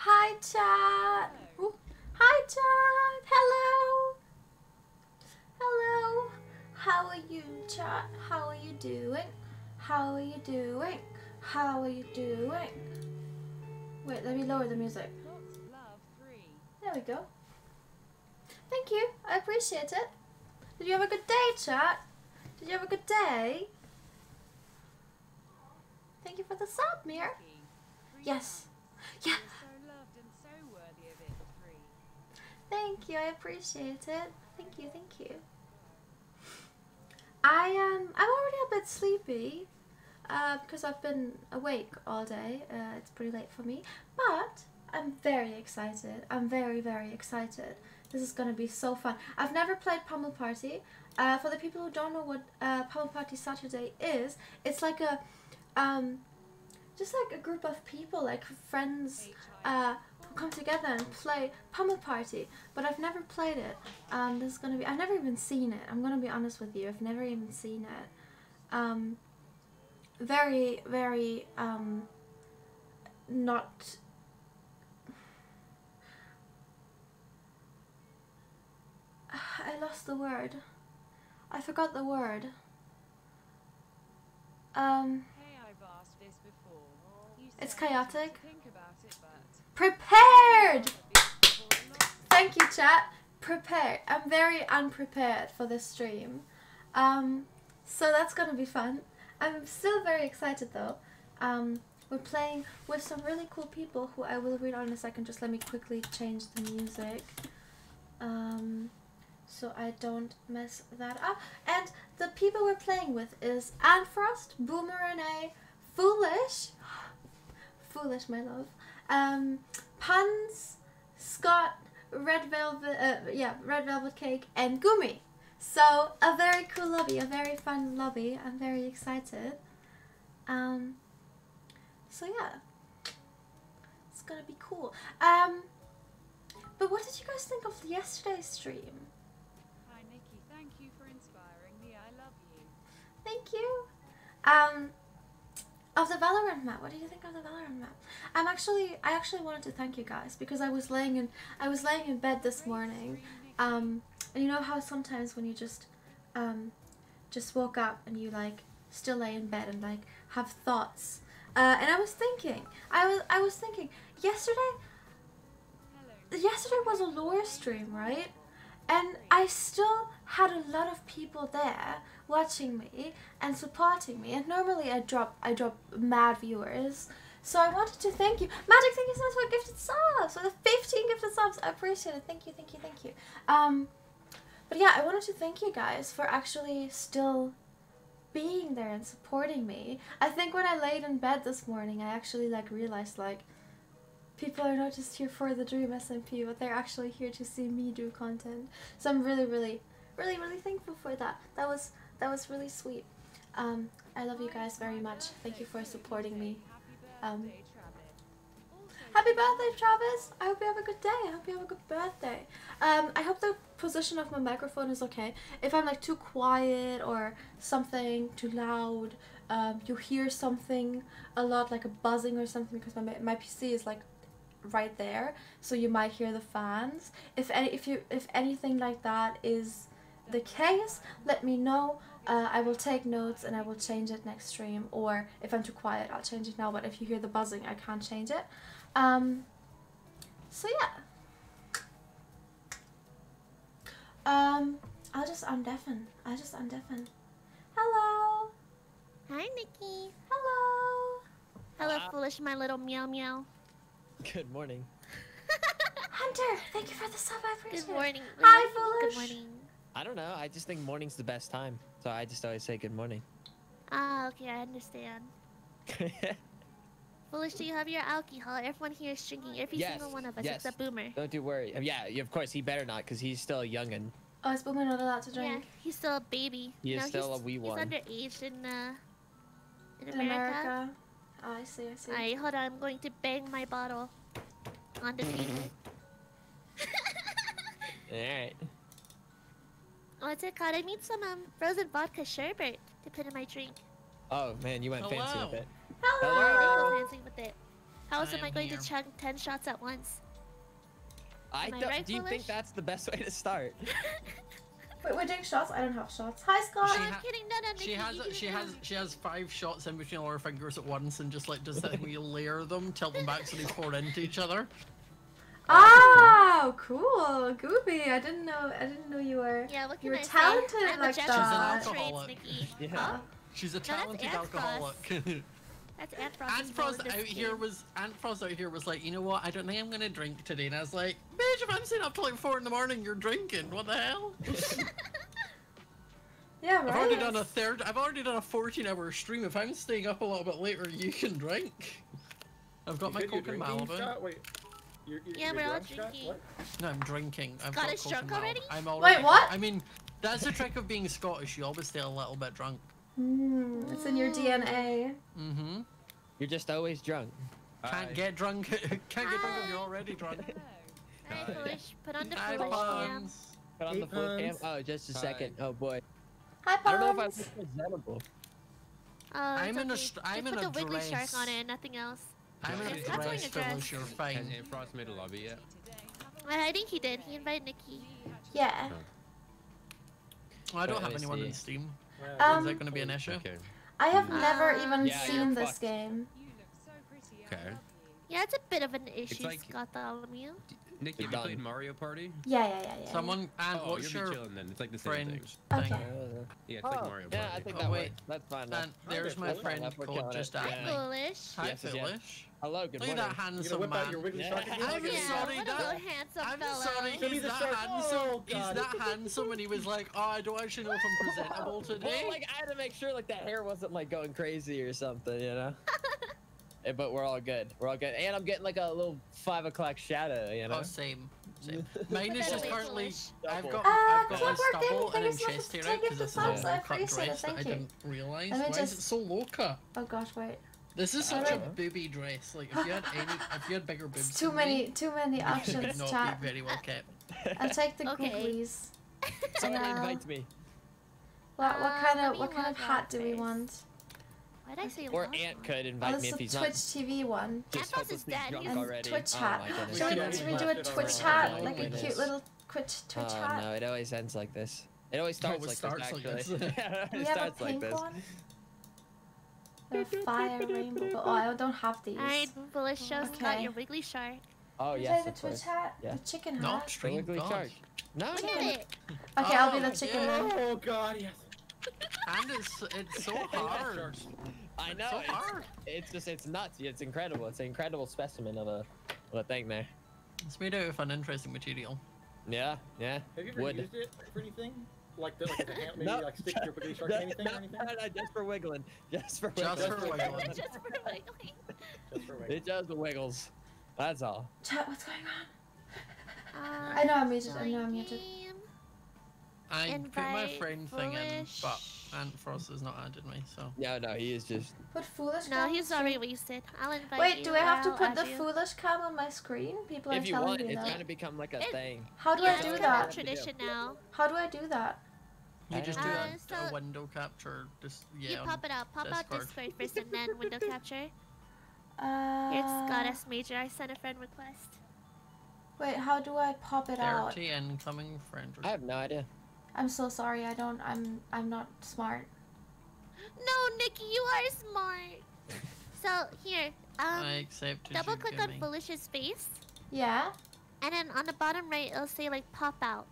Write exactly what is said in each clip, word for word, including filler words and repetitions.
Hi, chat. Ooh. Hi, chat. Hello. Hello. How are you, chat? How are you doing? How are you doing? How are you doing? Wait, let me lower the music. There we go. Thank you. I appreciate it. Did you have a good day, chat? Did you have a good day? Thank you for the sub, Mir. Yes. Yeah. Thank you. I appreciate it. Thank you. Thank you. I um I'm already a bit sleepy uh, because I've been awake all day. Uh, it's pretty late for me, but I'm very excited. I'm very very excited. This is gonna be so fun. I've never played Pummel Party. Uh, for the people who don't know what uh, Pummel Party Saturday is, it's like a um just like a group of people, like friends, uh, who come together and play Pummel Party. But I've never played it. Um, this is gonna be. I've never even seen it. I'm gonna be honest with you. I've never even seen it. Um, very, very um, not. I lost the word. I forgot the word. Um. It's chaotic. Prepared! Thank you, chat. Prepared. I'm very unprepared for this stream. Um, so that's gonna be fun. I'm still very excited though. Um, we're playing with some really cool people who I will read on in a second. Just let me quickly change the music. Um, so I don't mess that up. And the people we're playing with is Anfrost, Boomer Renee, Foolish, Foolish, my love. Um, Puns, Scott, Red Velvet, uh, yeah, Red Velvet Cake, and Gumi. So a very cool lobby, a very fun lobby. I'm very excited. Um, so yeah, it's gonna be cool. Um, but what did you guys think of yesterday's stream? Hi Nikki, thank you for inspiring me. I love you. Thank you. Um. Of the Valorant map, what do you think of the Valorant map? I'm actually, I actually wanted to thank you guys because I was laying in, I was laying in bed this morning, um, and you know how sometimes when you just, um, just woke up and you like still lay in bed and like have thoughts, uh, and I was thinking, I was, I was thinking yesterday, yesterday was a lore stream, right? And I still had a lot of people there watching me and supporting me. And normally I drop I drop mad viewers. So I wanted to thank you. Magic, thank you so much for gifted subs. For the fifteen gifted subs. I appreciate it. Thank you, thank you, thank you. Um but yeah, I wanted to thank you guys for actually still being there and supporting me. I think when I laid in bed this morning I actually like realized like people are not just here for the Dream S M P, but they're actually here to see me do content. So I'm really, really, really, really thankful for that. That was that was really sweet. Um, I love you guys very much. Thank you for supporting me. Um, happy birthday, Travis! I hope you have a good day. I hope you have a good birthday. Um, I hope the position of my microphone is okay. If I'm like too quiet or something too loud, um, you hear something a lot like a buzzing or something because my my P C is like right there, so you might hear the fans. If any, if you if anything like that is the case, let me know. uh, I will take notes and I will change it next stream, or if I'm too quiet I'll change it now, but if you hear the buzzing I can't change it. Um, so yeah, um, I'll just undeafen. I'll just undeafen. Hello. Hi Nikki. Hello. Hello Foolish, my little meow meow. Good morning. Hunter, thank you for the sub. I appreciate it. Good morning. Hi, Foolish. Good morning. I don't know. I just think morning's the best time. So I just always say good morning. Ah, okay, I understand. Foolish, do you have your alcohol? Everyone here is drinking. Every yes, single one of us yes. except Boomer. Don't you worry. Yeah, of course, he better not, because he's still a youngin'. Oh, is Boomer not allowed to drink? Yeah, he's still a baby. He is no, still he's, a wee one. He's underage in, uh, in, in America. America. Oh, I see, I see. Alright, hold on. I'm going to bang my bottle on the table. Alright. What's it called? I made some um, frozen vodka sherbet to put in my drink. Oh, man, you went Hello. fancy with it. Hello. Alright, I go fancy with it. How else I am I am going here. to chug ten shots at once? I Am I don't, right, do you think Foolish? that's the best way to start? Wait, we're doing shots? I don't have shots. Hi, No, Scott. She I'm ha- kidding. No, no, Nikki, She has you she can has have- she has five shots in between all her fingers at once and just like does that thing where you layer them, tilt them back so they pour into each other. Oh, cool, Gooby. I didn't know. I didn't know you were. Yeah, what can You were I say? talented I'm like a jack She's an of all that. trades, alcoholic. Nikki. Yeah. Huh? She's a that's talented Ant Frost. alcoholic. That's Ant Frost. Ant Frost out here was Ant Frost out here was like, you know what? I don't think I'm gonna drink today. And I was like, bitch, if I'm staying up till like four in the morning, you're drinking. What the hell? Yeah, I've already right. done a third. I've already done a fourteen hour stream. If I'm staying up a little bit later, you can drink. I've got You my said you're Coke and drinking, Malibu. Scott? Wait, you're, you're, Yeah, you're we're all drunk, Scott? drinking. What? No, I'm drinking. I've Scottish got Coke and drunk already? Malibu. I'm already. Wait, what? I mean, that's the trick of being Scottish. You always stay a little bit drunk. Hmm, it's in your D N A. Mm-hmm. You're just always drunk. Can't Hi. get drunk. Can't get drunk if you're already drunk. Alright, Hi. Foolish. Put on the Hi, Foolish cam. Buns. Put on Hey, the full cam. Puns. Oh, just a Hi. second. Oh boy. Hi, I don't know if I Buns. was presentable. Oh, I'm it's in a okay. st- I'm Just in put a the wiggly shark dress. on it and nothing else. I'm in a It's- I'm wearing dress, a dress. Phyllis. You're Has fine. Ant Frost made a lobby yet? I I think he did. He invited Nikki. Yeah. I don't Wait, have let me anyone see. in Steam. Yeah, Um, Is that going to be an issue? Okay. I have Uh, never even Yeah, seen you're this fucked. game. You look so pretty. Okay. I love you. Yeah, it's a bit of an issue, like- Scott Bartholomew. Nick, You're have you done. played Mario Party? Yeah, yeah, yeah, yeah. Someone and oh, what's you'll be your chilling then. It's like the same friend thing. thing? Okay. Yeah, it's like Oh, Mario Party. yeah, I think Oh, that wait. works. That's fine. And Now. there's my Foolish. friend Left, we're called killing just it. at Hi, me. Foolish. Hi, Yes, yes. Foolish. Hello, good Look at morning. that You gonna handsome whip out man. your wiggly Yeah. shark again? I'm Yeah, sorry, what a Dad. little handsome I'm fellow. sorry, Show me he's the that shark. handsome. Oh, He's God. that handsome, and he was like, "Oh, I don't actually know if I'm presentable today." Well, like I had to make sure like that hair wasn't like going crazy or something, you know. Eh, but we're all good. We're all good, and I'm getting like a little five o'clock shadow, you know. Oh, same. Same. Mine is Better just wait, currently. Foolish. I've Double. got, Uh, I've got my Clockwork stubble Gaming, and thank then you so much chest for hair out taking because the this is subs. a I low cut appreciate it, dress that I thank you. didn't realize. Let me Why is just- it so low cut? Oh gosh, wait. This is Alright. such a booby dress. Like if you had any, if you had bigger boobs, It's too than many, me, too many you options, would not chat. be very well kept. I'll take the Okay. googlies. Someone Uh, invites me, What, what Uh, kind let of, me what kind of log hat out do we first. want? Why did I say or log? Ant could Oh, invite this me is if a he's Twitch not T V one. just Ant is hopelessly dead, drunk he's- And already. Twitch Oh hat. my goodness. Should we, Yeah, should we you do a left it Twitch already. hat? Oh, Like a goodness. cute little Twitch, Twitch Oh hat? no, it always ends like this. It always starts always like starts this. like Actually, this. Yeah, Do it we have a starts like pink this. one? A fire rainbow, but oh, I don't have these. Alright, Foolish, show Scott Okay. your wiggly shark. Oh Should I yes, do of the Twitch course. hat? Yeah. The chicken Not hat? stream Wiggly God. shark. No, Look no. at it. Okay, I'll be Oh, the chicken yeah. then. Oh God, yes. And it's it's so hard. I know. So it's, hard. it's just it's nuts. It's incredible. It's an incredible specimen of a of a thing there. It's made out of an interesting material. Yeah, yeah. Have you ever Wood. used it for anything? Like the, like as a hand, maybe No. like stick your wiggly shark No, or anything or no, anything? no, no, just for wiggling. Just for Just wiggling. for wiggling. Just for wiggling. Just for wiggling. It does the wiggles. That's all. Chat, what's going on? Um, I know I'm muted, I know I'm join muted. game. I put my Invite friend thing in, but Foolish. Ant Frost has not added me, so. No, no, he is just. Put foolish No, cam he's on already screen? wasted. I'll invite Wait, you. do I have to I'll put add the you. foolish cam on my screen? People are If you telling want, me it's that. gonna become like a It- thing. How do Yeah, I it's do become that? a tradition now. How do I do that? You just do Uh, a, a so- window capture, just, yeah. You on pop it out. Pop out Discord. Discord first and then window capture. Uh, Here's Goddess Major. I sent a friend request. Wait, how do I pop it out? thirty incoming friend I have no idea. I'm so sorry. I don't. I'm. I'm not smart. No, Nikki, you are smart. So here, um, I accepted double you, click on Gimme. Foolish's face, Yeah. and then on the bottom right, it'll say like pop out.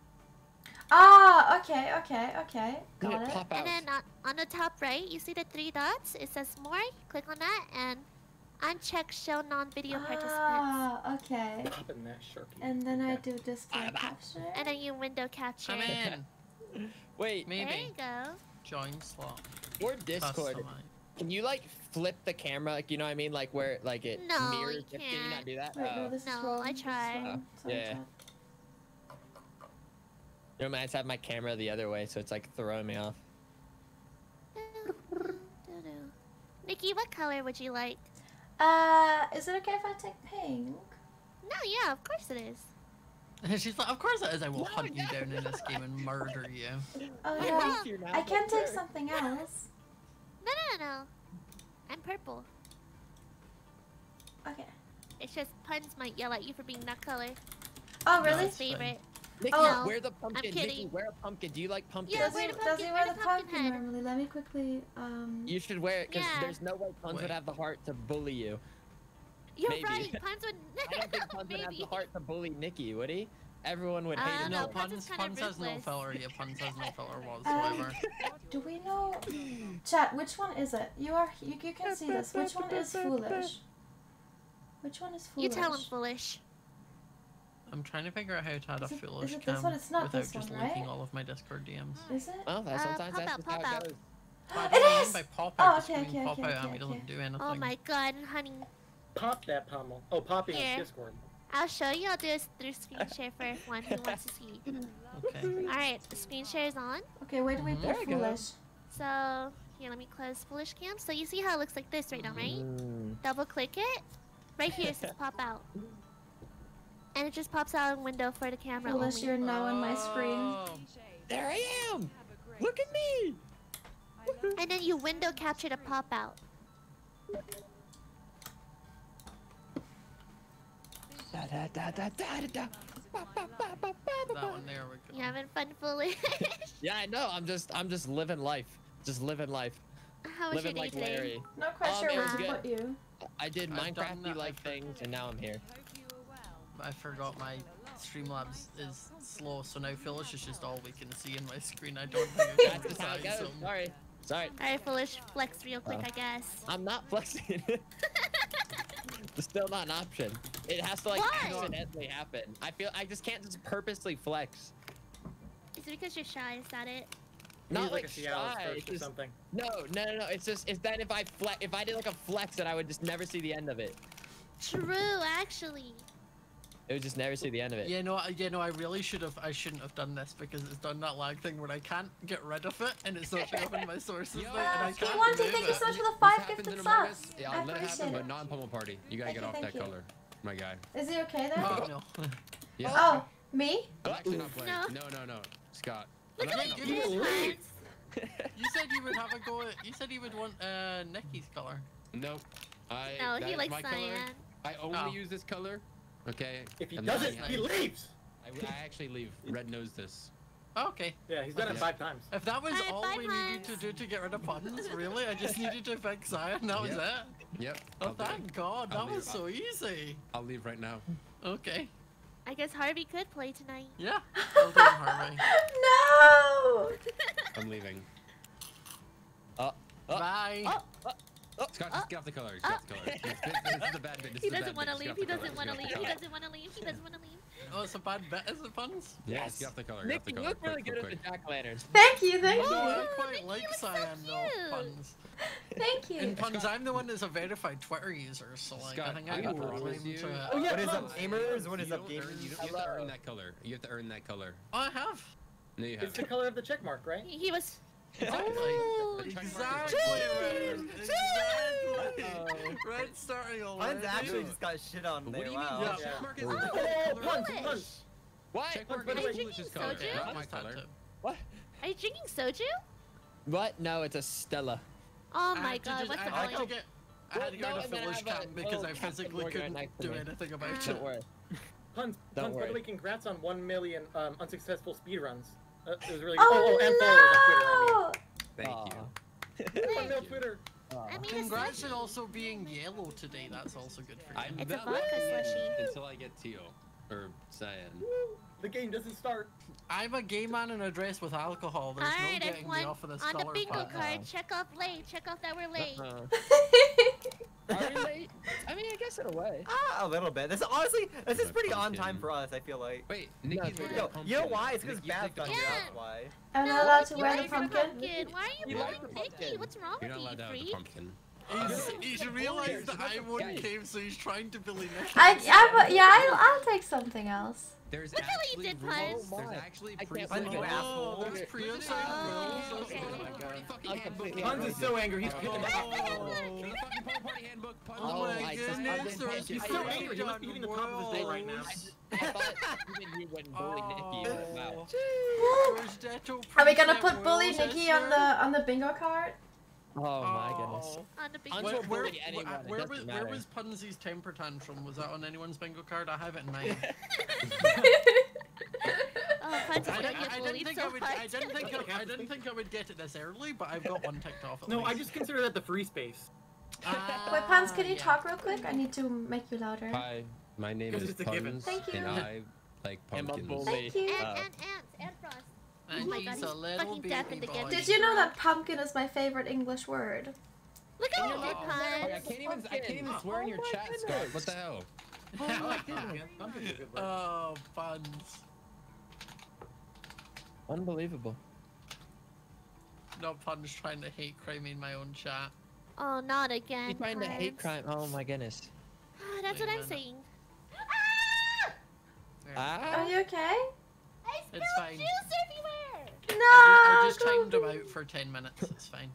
Ah. Okay. Okay. Okay. Got it. Pop out. And then on, on the top right, you see the three dots. It says more. Click on that and uncheck show non-video participants. Ah. Okay. Pop in that sharky. And then I Okay. do display capture. And then you window capture. I'm in. Wait, There Maybe. you go. Join slot. or Discord. Customize. Can you like flip the camera? Like you know what I mean? Like where like it No, mirrors. you it? Can you not can't. do that? Wait, no, Oh. this is No, wrong. I this is tried. wrong. Oh, Sorry, yeah. chat. You know, I just have my camera the other way, so it's like throwing me off. Doo-doo. Nikki, what color would you like? Uh, is it okay if I take pink? No, yeah, of course it is. And she's like, of course it is. I will No, hunt you no. down in this game and murder you. Oh I yeah. hate you now, I but can take sure. something else. No, no, no, no. I'm purple. Okay. It's just puns might yell at you for being that color. Oh, No, really? it's fine. Favorite. Nikki, Oh. wear the pumpkin. kidding. Nikki, wear a pumpkin. Do you like pumpkins? Yeah, Does wear he, the does he pumpkin, wear wear the the pumpkin pumpkin head. normally? Let me quickly, um... You should wear it because Yeah. there's no way Puns Wait. would have the heart to bully you. You're Maybe. right. Puns would. I don't think Puns would have the Maybe. heart to bully Nikki, would he? Everyone would Uh, hate him. No, no, Puns Puns, is kinda Puns has no ruthless. filler. Yeah, Puns has no filler Um, whatsoever. do we know... Chat, which one is it? You are... You, you can see this. Which one is foolish? Which one is You foolish? tell him foolish. I'm trying to figure out how to add a Is it- foolish is it this cam one? It's not without this just one, right? leaking all of my Discord D Ms. Is it? Well, that, Uh, sometimes pop that's out, just pop how out. it goes. But I It don't mean is! by pop Oh, out, just okay, mean okay, pop okay, out and okay, he doesn't okay. do anything. Oh my god, honey. Pop that Pummel. Oh, popping Here. is Discord. I'll show you. I'll do a through screen share for one who wants to see. Okay. Alright, the screen share is on. Okay, where do we Mhm. put There you go. foolish? So, here, let me close foolish cam. So you see how it looks like this right now, right? Mm. Double click it. Right here it says pop out. And it just pops out a window for the camera Foolish, only. you're now on my screen. Oh. There I am! Look at me! And then you window capture to pop out. Da, da, da, da, da, da, da. Ba, ba, ba, ba, ba, ba, That ba. one there we go. You having fun, foolish? Yeah, I know. I'm just, I'm just living life. Just living life. How was your Living day like today? Larry. Not quite Um, sure it where was to good. put you. I did I've done Minecrafty that, like I've- things, and now I'm here. Hope you were well. I forgot my Streamlabs is slow, so now foolish is just all we can see in my screen. I don't think I can That's just how it decide goes. some. Sorry. Sorry. Alright, foolish, flex real quick, Uh. I guess. I'm not flexing. It's still not an option. It has to like Why? accidentally happen. I feel I just can't just purposely flex. Is it because you're shy? Is that it? He's Not like a Seattle shy. first It's or just, something. no, no, no, no. It's just it's that if I flex, if I did like a flex, then I would just never see the end of it. True, actually. It would just never see the end of it. Yeah, no, I- yeah, no, I really should have. I shouldn't have done this because it's done that lag thing where I can't get rid of it and it's not showing up in my sources Yo, thing, and I Uh, can't P one, move thank you it. so much for the This five happens gifted in Among Us. subs. Yeah, I I'll let it appreciate happen, it. but not in Pummel Party. You gotta Thank get you, off thank that you. color, my guy. Is he okay then? Oh, no. Yeah. Oh, me? I'm actually not playing. No. No, no, no. Scott. Look I'm at actually like not you this, playing. leave. Hans. You said you would have a go at. You said you would want uh Nikki's color. Nope. I, No, that he is likes my color. cyan. I only Oh. use this color. Okay. If he and doesn't, then I- he leaves. I, I actually leave. Red knows this. Okay. Yeah, he's done it Yeah. five times. If that was Alright, all bye, we needed to Hans. do to get rid of puns, really, I just needed to fix Zion. That was Yep. it. Yep. Oh, I'll do it. thank God, I'll that was leave. so easy. I'll leave right now. Okay. I guess Harvey could play tonight. Yeah. Well done, Harvey. No! I'm leaving. Oh, oh, Bye. oh, oh, oh. Scott, Uh, just get off the color. Just get off the color. This, this, this is a bad bit. This He is a doesn't bad want to bit. leave. Just He get off the doesn't color. want to Just leave. get He off the doesn't want to leave. He doesn't want to leave. Oh, it's a bad bit, is it, puns? Yeah, Yes. just get off the color. Get Nick, off the you color. look really Quick, good quick, with the jack-o'-lanterns. Thank you, thank Oh, you. I quite Nikki, like you look so Cyan though, cute. puns. Thank In you. puns, I'm the one that's a verified Twitter user, so like, I Scott, think I I got the promise claim you- to it. Oh, yeah, What is Puns. up, gamers? What is You up, don't gamers? earn- You don't you have to Hello. earn that color. You have to earn that color. Oh, I have. No, you It's haven't. the color of the check mark, right? He, he was. Exactly. Oh, The check mark is Exactly, like- Red. Exactly. Oh. Red starting Puns already. actually just got shit on What there. do you mean? Wow. The Yeah. check mark is Oh. the Oh, color. Puns, Foolish. Puns. What? Check mark By the is way- Foolish's drinking color, soju? not my color. What? Are you drinking soju? What? No, it's a Stella. Oh I my had to god, just- what's I the had to point? get. I had to get Well, rid no, of and then I Foolish have a Cam because little I Captain physically Morgan couldn't next to do me. anything about Ah. it. Don't worry. Puns, Don't Puns, by worry. the way, congrats on one million um, unsuccessful speedruns. Uh, it was really good. Oh, oh, and followers on Twitter, Thank Aw. you. I mean. one mil Twitter. Aw. I mean, Congrats it's on also being yellow today. That's also good for you. I'm It's a not vodka leaving slushie. until I get teal or cyan. The game doesn't start. I'm a gay man in a dress with alcohol. There's no Alright, getting me everyone. off of this On the color bingo palette. card, check off late. Check off that we're late. Uh-uh. Are we late? I mean, I guess in a way. Ah, a little bit. This honestly, this is My pretty on pumpkin. time for us. I feel like. Wait, Nikki's No, wearing Yo, a pumpkin. you know why? It's because Nick, you Bav's think done I'm- it. Yeah. That's why. I'm No, not allowed to you wear like the the pumpkin. Why are you You like bullying the Nikki? pumpkin. What's wrong You're with not you, allowed to have the freak? pumpkin. He's, he's realized that I won Guys. game, so he's trying to bully Nick. I, I, yeah, I'll, I'll take something else. There's Look how actually you did, rules. Puns. There's Oh my. actually I can't pre-assigned believe it. rules. asshole. There's pre-assigned Oh, rules. okay. Oh my god. Fucking I'm handbook. completely Puns is so angry, he's picking Oh. it up. The fucking Pummel Party handbook. Puns. Oh, Oh my my goodness, God. there's He's I so didn't- angry, he must be eating the top of his day right now. I thought even you wouldn't bully Nikki. Wow. Oh. There's Detto Are we gonna Priest put bully rules, Nikki yes, on sir. the on the bingo card? Oh my goodness. On the big Punch Where, will where, bully anyone, where, it where, doesn't was, where matter. was Punsy's temper tantrum? Was that on anyone's bingo card? I have it in mine. Oh, Punch is I, gonna didn't, get I, didn't bullied think so I, would, I much. didn't think I, I didn't think I would get it this early, but I've got one ticked off at No, I least. just consider that the free space. Ah, Wait, Puns, can you yeah. talk real quick? I need to make you louder. Hi, my name Because is it's a given. Puns, Thank you. and I like I'm a pumpkins. bully. Thank you. And, Uh, and, and, and Frost. And Oh my he's God, a he's little fucking baby deafened again. boy. Did you know that pumpkin is my favorite English word? Look at Oh, you, oh, I Punch. can't even I can't even swear in your Oh my chat, Scott. goodness. What the hell? I like pumpkin. Pumpkin's a good word. Oh, Puns. Unbelievable. No Puns trying to hate crime in my own chat. Oh, not again. He's trying to hate Punch. crime. Oh my goodness. Ah, That's what Wait a I'm minute. saying. There. Ah. Are you okay? I It's spilled fine. juice everywhere. No! I just timed him Kobe. out for ten minutes. It's fine.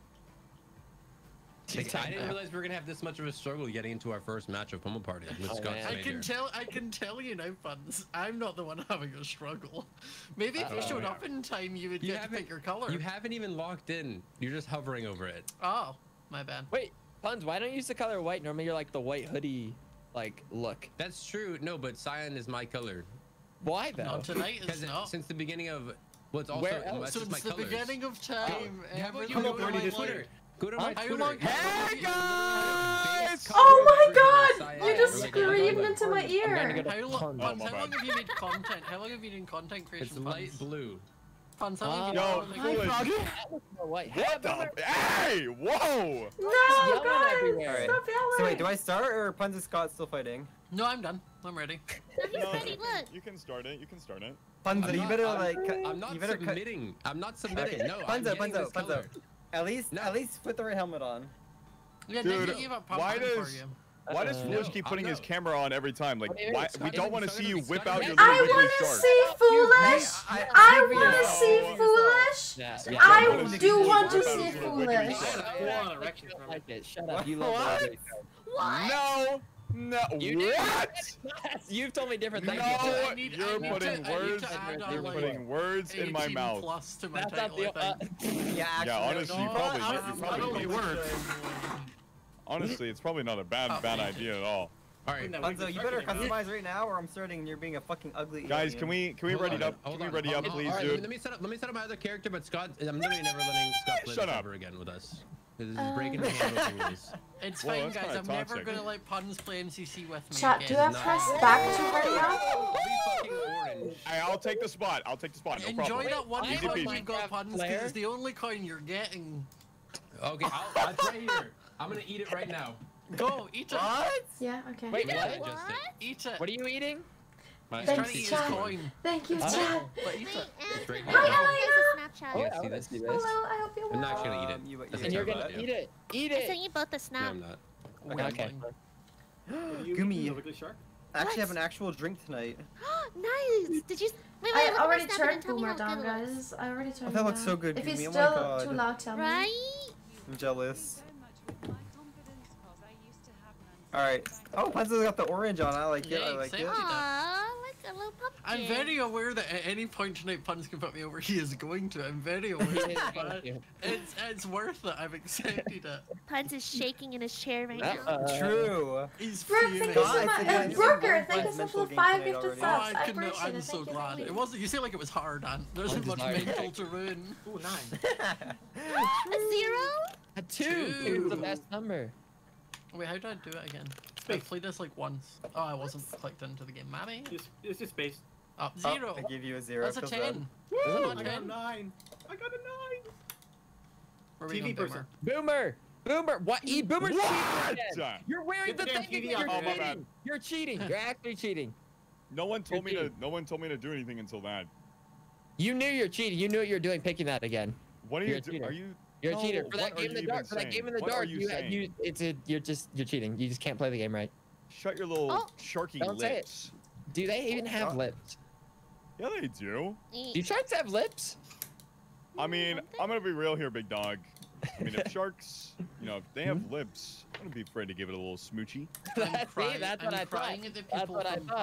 Like, I didn't realize we were gonna have this much of a struggle getting into our first match of Pummel Party with Oh, Scott man. I Snyder. can tell. I can tell you now, Puns. I'm not the one having a struggle. Maybe if you Uh-oh. showed up in time, you would You get to pick haven't- your color. You haven't even locked in. You're just hovering over it. Oh, my bad. Wait, Puns, why don't you use the color white? Normally you're like the white hoodie, like, look. That's true. No, but cyan is my color. Why though? No, tonight is Because not. since the beginning of, well, it's also Where else? that's just Since my the colors. beginning of time, How about you everything go to on my my Twitter? life- Go to Huh? my How Twitter. long- You Hey, literally guys! have base Oh color my version of god! cyan. You just Like, screamed into my I'm gonna ear. go How long, Puns. Puns, Oh, my how long bad. have you made content? How long have you been in content It's creation? light Puns? blue. Puns, how long have Yo, you been in foolish. content? The white. What the? Hey! Whoa! No, yelling guys! everywhere. Stop yelling! So wait, do I start or Puns and Scott still fighting? No, I'm done. I'm ready. No, he's No, ready. you Look. can, you can start it. You can start it. Punza, I'm you not- better I'm- like. cut- I'm not you better cut. submitting. I'm not submitting. Okay. No, I'm Punza, getting Punza, this Punza. color. At least, No. at least put the right helmet on. Yeah, Dude, Nick gave up why pumpkin for does- you. Why does Uh, Foolish no, keep I'm putting his not- camera on every time? Like, Wait, wait, why? Scott, We don't Scott, want to Scott, see you Scott, whip Scott, out your Scott, little I wiggly want to shark. see Foolish! I, I give you want to yourself. see Give yourself. Foolish! Yeah, yeah. I wanna see do you want to whip out see your little wiggly Foolish! shark. Full on erection You don't from like it. it. Shut up. You love What? that. What? No, no, You did. what? You've told me different No, things. I need- I you're need to- putting I need to words. add a, You're like, putting words in my eighteen mouth. plus to my That's not title, the. I Uh, think. Yeah, actually, Yeah, honestly, you No, probably, I- you I- probably I don't words. think- Honestly, it's probably not a bad, Oh, bad thank idea at all. All right. No, Punza, we you can better start it, man. customize right now, or I'm starting and you're being a fucking ugly. Guys, alien. can we can we Hold ready on, up? hold Can we on, ready hold up, on. please, All right, dude? Let me set up. Let me set up my other character, but Scott, I'm literally never letting Scott play Shut this up. ever again with us. This is Um. breaking one of the rules. It's Whoa, fine, that's guys. kinda I'm never toxic. gonna let Puns play M C C with me Chat, again. do I Not- press back to hurry up? I'll be fucking orange. Hey, I'll take the spot. I'll take the spot. No Enjoy problem. that one Easy coin peasy. you got, Puns, because Player? it's the only coin you're getting. Okay, I'll, I'll try here. I'm gonna eat it right now. Go, eat it. What? Yeah, okay. Wait, Yeah, what? just it. Eat it. What are you eating? My- He's Thanks, trying to eat his chat. coin. Thank you, Huh? chat. But eat Wait, it. and It's right Hi, here. Elena. Here's a Snapchat. Oh, Yeah, I see wanna this? see this. Hello, I hope you I'm well. not gonna eat it. Um, you- That's you- a And you're terrible gonna idea. eat it. Eat I it. sent you both a No, snap. I'm not. Okay. You Gumi. eating the wiggly shark? I actually What? have an actual drink tonight. Nice. Did you? Wait, wait. I look at my already snap turned and tell me Boomer how down, good it looks. guys. I already turned Oh, that him looks down. so good, If he's Gumi. Oh my still God. too loud, tell me. Right? I'm jealous. So much with my confidence, 'cause I used to have none. All right. Oh, Punza's got the orange on. I like it. I Yay, like same. it. Aw, like a little pumpkin. I'm very aware that at any point tonight Puns can put me over. He is going to. I'm very aware. but it's it's worth it. I've accepted it. Puns is shaking in his chair right now. Uh, True. He's Brooke, fuming. thank you so God, much. I Uh, think Brooker, I- thank you so mental much for game five tonight gifted already. Oh, subs. I I couldn't. appreciate I'm it. so Thank you, glad. thank It you. wasn't. You say like it was hard, Ant. There's Mine's much hard. mental to ruin. Ooh, nine. A zero? A two. Two. Two is the best number. Wait, how did I do it again? I Space. played this like once. Oh, I wasn't clicked into the game. Mammy? Just, it's just space. Oh, Oh, zero. I give you a zero. That's a Feels ten. bad. Is it not I got a ten? nine. I got a nine. We're T V waiting on person. Boomer. Boomer. Boomer. What? E Boomer's cheating What? again. You're wearing Get the the damn thing T V again. out. You're Oh, my cheating. bad. You're cheating. You're actually cheating. No one told me You're to. cheating. No one told me to do anything until that. You knew you're cheating. You knew what you were doing picking that again. What are You're you a doing? cheater. Are you? You're No, a cheater. For what that are game in the you dark. even For that game in the saying? What are dark. you You, saying? you, it's a, you're just, you're cheating. You just can't play the game right. Shut your little Oh, sharky don't say it. lips. Do they even have God. lips? Yeah, they do. Do sharks have lips? I mean, Don't they? I'm gonna be real here, big dog. I mean, if sharks, you know, if they have lips, I wouldn't be afraid to give it a little smoochy. I'm See, crying- that's I'm what I thought. crying at the That's people what I from- thought.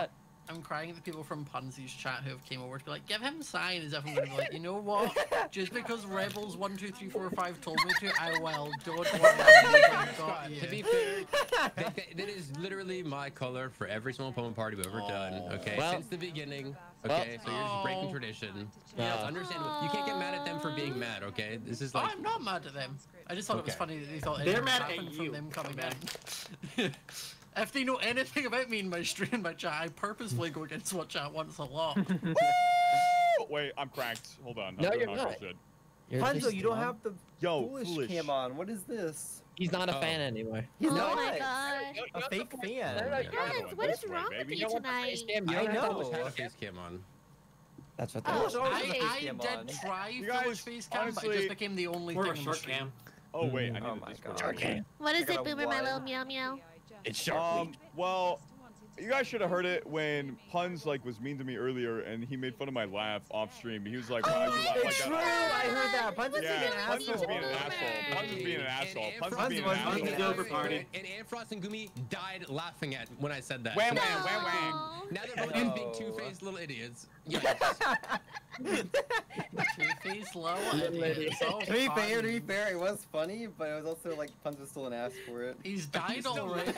I'm crying at the people from Punsy's chat who have came over to be like, give him sign, as if I'm going to be like, you know what? Just because Rebels one, two, three, four, five told me to, I will. Don't worry. I've got you. To be fair, that, that, that is literally my color for every small Pummel party we've ever done. Okay, Well- since the beginning. Okay, so you're just breaking Oh. tradition. No. Yeah, understandable. You can't get mad at them for being mad. Okay, this is Oh, like. I'm not mad at them. I just thought it was Okay. funny that they thought They're anything mad at happened you. from them coming Come in. If they know anything about me in my stream, in my chat, I purposefully go against what chat wants a lot. Woo! Wait, I'm cracked. Hold on. I'm No, doing you're my not. bullshit. You're Punzo, just- you don't have the Yo, foolish, foolish. cam on. What is this? He's not a Oh. fan anymore. He's Oh not my god. a fake No, fan. no, you're Guys, going what this is way, wrong baby. with You you don't want the tonight? face cam. You I don't have know. to- always had a face cam on. That's what Oh, that is. always I, a face I cam did on. try You foolish guys, face cam, but it honestly- just became the only Or thing a in the short stream. cam. Oh wait, I need Oh to my Discord. God. Okay. What is I it, got a Boomer, my one. little meow meow? It's Shark Um, Week. well, you guys should have heard it when Puns like was mean to me earlier, and he made fun of my laugh off stream. He was like, "Why you laugh like It's true. that?" I heard that. Punz is being Yeah, an Puns was asshole. being an Boomer. asshole. Puns was being an And- asshole. and Puns was Puns being an was asshole. being It's over, party. And Amfrost and Gumi died laughing at when I said that. Wham, So wham, wham, wham. No. now they're both No. just being two-faced little idiots. Yikes. Two-face low Little idiot. idiot. So To be fair, to fun. be fair, it was funny, but it was also like Punz was still an ass for it. He's died still already?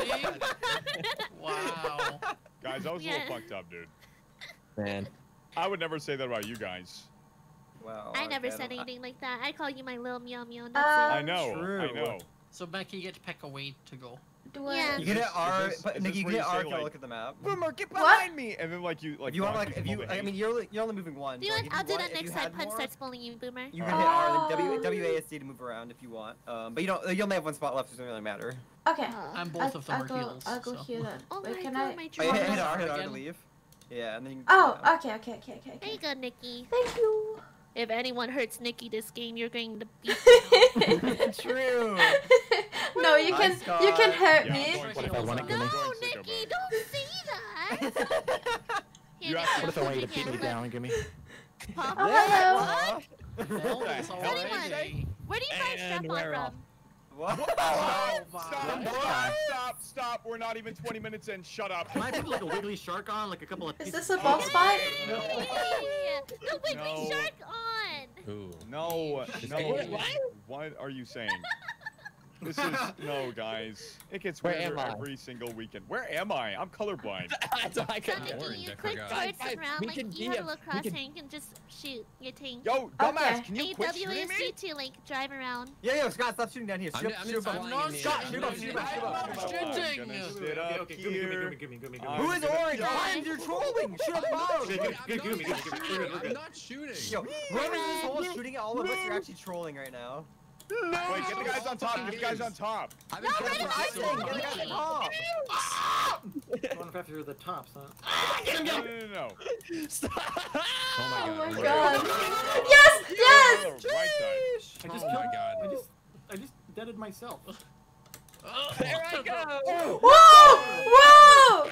Wow. Guys, I was a Yeah. little fucked up, dude. Man. I would never say that about you guys. Wow. I never okay, said don't- anything like that. I call you my little meow meow. Uh, That's I know. I True. know. So, Becky, you get to pick a way to go. Do I? Yeah. You can hit Is R, this- but is Nick, this you where can you hit R say, if you like, look at the map. Boomer, get What? behind me! And then like you like. If you want block like, me if from you, all the I hate. mean, you're only, you're only moving one. Do you so want? like, if I'll do want- that if you next time. had Punch more, starts bullying you, Boomer. You can hit R, Oh. then W, W A S D to move around if you want. Um, but you don't. You only have one spot left, so it doesn't really matter. Okay. And both I, of them I'll are go, heals. I'll go so. here then. Oh Wait, my can god, I? my Oh, you trauma. hit, hit no, R, hit R to again. leave. Yeah, and then. You, Oh, yeah. okay, okay, okay, okay, There you okay. go, Nikki. Thank you. If anyone hurts Nikki this game, you're going to beat True. No, you Hi, can, you Scott. can hurt Yeah, me. I'm going What if I want to I'm give me? No, going sicko Nikki, mode. don't say that. You Here, have to- Nikki, What if I put want your you to hand beat me up. down and give me? Pop. Oh, hello. Aw. Well, it's Hell already. Where do you buy And strap we're on off. from? What? Oh, Stop! my. Stop! Stop! Stop! We're not even twenty minutes in. Shut up. Can I put like a wiggly shark on, like a couple of Is pieces? this a boss fight? Yay! The wiggly No. shark on. Ooh. No, Just no. kidding. What? What are you saying? This is no, guys. It gets Where weirder am I? every single weekend. Where am I? I'm colorblind. That's all I So, can do. Orange, Nikki, you I click forgot. towards Guys, the ground, we like can you be have a a- little we cross can- hair, you can just shoot your tank. Yo, dumbass, Okay. can you A quit W A S streaming? D to like drive around. Yeah, yeah, Scott, stop shooting down here. I'm Shoot ju- up, I'm shoot just up. flying not in the Scott, air. shoot I'm up, gonna shoot do up, that. shoot up. I'm not I'm shooting. gonna sit up Okay, gimme, here. gimme, gimme, gimme, gimme, I'm gimme. Who is gonna- orange? Yo, Ryan, you're trolling. Shoot up I'm not above. shooting. Good, I'm good, not good, good, good, shooting. good, good, I'm good. not shooting. Yo, whoever this whole shooting at all of us, you're actually trolling right now. Wait, get the guys on top. Get the guys on top. I've been No, trying right for up so Get long. the guys on top. Going after the tops, huh? No, no, no, no. Stop. Oh my Oh god. my oh god. god. Yes, yes! Oh, the right side. I just Oh killed, my god. I just, I just deaded myself. There I go. Whoa! Whoa!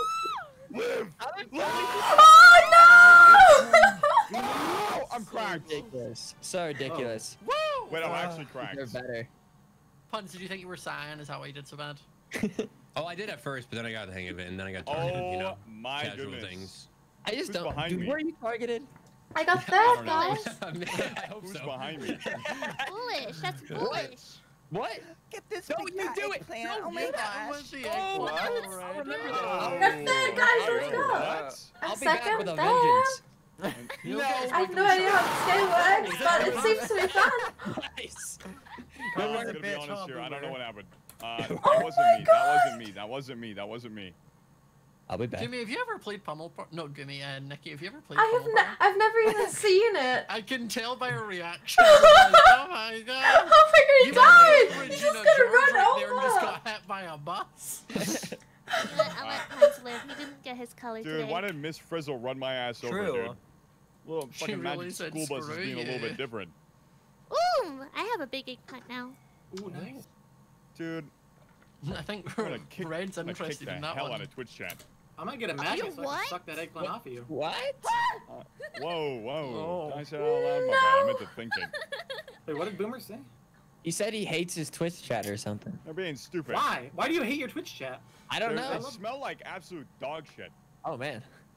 Oh no! Oh, I'm cracked. Ridiculous. So ridiculous. Woo! Wait, I'm actually cracked. They're better. Puns, did you think you were Cyan? Is that why you did so bad? Oh, I did at first, but then I got the hang of it, and then I got targeted, Oh you know, my casual goodness. things. I just Who's don't. behind Dude, me? were you targeted? I got I third, don't know. guys. I mean, I hope Who's so. behind me? Foolish. That's foolish. What? Get this Don't big you fat do it. eggplant. Don't Oh my do That gosh. was the Oh, eggplant what? already. remember Oh. Got third, guys. Let's go. What? I'm I'll be back second. with a Damn. vengeance. You No. guys I have make no me idea shock. how this game works, but it seems to be fun. Nice. Uh, Who was I'm the gonna be bitch, honest huh, here. I don't know Boomer? what happened. Uh, that Oh wasn't my me. That God. wasn't me. That wasn't me. That wasn't me. I'll be back. Jimmy, have you ever played Pummel? Par- no, Jimmy and Nikki, have you ever played I have Pummel? ne- Par- I've never even seen it. I can tell by her reaction. Like, oh my god. Oh my god, he You died! were He's Regina just gonna George run right there and just over! got hit by a bus. I'll let, I'll let Punch live. He didn't get his color Dude, today. why did Miss Frizzle run my ass True. over, dude? Little She fucking really magic said school bus is screw being a little you. bit different. Ooh, I have a big eggplant now. Ooh, nice. Dude, I think I'm gonna kick, Red's I'm gonna kick interested the in that hell one. out of Twitch chat. I might get a magnet You so I what? can suck that eggplant off of you. What? Whoa, whoa. Oh. I said out loud, my bad. I meant to think it. Wait, what did Boomer say? He said he hates his Twitch chat or something. They're being stupid. Why? Why do you hate your Twitch chat? I don't They're- know. They smell like absolute dog shit. Oh man.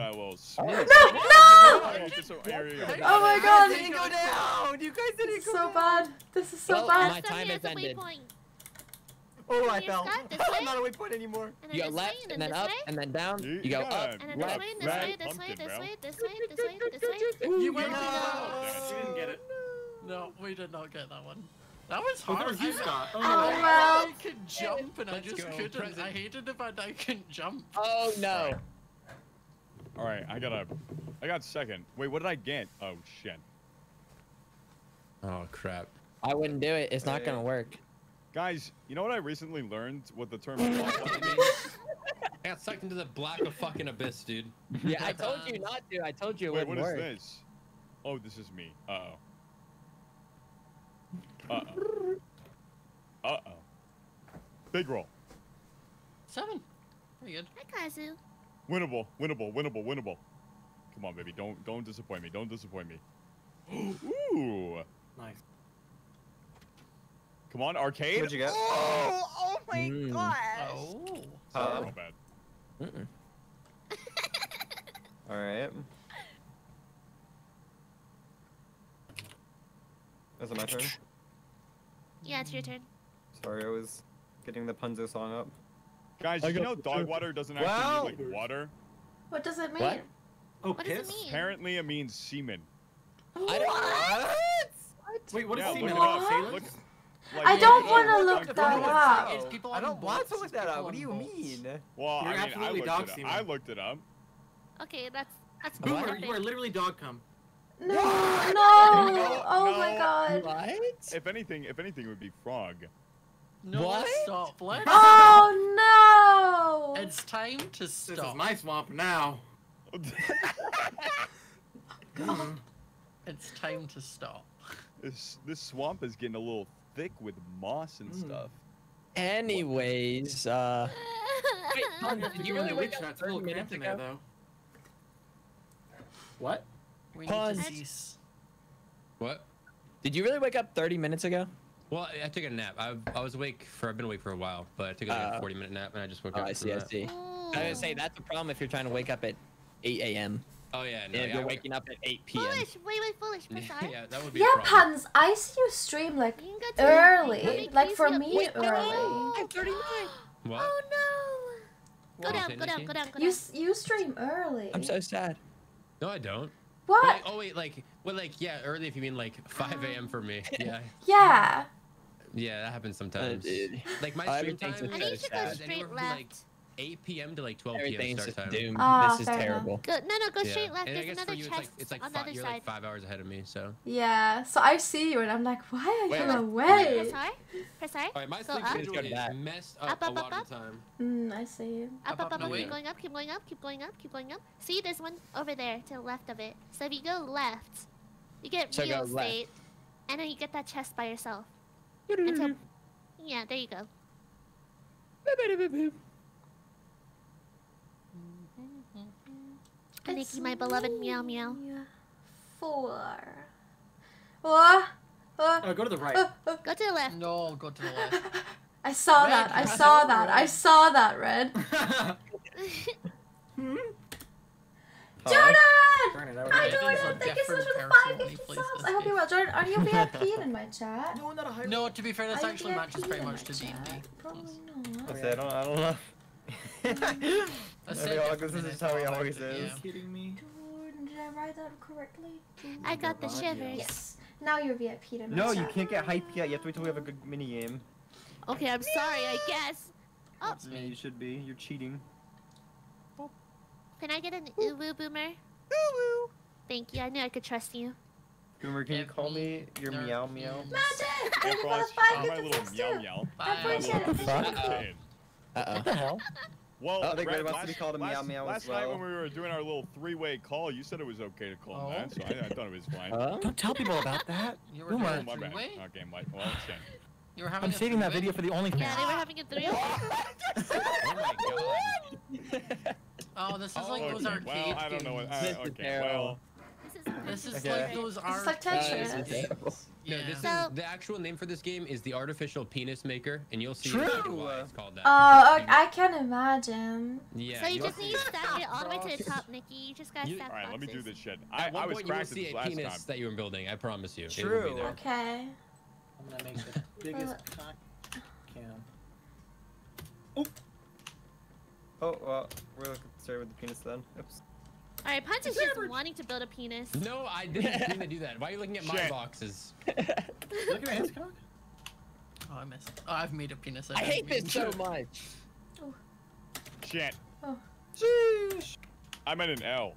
guy a little No! smooth. No! Just so- here you go. Oh my god! Didn't go down. You guys didn't go So down. bad. This is so Well, bad. my time has ended. Oh, I Here's fell. Scott, this I'm way. not a waypoint anymore. And then You go this left, way, and then this up, way. and then down. You- You go you up, gotta- And then Right, this way, this right. way, this way, Pumpkin, this bro. way, this way, this way, this way. You went no. off. You didn't get it. No, we did not get that one. That was Oh, hard. that was you, I- Scott. Oh, Oh, no. well. I could jump and I Let's just go, couldn't. present. I hated the fact I couldn't jump. Oh no. All right, I got a, I got second. Wait, what did I get? Oh shit. Oh crap. I wouldn't do it. It's not Hey. gonna work. Guys, you know what I recently learned? What the term swamp I means? got sucked into the black of fucking abyss, dude. Yeah, I told you not to. I told you it Wait, what wouldn't is work. this? Oh, this is me. Uh oh. Uh oh. Uh oh. Big roll. Seven. Pretty good. Hi, Kazu. Winnable. Winnable. Winnable. Winnable. Come on, baby. Don't don't disappoint me. Don't disappoint me. Ooh. Nice. Come on, arcade. What'd you get? Oh, oh my Mm. gosh. Oh. Uh, Not bad. Mm-mm. all right. Is it my turn? Yeah, it's your turn. Sorry, I was getting the Punzo song up. Guys, I did you got know the dog turn. water doesn't actually Wow. mean like water? What does it mean? What? Oh, What does piss? it mean? Apparently, it means semen. I don't. What? Wait, what is Yeah, semen? look it Like up. sailors? Look, I like, don't look it want to up. look Like, that look it up. It's people I on don't want to boats, look it's that people up. What on do you boats. mean? Well, You're I mean, I absolutely looked, dog it up. semen. I looked it up. Okay, that's that's What? Boomer, perfect. you are literally dog cum. No, no. No, Oh my no. god. What? If anything, if anything, it would be frog. No, What? let's stop. Let's Oh no. It's time to This is stop. my swamp now. Mhm. It's time to stop. This this swamp is getting a little thick with moss and Mm. stuff. Anyways, uh. Wait, Tom, You have did to you go in really the wake witch up nuts. A little thirty cramped minutes in there, ago? though. What? We Pause. need to cease. What? Did you really wake up thirty minutes ago? Well, I I took a nap. I I was awake for I've been awake for a while, but I took like a Uh, forty minute nap and I just woke Oh, up. I from see. I that. see. I was gonna say that's a problem if you're trying to wake up at eight A M Oh yeah, and no, if yeah, you're I- waking up at eight P M Foolish. Wait, wait, foolish. Press R. yeah, that would be. Yeah, a problem. Puns, I see you stream like You can go to Let early. me Like please for you up. me, Wait, no. early. I'm thirty-nine. What? Oh no. Go What? down, Say go down, Nikki? go down, go You down. s- you stream early. I'm so sad. No, I don't. What? Like, oh wait, like, well, like, yeah, early if you mean like five A M for me. Yeah, Yeah. yeah, that happens sometimes. dude. Like my Oh, stream everything's time just I so think you should go sad. is straight anywhere from like left. eight P M to like twelve P M Everything's start just time. doomed. Ah, this is fair enough. terrible. Go, no, no, go Yeah. straight left. And I There's guess another for you, chest it's like it's like on the fi- other you're side. like five hours ahead of me, so. Yeah. So I see you and I'm like, why are Wait, you wait. away? Press R. Press R. All right, my Go sleep up. schedule Let's go to is that. messed Up, up, up, a up, lot up. of the time. Mm, I see. Up, up, Up, up, no up. way. Keep going up, keep going up, keep going up, keep going up. See, there's one over there to the left of it. So if you go left, you get So real go left. estate, and then you get that chest by yourself. Until, yeah, there you go. Nikki, my beloved meow meow. Four. Oh, oh, Oh, go to the right. oh, oh. Go to the left. No, go to the left. I saw Red, that. I red, saw that. I red. saw that, Red. Hmm? Jordan! Darn it, I Hi, was- Jordan. Jordan. Thank you so much for the Different five person gifted when he subs. plays I hope this you're well. Jordan, are you V I P in my chat? No, not a high No, to be fair, this Are you actually matches V I P very in much my to D and D. chat? Probably not. I say I don't. I don't know. I I said think all- different this than is I how he thought, always but is. yeah. Are you kidding me? Jordan, did I write that correctly? I got the God, shivers. Yes. Now you're V I P'd in my No, chat. you can't get hype yet. You have to wait till we have a good mini game. Okay, I'm sorry, I guess. Oh, Yeah, you should be. You're cheating. can I get an ooh woo boomer? Thank you. I knew I could trust you. Boomer, can you Give call me me your their meow meow? views. Magic! Thank Hey, you for boss, the five I'm my gifted little subs meow too. meow. I Bye. appreciate it. This is fuck? a kid. Uh What the hell? Well, Oh, I think Brett, Red wants to last, be called a meow last, meow last as night well. when we were doing our little three-way call, you said it was okay to call Oh. him that, so I, I thought it was fine. oh. Don't tell people about that. You were Boomer. doing Oh, a my bad. three-way? Okay, my, well, it's fine. You were having I'm a saving that three-way? video for the OnlyFans. Yeah, they were having a three. Oh my god. Oh, this is like okay, those arcade well, I don't know what. I, This is okay, terrible. well, This is This is Okay. like those It's art. like Uh, Tetris. this is- No, Yeah. this So- is the actual name for this game is the artificial penis maker, and you'll see True. exactly why it's called that. Oh, okay, I can imagine. yeah. So you you'll just see need to it. stack it all the way to the top, Nikki. You just gotta You- stack All right, let me do boxes. this shit. I, At one I was point, you will cracked at see this a last penis time. that you were building. I promise you. It will True. be there. Okay. I'm gonna make the biggest cock can. Oh, well, we're looking started with the penis then. Oops. All right, Punch is just wanting to build a penis. No, I didn't mean to do that. Why are you looking at my Shit. boxes? Look at his cock. Oh, I missed. Oh, I've made a penis. I hate this so much. Shit. Oh. Sheesh. I'm at an L.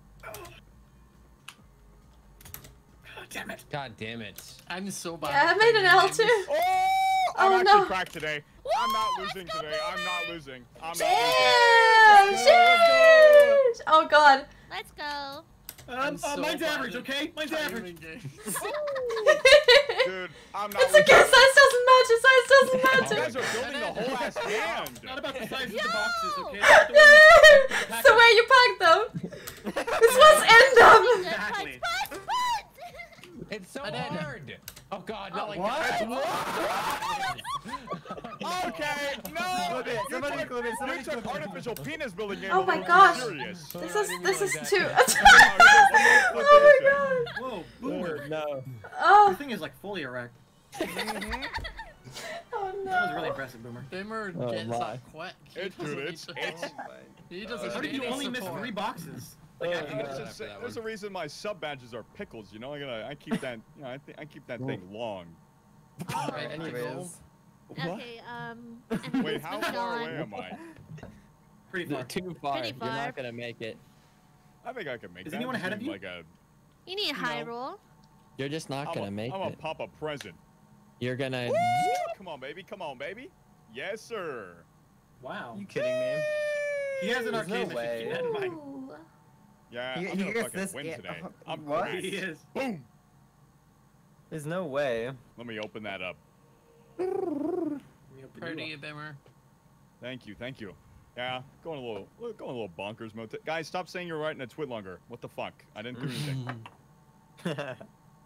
God damn it. God damn it. I'm so bad. Yeah, I at made an playing L games. too. Oh! I'm Oh, actually no. cracked today. I'm not losing today. I'm not losing. I'm not Damn! losing. Let's go, let's Sheesh! Oh god. Let's go. Um, I'm uh, so mine's bad average, at okay? Mine's timing average. games. Dude, I'm not It's losing. okay, size doesn't matter, size doesn't You matter. guys are building the whole ass hand. Not about the size of the boxes, okay? Yeah, Not the way so where you pack them? This was in them. Good Exactly. Punch, Punch, Punch! It's so I did. hard. Oh God, not like What? that. Okay, no. Clip it, You somebody took, clip it, somebody you took clip it. artificial penis building game. Oh a my little gosh. too serious. This I is didn't this realize is that. too. Okay, Oh my god. Whoa, boomer. No. The Oh. thing is like fully erect. Mhm. Oh no. That was really impressive, boomer. Boomer Oh, gets my. that quick. He It- doesn't dude, need it's- to- it's- He doesn't How need did you any only miss support. three boxes? Oh, Like, I no. think There's, After a, that there's a one. reason my sub badges are pickles. You know, I gotta, I keep that, you know, I, think I keep that thing long. All Right, Anyways. Okay, um. and Wait, who's how moving far on? away am I? pretty far. Too far. Pretty You're far. not gonna make it. I think I can make Is that. anyone ahead of Seems you? Like a, You need a high roll. You're just not I'm gonna a, make I'm it. a pop a present. You're gonna. Come on, baby. Come on, baby. Yes, sir. Wow. You kidding me? He has an There's no arcade machine. way. Keep that in mind. Ooh. Yeah, He- I'm he gonna gets fucking this win in- today. uh, I'm what? cracked. He is. Boom. There's no way. Let me open that up. Proud of you, Boomer. Thank you, thank you. Yeah, going a little, going a little bonkers mode. Guys, stop saying you're writing a twit longer. What the fuck? I didn't do anything.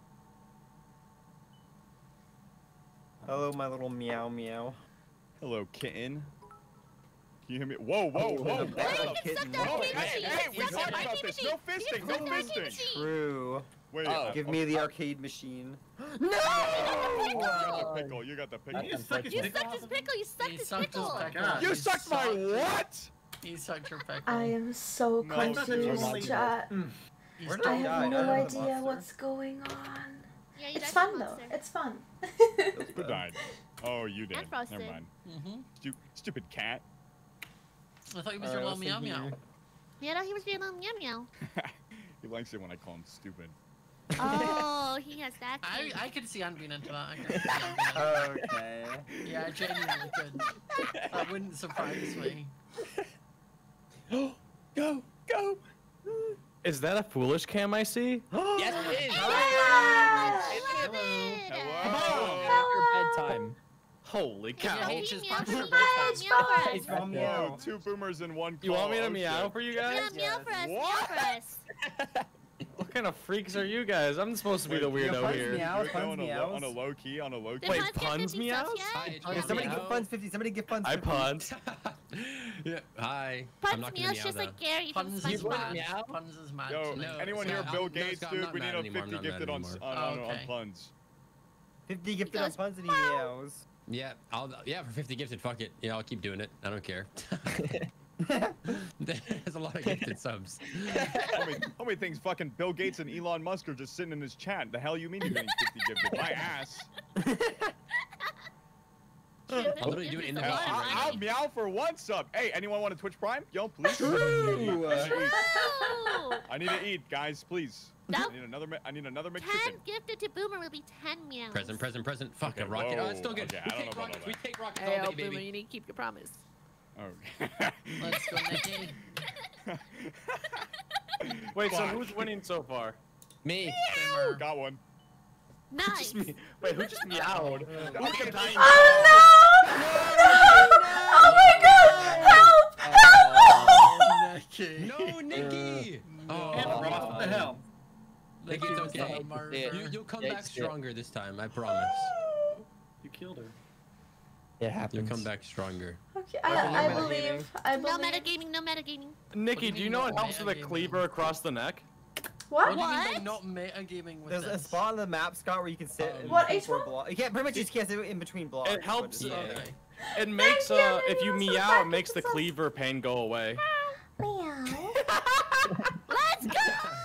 Hello, my little meow meow. Hello, kitten. Can you hear me? Whoa, whoa, Oh, whoa! the bad whoa. kitten. Suck No, that hey, machine. hey, we Suck talked that about this. No fisting, no Suck that fisting. machine. True. Wait, Oh. uh, Give oh, me the arcade machine. You got the pickle. You got the pickle. You suck his You dick sucked off his of him? pickle. You sucked He his sucked his pickle. pickle. God. You He sucked my what? He sucked your pickle. I am so No, I thought that you confused, only- chat. Mm. He's Where did I I done- die? have no I don't have a idea monster. what's going on. Yeah, you It's died fun from though. monster. It's fun. Who died? Oh, you did. And Frosted. Never mind. Mhm. Stu stupid cat. I thought he was Alright, your little let's meow see meow. here. Yeah, no, he was being a meow meow. He likes it when I call him stupid. Oh, he has that. I thing. I could see Anne being into that. I could see Anne being into that. Okay. Yeah, I genuinely could. That wouldn't surprise me. Go, go. Is that a foolish cam I see? Yes, it is. Yeah! Love it. Hello. Your bedtime. Holy Yeah, cow. H is Meow part for of me, your meow bedtime. for us. It's from Whoa, meow. two boomers in one call. You want me to Oh, meow shit. for you Meow, guys? meow for us. Meow What? for us. What kind of freaks are you guys? I'm supposed to be Wait, the you weirdo Punch here. meow, Do it Punch on a, lo- meows. on a low key, on a low key. Did Wait, Hans get puns fifty meows? subs yet? Hi, Okay, Meow. somebody give funds fifty. Somebody give funds I fifty. punt. Yeah, hi. I'm Puns not gonna meows meow just though. like Gary from Puns is You want SpongeBob. meow? mad. Puns is mad. Yo, tonight. anyone So, here, I'm- Bill no, Gates, Scott, I'm dude? not We need mad a anymore, I'm fifty not mad gifted on, s- anymore. on, on, Okay. on puns. fifty gifted goes, on puns and he meows. Yeah, I'll yeah for fifty gifted. Fuck it. Yeah, I'll keep doing it. I don't care. There's a lot of gifted subs. How many, how many things fucking Bill Gates and Elon Musk are just sitting in his chat? The hell you mean you're getting fifty gifted? My ass. I'll literally do it in the Hell, machine I'll, right I'll now. meow for one sub. Hey, anyone want to Twitch Prime? Yo, please. True. I need to eat. Ooh. I need to eat, guys, please. Nope. I need another. mi- I need another Ten McChicken. gifted to Boomer will be ten meows. Present, present, present. Fuck Okay, a rocket. Oh, it's still whoa, good. okay, we I don't take know about rockets. all We that. take rockets Hey, all oh, day, Boomer, baby. you need to keep your promise. Okay. Let's go, Nikki. Wait, so Fuck. who's winning so far? Me. Boomer. Got one. Nice. Just me. Wait, who just meowed? Who's the dying? Oh no! No! Oh my god! Help! Help! Nikki. No, Nikki. No. Hannah Ross, what the hell? Like, it's okay. You, you'll come back stronger this time, I promise. You killed her. It happens. You'll come back stronger. Okay, I, I believe. I No believe. metagaming, no metagaming. Nikki, do do you you know mean it not helps with a metagaming? cleaver across the neck? What? What do you mean What? by not metagaming with There's a this? spot on the map, Scott, where you can sit. Um, in What, between H four one? blocks. You can't pretty much just can't sit in between blocks. It helps. but Uh, it's- Okay. it makes you, uh, if you Nino, so meow, back it makes the into some- cleaver pain go away. Meow. Let's go!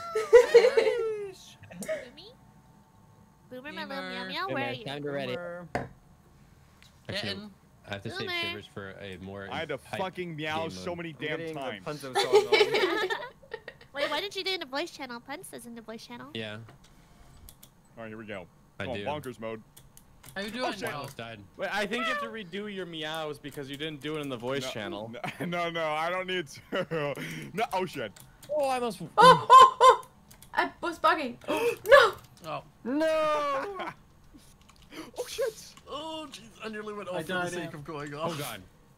Boomy? Boomer, my little meow meow, where are you? Time to ready. Boomer. Actually, Getting. I have to save Boomer. shivers for a more. I had to hype fucking meow game so mode. many I'm damn getting the times. Punzo song on. Wait, why didn't you do it in the voice channel? Punch says in the voice channel. Yeah, All right, here we go. I Come on, do. bonkers mode. How you Oh, doing shit. now? Almost died. Wait, I think you have to redo your meows because you didn't do it in the voice no, channel. No, no, no, I don't need to. No, oh shit. Oh, I almost. Oh, oh, oh! I was bugging. No! Oh. No! Oh shit. Oh jeez, I nearly went I off for the died sake in. of going off. Oh god.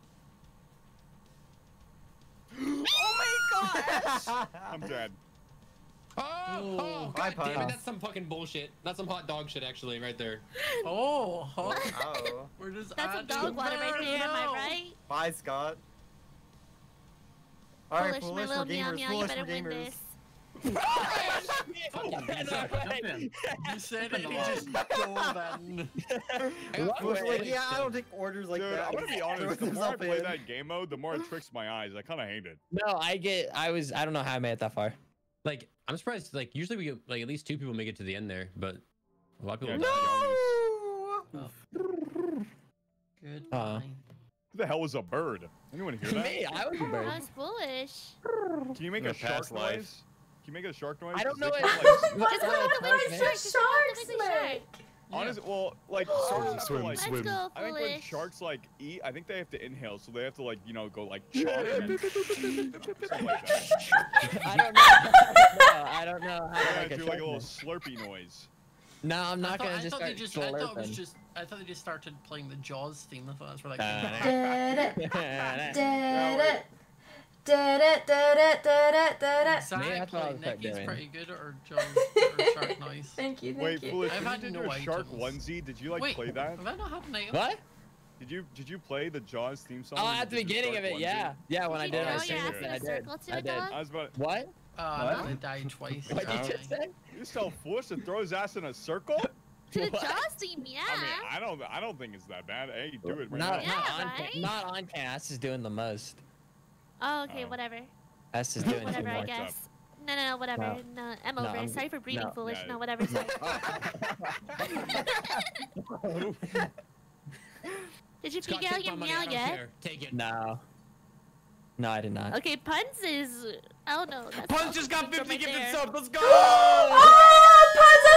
Oh my god! I'm dead. Oh, oh Bye, god damn Pun. it, that's some fucking bullshit. That's some hot dog shit, actually, right there. Oh, huh? Oh. We're just That's some adding dog water right there, there, am I no. right? Bye, Scott. Alright, Foolish, my foolish, we're little meow gamers. meow, you Foolish, better we're win gamers. this. Fucking Jump in. You said it, Open you the just dove in. Foolish, like, yeah, I don't take orders like Dude, that. I'm gonna be honest. The Throws more I himself play in. that game mode, the more it tricks my eyes. I kind of hate it. No, I get. I was. I don't know how I made it that far. Like, I'm surprised, like, usually we get, like, at least two people make it to the end there, but a lot of people Yeah, die. No! Good. Uh. Who the hell was a bird? Anyone hear that? Me, I was a bird. That was foolish. Can you make In a a shark past noise? life. Can you make a shark noise? I don't 'Cause know they it. kinda, like, What Just the go fuck to the is shark, the just go to the sharks shark. make? Honestly, well, like Swim, sharks have to, swim, like, Let's swim. go, I think when foolish. sharks like eat, I think they have to inhale, so they have to like you know go like chomp and something like that. I don't know. I don't know how to Yeah, make a do like a shark little noise. slurpy noise. No, I'm I not thought, gonna I just thought start they just, I thought it was slurping. just, I thought they just started playing the Jaws theme. I thought that's where that Uh, came Did it. Nah. Did it. Did it. Did it. Did it. Did from. it. Me, that's what I Exactly. was like Nikki's doing. pretty good at her Jaws or shark noise. Thank you. Thank Wait, you. foolish, I've did had you do no a shark items. onesie? Did you like Wait, play that? have I not had an item? What? Did you did you play the Jaws theme song? Oh, when you at the did your beginning shark of it, onesie? yeah. Yeah, when I Did did you it, I know was your singing ass it. in I a did. circle to I it, did. dog? I was about. What? Uh, What? I nearly died twice. What did you Uh, just say? You so foolish to throw his ass in a circle? To the What? Jaws theme, yeah. I mean, I don't I don't think it's that bad. Hey, you do it right Not, now. Yeah, not on, right? not on cast is doing the most. Oh, okay, Oh. whatever. S is doing too Whatever, I much. guess. No, no, no, whatever. No. No, I'm No, over. I'm- Sorry for breeding no. foolish. Yeah. No, whatever. Sorry. Did you Scott, peek out take my your money, meow I don't yet? care. Take it. No. No, I did not. Okay, Puns is. I don't know. That's Punch all just got from fifty right gifted there. subs. Let's go! Oh,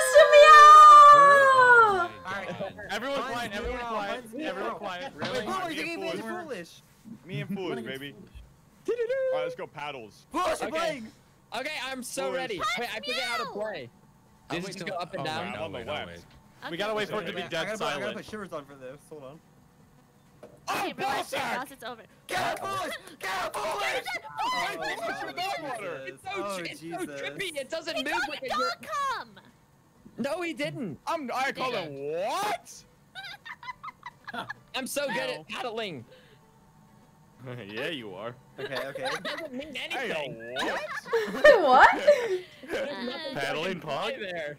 Puns Oh my God. Everyone Punch quiet. Everyone meow, quiet. punch meow. Everyone quiet. Wait, Really? foolish, Me you and gave me Foolish. foolish. Me and foolish, baby. Doo-doo-doo. Alright, let's go paddles. Foolish, Okay. you're playing. Okay, I'm so Foolish. ready. Wait, I forget how to meow. play. I'll Did it wait just till- go up and oh, down? wait, I'm on the wait, I'll left. wait. Okay. We gotta wait for it to be I dead gotta, put, I gotta silent. put shivers on for this. Hold on. Okay, relax, ballsack! relax, it's over. Get out, foolish! Get out, foolish! Wait, foolish, you're dog water. Jesus. So, Oh, it's so Jesus. trippy. It doesn't He move told like me a dog come! No, he didn't. I'm I call it what? I'm so good No. at paddling. Yeah, you are. Okay, okay. It doesn't mean Hey, anything. what? What? There's nothing Paddling fucking play pog? there.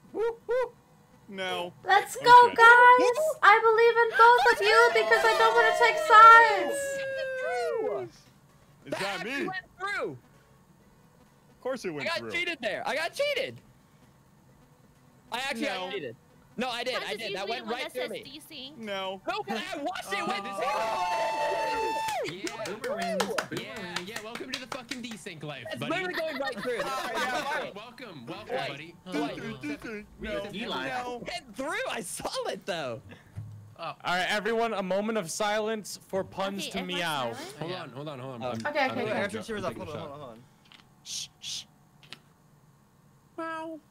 No. Let's Okay. go, guys! I believe in both of you because I don't want to take sides. Is That that actually me? went through. Of course it I went got through. cheated there. I got cheated. I actually No. got cheated. No, I did. Punch I is did. That usually went the one right that through says me. desync. No. No, but I watched it went Yeah. Boomer wins. Boomer Yeah, wins. yeah, welcome to the fucking desync life, It's buddy. literally going right through. Yeah, welcome, welcome, Wait. buddy. Wait. No. Eli. No. Went through. I saw it though. Oh, All right, everyone, a moment of silence for puns Okay, to everyone's meow. silent? Hold on, hold on, hold on. Oh. I'm- Okay, I'm okay, taking Wait, okay. I a have to shot. shivers I'm up. Hold taking a on, shot. hold on, hold on. Shh, shh. wow.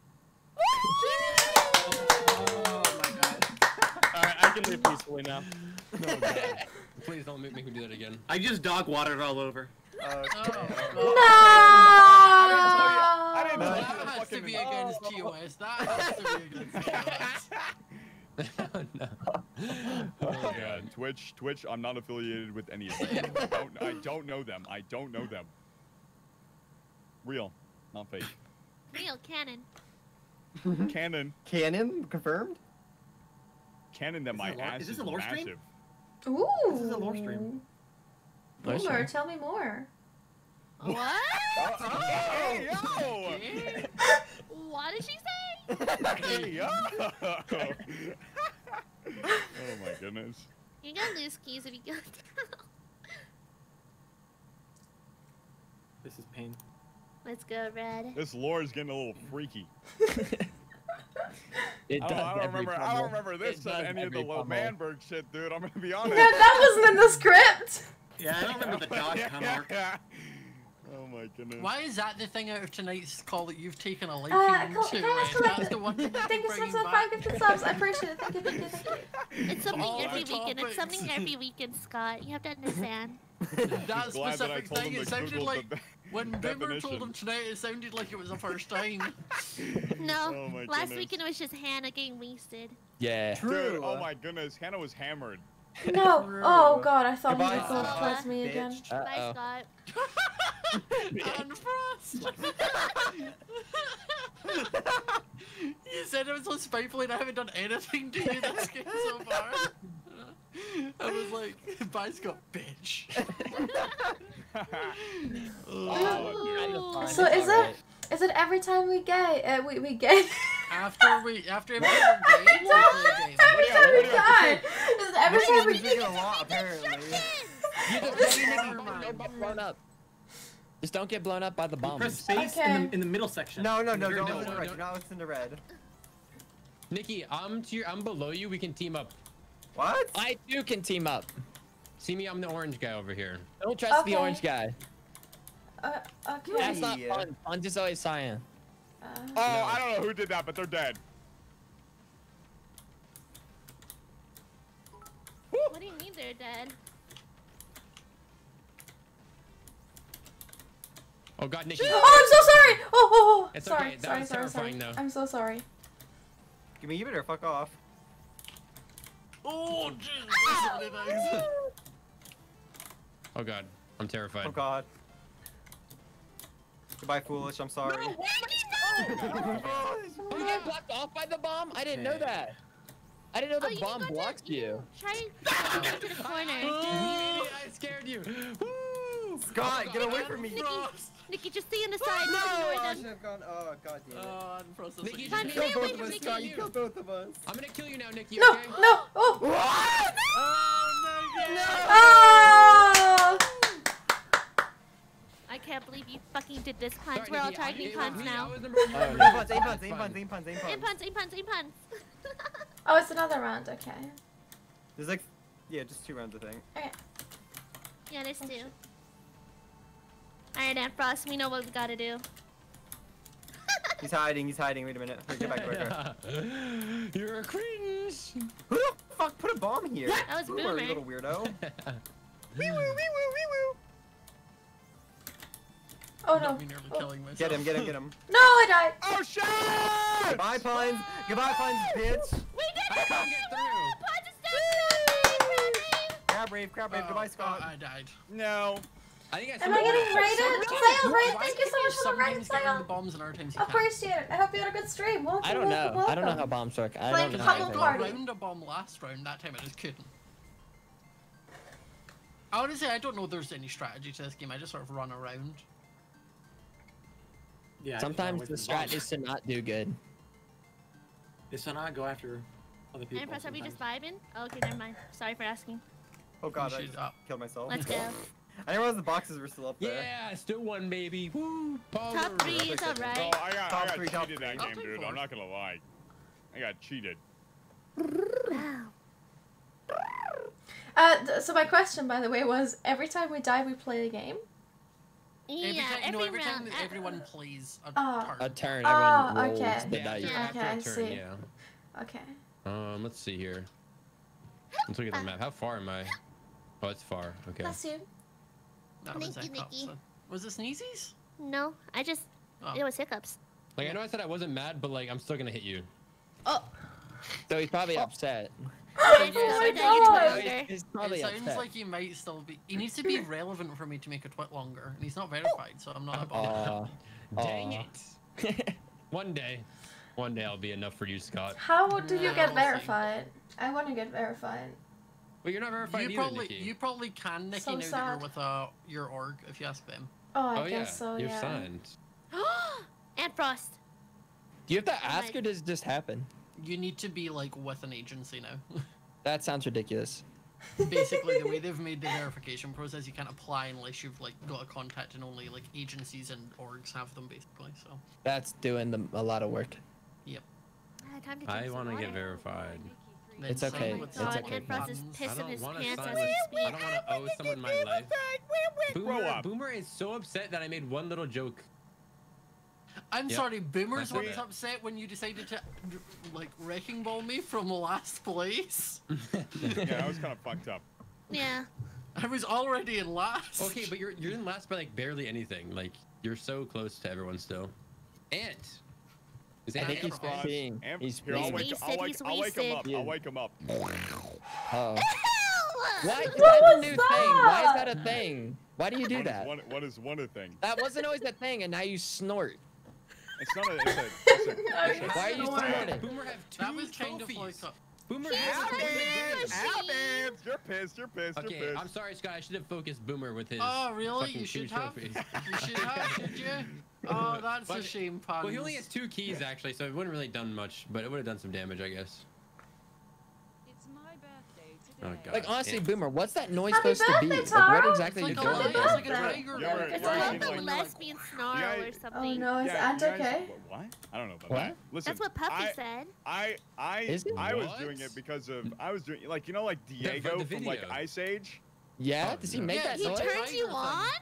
Oh my god. All right, I can leave peacefully now. No, God. Please don't make, make me do that again. I just dog watered all over. Okay. Oh, No! I I didn't know That you were has to fucking- be against T O S. That has to be against T O S. Oh, no. Oh, yeah, Twitch, Twitch. I'm not affiliated with any of them. I don't, I don't know them. I don't know them. Real, not fake. Real canon. Canon, Canon confirmed. canon that Is my this a lore- ass is this is a lore stream? massive. Ooh. This is a lore stream. Lore Boomer, stream. tell me more. What? Hey yo! What did she say? Hey yo! Oh my goodness. You're gonna lose keys if you go down. This is pain. Let's go, Red. This lore is getting a little freaky. It I does don't, I don't every remember. I Pummel. don't remember this It than does any of the every low Pummel. Manberg shit, dude. I'm gonna be Yeah, honest. that wasn't in the script. Yeah, I don't remember the dog yeah, come yeah, arc. yeah. Oh my goodness. Why is that the thing out of tonight's call that you've taken a liking Uh, to? cool. Can I ask Red? like, That's the one thing thank you so bringing much for the back. five gifted subs. I appreciate it. Thank you, thank you, thank you. It's something All every the weekend. It's something topics. every weekend, Scott. You have to understand. That Glad that I specific told thing, him it to sounded Google like the when Boomer told definition. him tonight, it sounded like it was the first time. No, Oh my last goodness. weekend it was just Hannah getting wasted. Yeah. Dude, True. oh my goodness, Hannah was hammered. No. True. Oh god, I thought Goodbye, he was going Scott. towards me Bitch. again. Bye, Uh-oh. Scott. And Frost. You said it was so spiteful and I haven't done anything to you this game so far. I was like, bye Scott, bitch. Oh, So is it is it every time we gay uh, we we gay? After we, after every other game, we No, play a game. every What time do we you- die. Is it every time we He's drinking a lot, apparently. You just don't get blown up. Just don't get blown up by the bombs. Press space Okay. in, the, in the middle section. No, no, no, You're- don't no, listen to no, red. no. Do not listen to red. Nikki, I'm to your, I'm below you. We can team up. What? I too can team up. See me, I'm the orange guy over here. Don't trust Okay. the orange guy. Uh, okay. That's not Yeah. fun. Fun just always cyan. Uh, Oh, I don't know who did that, but they're dead. What do you mean they're dead? Oh god, Nikki. oh, I'm so sorry. Oh, oh, oh. It's sorry, okay, that sorry, was sorry, sorry. terrifying, though. I'm so sorry. Give me you better fuck off. Oh, jeez. That's so Oh god, I'm terrified. Oh god. Goodbye, foolish. I'm sorry. You get blocked off by the bomb? I didn't know Okay. that. I didn't know Oh, the you bomb can go blocks to, you. Try to go to the corner. I scared you. Woo! Scott, Oh, get God. away from me. Nikki, Nikki, just stay on the side. No! Just I ignore should them. have gone. Oh god damn it. Oh, and processing. Nikki, Fine, just stay Kill away both of from us, Nikki. Scott. You killed both of us. I'm gonna kill you now, Nikki. No, Okay? no. Oh. What? Oh. I can't believe you fucking did this, puns. Sorry, We're all Nikki, I- targeting it was puns me, now. I was number one. Oh, Aim no. puns, aim puns, aim Fun. puns, aim puns, aim Aim puns. puns, aim puns, aim puns. Oh, it's another round. Okay. There's like, yeah, just two rounds, I think. Okay. Yeah, there's two. Alright, Aunt Frost, we know what we gotta do. He's hiding, he's hiding. Wait a minute. Wait, get back, get back, get back. You're a cringe. Who the fuck put a bomb here? That was Boomer, Boomer. you little weirdo. Wee woo, wee woo, wee woo. Oh Got no. me nearly Oh. killing myself. Get him, get him, get him. No, I died. Oh shit! Goodbye, puns. Goodbye, puns, bitch. We did I it! can't get through. Puns is down! Crab rave, crab rave. Oh, Goodbye, oh, Scott. I died. No. I think I Am I getting raided? Sail, raid, Why thank you so can much for the raid, sometimes get rid of the Sail. bombs and other times you can't? Appreciate it. I hope you had a good stream. Welcome, I don't welcome, know. I don't know how welcome. bombs work. I Like, don't know Pummel anything. party. Round a bomb last round. That time I just couldn't. Honestly, I don't know if there's any strategy to this game. I just sort of run around. Yeah, I Sometimes just the ran away strat from is to not do good. bombs. It's to not go after other people. Aunt Frost, are we just sometimes. vibing? Oh, okay, never mind. Sorry for asking. Oh god, I Shit just up. killed myself. Let's go. I didn't realize the boxes were still up there. Yeah, still one, baby. Woo! Top Power. three is Bro, alright. I got, Top I got three, top cheated that three. game, I'll dude. take I'm not gonna lie. I got cheated. Wow. Uh, th- so my question, by the way, was every time we die, we play a game. Yeah, every time, every, no, every round. time uh, everyone plays a Ah. turn. A turn. Oh, Everyone rolls okay. the Yeah, dice. after, Yeah. after Okay, I a turn, see. yeah. Okay. Um, let's see here. Let's look at the map. How far am I? Oh, it's far. Okay. That's you. That was Nikki, that cup, Nikki. so- Was it Sneezy's? No, I just Oh. It was hiccups. Like I know I said I wasn't mad, but like I'm still gonna hit you. Oh. So he's probably upset. It's Oh my going to God. longer. He's It probably sounds upset. like he might still be. He needs to be relevant for me to make a twit longer, and he's not verified, so I'm not about Aw. Dang Aw. it. One day. One day I'll be enough for you, Scott. How do you Yeah, get we'll see. verified? I want to get verified. Well, you're not verified You either, probably, Nikki. you probably can, Nikki, So now that sad. you're with uh, your org, if you ask them. Oh, I oh yeah, guess so, you're yeah. signed. And Frost. Do you have to Oh ask my- or does it just happen? You need to be like with an agency now. That sounds ridiculous. Basically, the way they've made the verification process, you can't apply unless you've like got a contact, and only like agencies and orgs have them, basically. So. That's doing them a lot of work. Yep. Ah, time to I drink some want to get water. verified. Then It's same okay, with it's the God, okay. and Frost is buttons. I pissing don't his want to pants sign as with. we I speak. don't want to owe someone my life. Grow Boomer, up. Boomer is so upset that I made one little joke. I'm Yep. sorry, Boomer's I was said that. upset when you decided to, like, wrecking ball me from last place. Yeah, that was kind of fucked up. Yeah. I was already in last. Okay, but you're you're in last by like barely anything. Like you're so close to everyone still. Ant. Is I Ant think he's verified? peeing. Amp, He's here, I'll peeing. wake, He's I'll wasted, wake, he's I'll wake him up. wasted. I'll wake him up. Oh. Why? What That's a was new thing. that? Why is that a thing? Why do you do What is that? one, what is one of the things? That wasn't always a thing, and now you snort. It's not a. It's a. It's a, it's a Why are you Snorting. snorting? Boomer have two That was kind of trophies. like a... Boomer He's has a two machine. games. happens. You're pissed. You're pissed. You're Okay, pissed. I'm sorry, Scott. I should have focused Boomer with his. Oh, really? fucking You two should have? trophies. You should have, should you? Oh, that's a But- shame, Puns. Well, he only has two keys actually, so it wouldn't really done much, but it would have done some damage, I guess. It's my birthday Oh, today. God. Like honestly, Yeah. Boomer, what's that noise Happy supposed to be? birthday, Like, Tara. what exactly It's are like you a, doing? it's like a birthday. tiger. Yeah, we're- like, It's we're like acting the like- lesbian snarl Yeah, or oh, something. Oh no, is Yeah, Ant you guys- okay? What? I don't know about What? that. Listen, That's what Puffy I, said. I, I, Is it? I was What? doing it because of I was doing like you know like Diego the from like video. Ice Age. Yeah? Oh, Does he no. make Yeah, that he He noise? turned- turns you Tiger on? thing.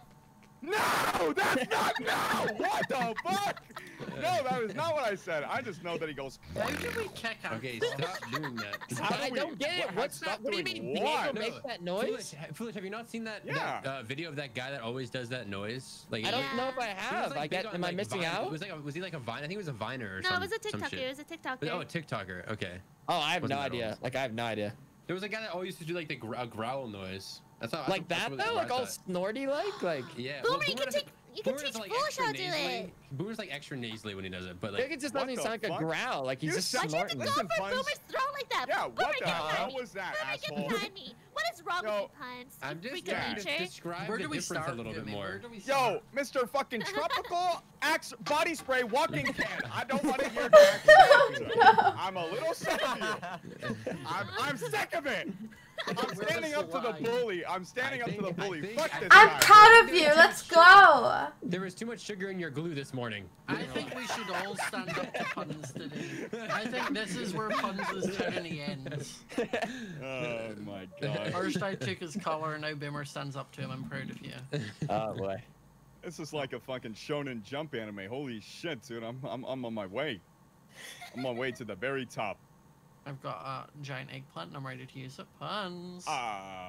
No, that's not no. What the fuck? No, that was not what I said. I just know that he goes. How do we kick out? Okay, stop doing that. How do I we- don't get it. what- What's stop that? What do you doing mean what? Diego No. makes that noise? Foolish, ha- Foolish, have you not seen that, Yeah. that uh, video of that guy that always does that noise? Like I he- don't know if I he was, have. like, I big get. on, Am I like, missing Vine. out? Was like a, was he like a Vine? I think it was a Viner or No, some, it was a some TikToker. shit. It was a TikToker. Oh, a TikToker. Okay. Oh, I have Wasn't no that idea. old. Like I have no idea. There was a guy that always used to do like the gr- a growl noise. That's not Like that's that what- though? what Like I all thought. snorty like? Like Yeah. Boomer, well, you Boomer can does it- take- you can Boomer does teach it, like, Foolish extra how to do nasally. it. Boomer's like extra nasally when he does it, but like like it just What doesn't the sound like a fuck? growl. Like he's You just sound- Why'd you have to snorting. go Listen, for Puns. Boomer's throat like that? Yeah, Boomer, what the get behind hell me. was that, Boomer, asshole? get behind me. What is wrong Yo, with you, Puns? I'm You just freak of trying to nature. describe Where the do we difference start? a little bit Jimmy? more. Where do we Yo, start? Mister fucking Tropical Axe Body Spray Walking Can. I don't want to hear that. I'm a little sick of you. I'm, I'm sick of it. I'm standing up to the bully. I'm standing I up to the think- I bully. think- Fuck I- this I'm guy. proud of you. Let's go. There was too much sugar in your glue this morning. I think we should all stand up to Puns today. I think this is where Puns' tyranny ends. Oh my god. First I took his collar, and now Boomer stands up to him. I'm proud of you. Oh boy. This is like a fucking Shonen Jump anime. Holy shit, dude. I'm, I'm, I'm on my way. I'm on my way to the very top. I've got a giant eggplant, and I'm ready to use it. Puns. Ah.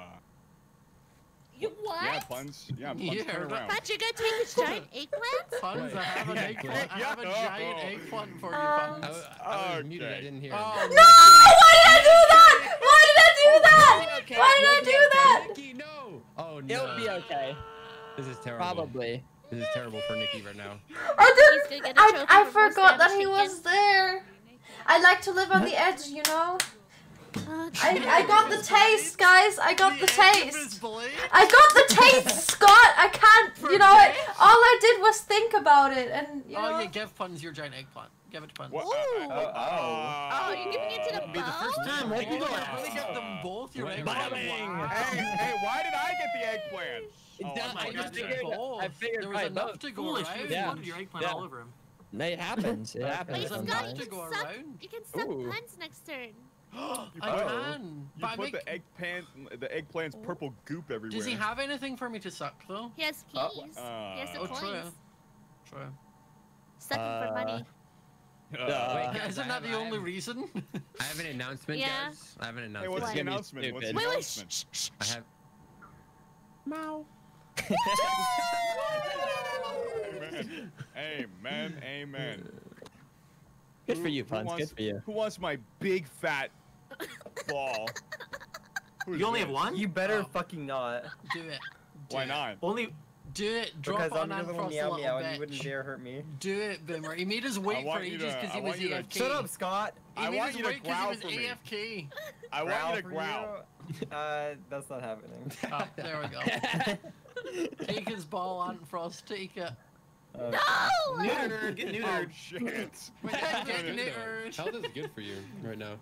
You what? Yeah, Puns. Yeah, Puns. Yeah, Turn around. Puns, you're gonna take this giant eggplant? Puns, I have an Yeah, eggplant. I have a yeah. giant eggplant for you, Um, I, Puns. was- I was Okay. muted. I didn't hear. Oh, him. No! Why did I do that? Why did I do that? Okay, Why did I we'll be do okay. that? Nikki, no! Oh no. It'll be okay. This is terrible. Probably. This is terrible for Nikki right now. I He's didn't. gonna get a I, trophy I for most forgot that damage he was taken. there. I like to live on the edge, you know. Uh, I, I got the taste, guys. I got the end of his taste. blade? I got the taste, Scott. I can't. You know, I, all I did was think about it, and you Oh know. yeah, give Puns your giant eggplant. Give it to Puns. What? Ooh. Uh, uh, Oh, you're giving it to the Be the first bow? time. Oh, If you don't yeah. really get them both, your Right, eggplant. bombing. Wow. Hey, hey, why did I get the eggplant? Oh, Yeah, I'm my I not God, just you gonna- figured. both. I figured There was probably enough both. to go Foolish, around. you Yeah. wanted your eggplant Yeah. all over him. It happens. It Wait, happens There's Scott, enough you to can go suck. around. You can suck Ooh. Puns next turn. I Oh. can. You But I put make... the eggplant, the eggplant's purple goop everywhere. Does he have anything for me to suck though? He has Uh, keys. uh, he has the Oh, true. coins. True. Sucking for Uh, money. Uh, Uh, Wait, guys, Isn't I that have- the I only have- reason? I have an announcement, Yeah. guys. I have an Hey, announcement. what's What? the announcement? What's the Stupid. Wait, wait, announcement? shh, shh, shh. I have. Mow. Hey, man. Amen, amen. Good Who- for you, who Puns. wants- Good for you. Who wants my big fat ball? Who's You only this? have one? You better Oh. fucking not. Do it. Do Why it. not? Only. Do it. Drop Because it I'm on your little Anfrost a meow little meow bit. and you wouldn't dare hurt me. Do it, Boomer. He made us wait for want you ages to- because I he was want you A to- F K. Shut up, Scott. He I made want us you to wait 'cause growl he for was me. A F K. I want you to for growl. you? Uh, that's not happening. Oh, there we go. Take his ball, Anfrost. Take it. Uh, No! Neutered, get Oh neutered. shit. We can't get Good, though. neutered. Health is good for you right now.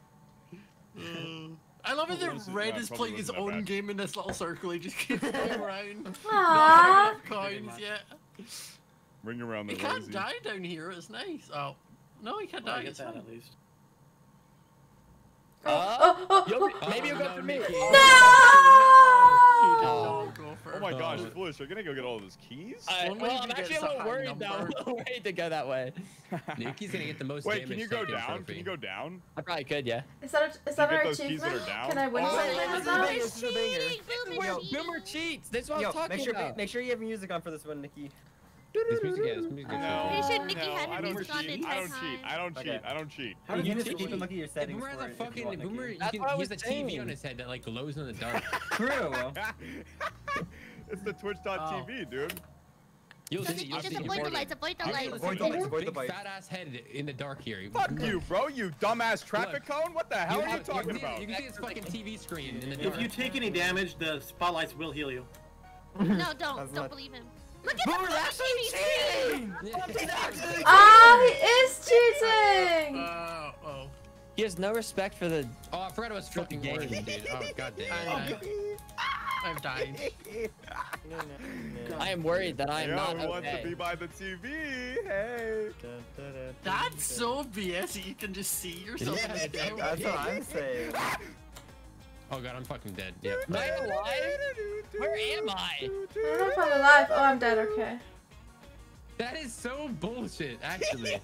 I love it Well, that this is- Red yeah, is probably playing his wasn't that own bad. game in this little circle. He just keeps going around. Not Aww. enough coins yet. Ring around the He can't rosy. die down here. It's nice. Oh, no, he can't Well, I die. get It's that fine. at least. Uh, Oh, oh, you'll be, oh. maybe you'll go no, for me. Nikki. He did No! not go for Oh my it. gosh, Oh. Foolish, you're gonna go get all those keys? I, Only well, if I'm he actually gets a a little high worried though. number. I'm worried to go that way. Nikki's gonna get the most Wait, damage. can you go taken down? trophy. Can you go down? I probably could, yeah. Is that, a, is that get our those keys that are achievement? down? Can I win Oh, something this with is that? big, this is a banger. Cheating! Boomer Yo, cheating! Boomer cheats. That's what Yo, I'm talking make sure, about. make sure you have music on for this one, Nikki. This music, yeah, this music is No, Pretty sure Nikki no, had her I don't music on the cheat. I entire don't cheat. I time. don't cheat. Okay. I don't cheat. You you can just cheat? you can look at your Yeah, settings Boomer has for a it if you fucking want, Boomer. Nikki. You That's can, what I he has was a T V saying. on his head that like glows in the dark. True. It's the twitch dot T V, dude. You'll Just, see. You'll just see. avoid the Avoid lights, avoid the I'll lights. give you Avoid a the lights, big, avoid the big lights. fat ass head in the dark here. Fuck you, bro, you dumbass traffic cone. What the hell are you Look, talking can see- about? You can see his fucking T V screen in the dark. If you take any damage, the spotlights will heal you. No, That's don't. not- Don't believe him. Look at Boomer, the that's fucking cheating! Yeah. Ah, he is cheating! Oh, oh. He has no respect for the. Oh, I forgot it was fucking game. working, dude. Oh, god I damn. know. I've died. I am worried that I am Yo, not who wants to okay. be by the T V? Hey. That's so B S. You can just see yourself in the Yeah, game. That's what I'm saying. Oh god, I'm fucking dead. Yep. Am I alive? Where am I? I don't know if I'm alive. Oh, I'm dead. Okay. That is so bullshit, actually.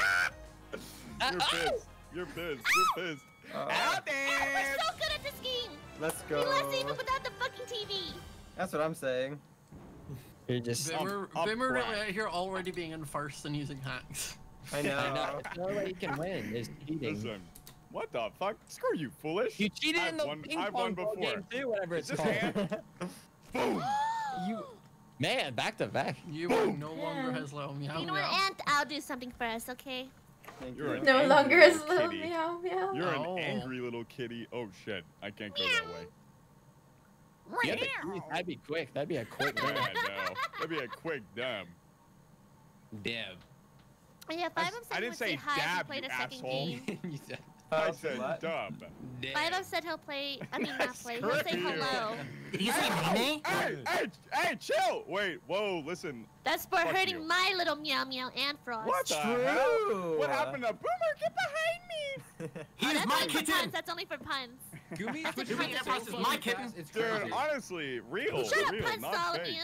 You're pissed. You're pissed. You're pissed. Uh, Out We're there. so good at this game. Let's We go. lost even without the fucking T V. That's what I'm saying. You're just. Bimmer, I'm Bimmer crying. right here already being in first and using hacks. I know. I know. There's no way you can win. Is cheating. Listen, what the fuck? Screw you, foolish. You cheated in I've the won- ping I've pong won ball before. game too, whatever it's Is this called. hand? Boom. You, man, back to back. You are no longer Yeah. his little meow You know what, meow. Aunt? I'll do something for us, okay? Thank You're you. an No angry longer is little little kitty. meow meow. You're Oh. an angry little kitty. Oh shit, I can't go that way. Yeah, but geez, that'd be quick. That'd be a quick Yeah, win. no. That'd be a quick dab. Damn. Yeah, I five s- of I seven didn't would say say hi if dab, we played you a second asshole. game. You said I Oh, said what? dub. Five of said he'll play. I mean, not play. He'll say Screw you. hello. Did you say Nene? Hey, hey, hey, chill! Wait, whoa, listen. That's for Fuck hurting you. my little meow meow and Frost. What the True. hell? What happened to Boomer? Get behind me! He Oh, is that's my only for puns. kitten! That's only for puns. Gumi That's a switches prank. so That is fucking my kitten. fast, It's Dude, crazy. honestly, real, Shut up, real, puns, not all of fake. you.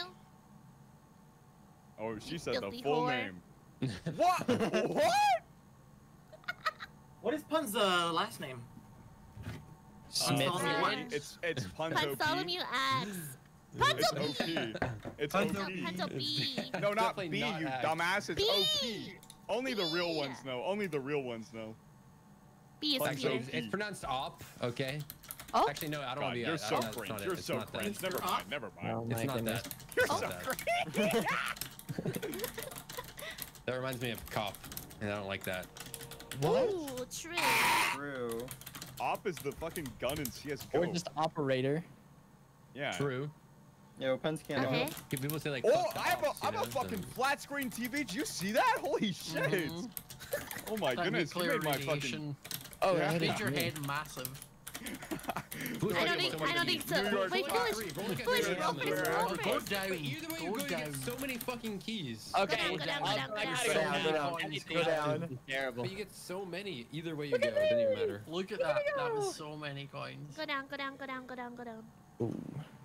Oh, she said the Filthy full whore. name. What? What? What is Pun's uh, last name? Smith. Uh, It's Orange. it's it's Punzo P. Bartholomew Axe. It's Punzo O P. It's Punzo O B. P. Punzo B. No, not Definitely B, not you Axe. dumbass. It's B. O P. Only the real B. ones know. Only the real ones know. B is Punzo Actually, Peter. it's, it's pronounced op, okay? Oh. Actually, no, I don't God, want to be. you're I so don't- that's cringe. not it, You're it's so not that. cringe. Never mind. Never mind. Oh It's my not goodness. that. You're It's so not that. cringe. That reminds me of cop, and I don't like that. Ooh, true. True. Op is the fucking gun in C S G O. Or just operator. Yeah. True. Yo, Pens can't Okay. help. People say like. Oh, fuck I have cops, a, I'm you a know, fucking so- flat screen T V. Did you see that? Holy shit! Mhm. Oh my That goodness, you nuclear made my fucking. radiation Oh, Yeah. that made is your weird. head massive. Who's I like don't it think. so I much don't to think me? so. New York Wait, flat foolish. Three, roll again, Foolish, roll roll again. first, roll Go first. down. But either way you Go go, you down. get so many fucking keys. Okay, down, go down, I'll- go down, I go gotta down. go Go down, go now. down. Anything Go else down. is terrible. But you get so many. Either way you go, it doesn't even matter. Look at that. That was so many coins. Go down, go down, go down, go down, go down. Ooh.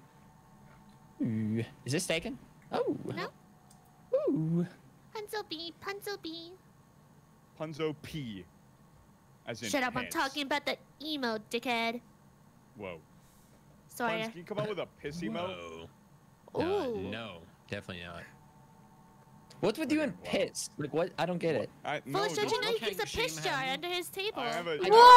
Ooh. Is this taken? Oh. No. Ooh. Pencil B, pencil B. Punzo P. As in Shut up, I'm pants. talking about the emo, dickhead. Whoa. Sorry. Puns, can you come up with a pissy mo? Whoa. Uh, Ooh. no, definitely not. What's with you and piss? Like what? I don't get it. I, no, Foolish, don't you know he Okay, keeps a piss shame jar him. under his table? I have a,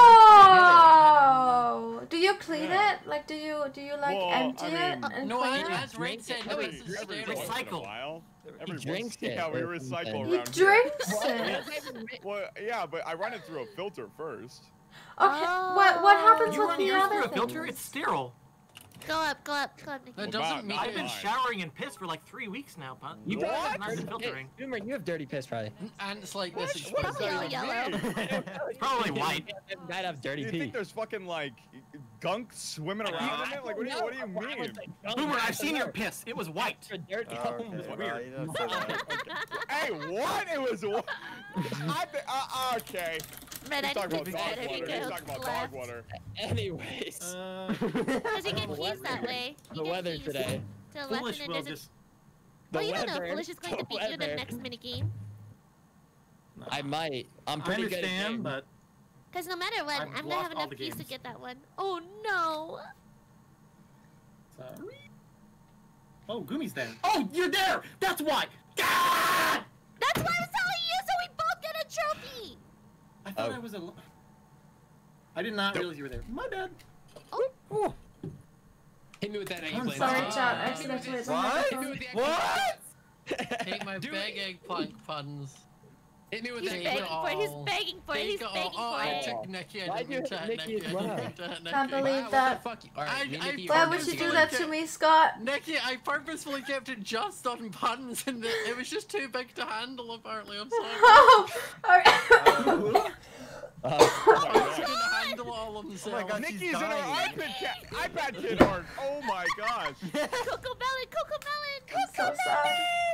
Whoa! Do you clean Yeah. it? Like, do you do you like Well, empty I it mean- and No, clean I, it? as Red said, no, every, it's a every stereo. once in a Recycle. while. Every once- drinks it Yeah, we or recycle something. around He here. drinks it. Well, yeah, but I run it through a filter first. Okay. What what happens You with run the yours other through a filter? things? It's sterile. Go up, go up, go up, Nikki. That Well, doesn't not- mean not I've been mine. showering in piss for like three weeks now, Punt. You What? I've not been Hey, filtering. Boomer, you have dirty piss, probably. ants like this. What? exposed. Probably all yellow. It's probably white. I'd have Do dirty you pee. think there's fucking like gunk swimming around in it? Like, what do you, what do you mean? Boomer, I've seen your piss. It was white. Dirty. Oh, okay, well, weird. you don't say that. Hey, what? It was what? I th- uh, okay. Red, I He's talking didn't about think dog that if you water. He's go talking about dog left. water. Anyways, Because you get keys that way. You the get weather keys today. To the left, Foolish and will then there's a... just. The Well, you don't know. weather. Foolish is going the to beat you in the weather. next minigame. I might. I'm I pretty good at understand, games. but Because no matter what, I've I'm gonna lost have all enough the keys to games. get that one. Oh no! uh, oh, Gumi's there. Oh, you're there. That's why. God! That's why I was telling you, so we both get a trophy! I thought Oh. I was a. I did not realize you were there. My bad. Hit me with that I'm eggplant. Sorry, Oh. chat. I accidentally hit the What? microphone. What? Take my Do big it. eggplant puns. Hit me with He's that Take it begging eggplant. for it, he's all. begging for it, Take he's it all. begging Oh, for I it. took Nikki. I Why'd didn't you mean to hit hit Nikki Nikki. as I well? didn't mean to hit Nikki. Can't believe What the that. fuck? All right, I- me and I Nikki, Why you're would you good. do that to me, Scott? Nikki, I purposefully kept it just on puns, and it it was just too big to handle. Apparently, I'm sorry. Oh, alright. Uh, Oh my I was god. gonna handle all of them. Oh my god, she's Nikki's in her dying. iPad, ca- iPad kid art. Oh my gosh. Coco Melon, Coco Melon! I'm so sad.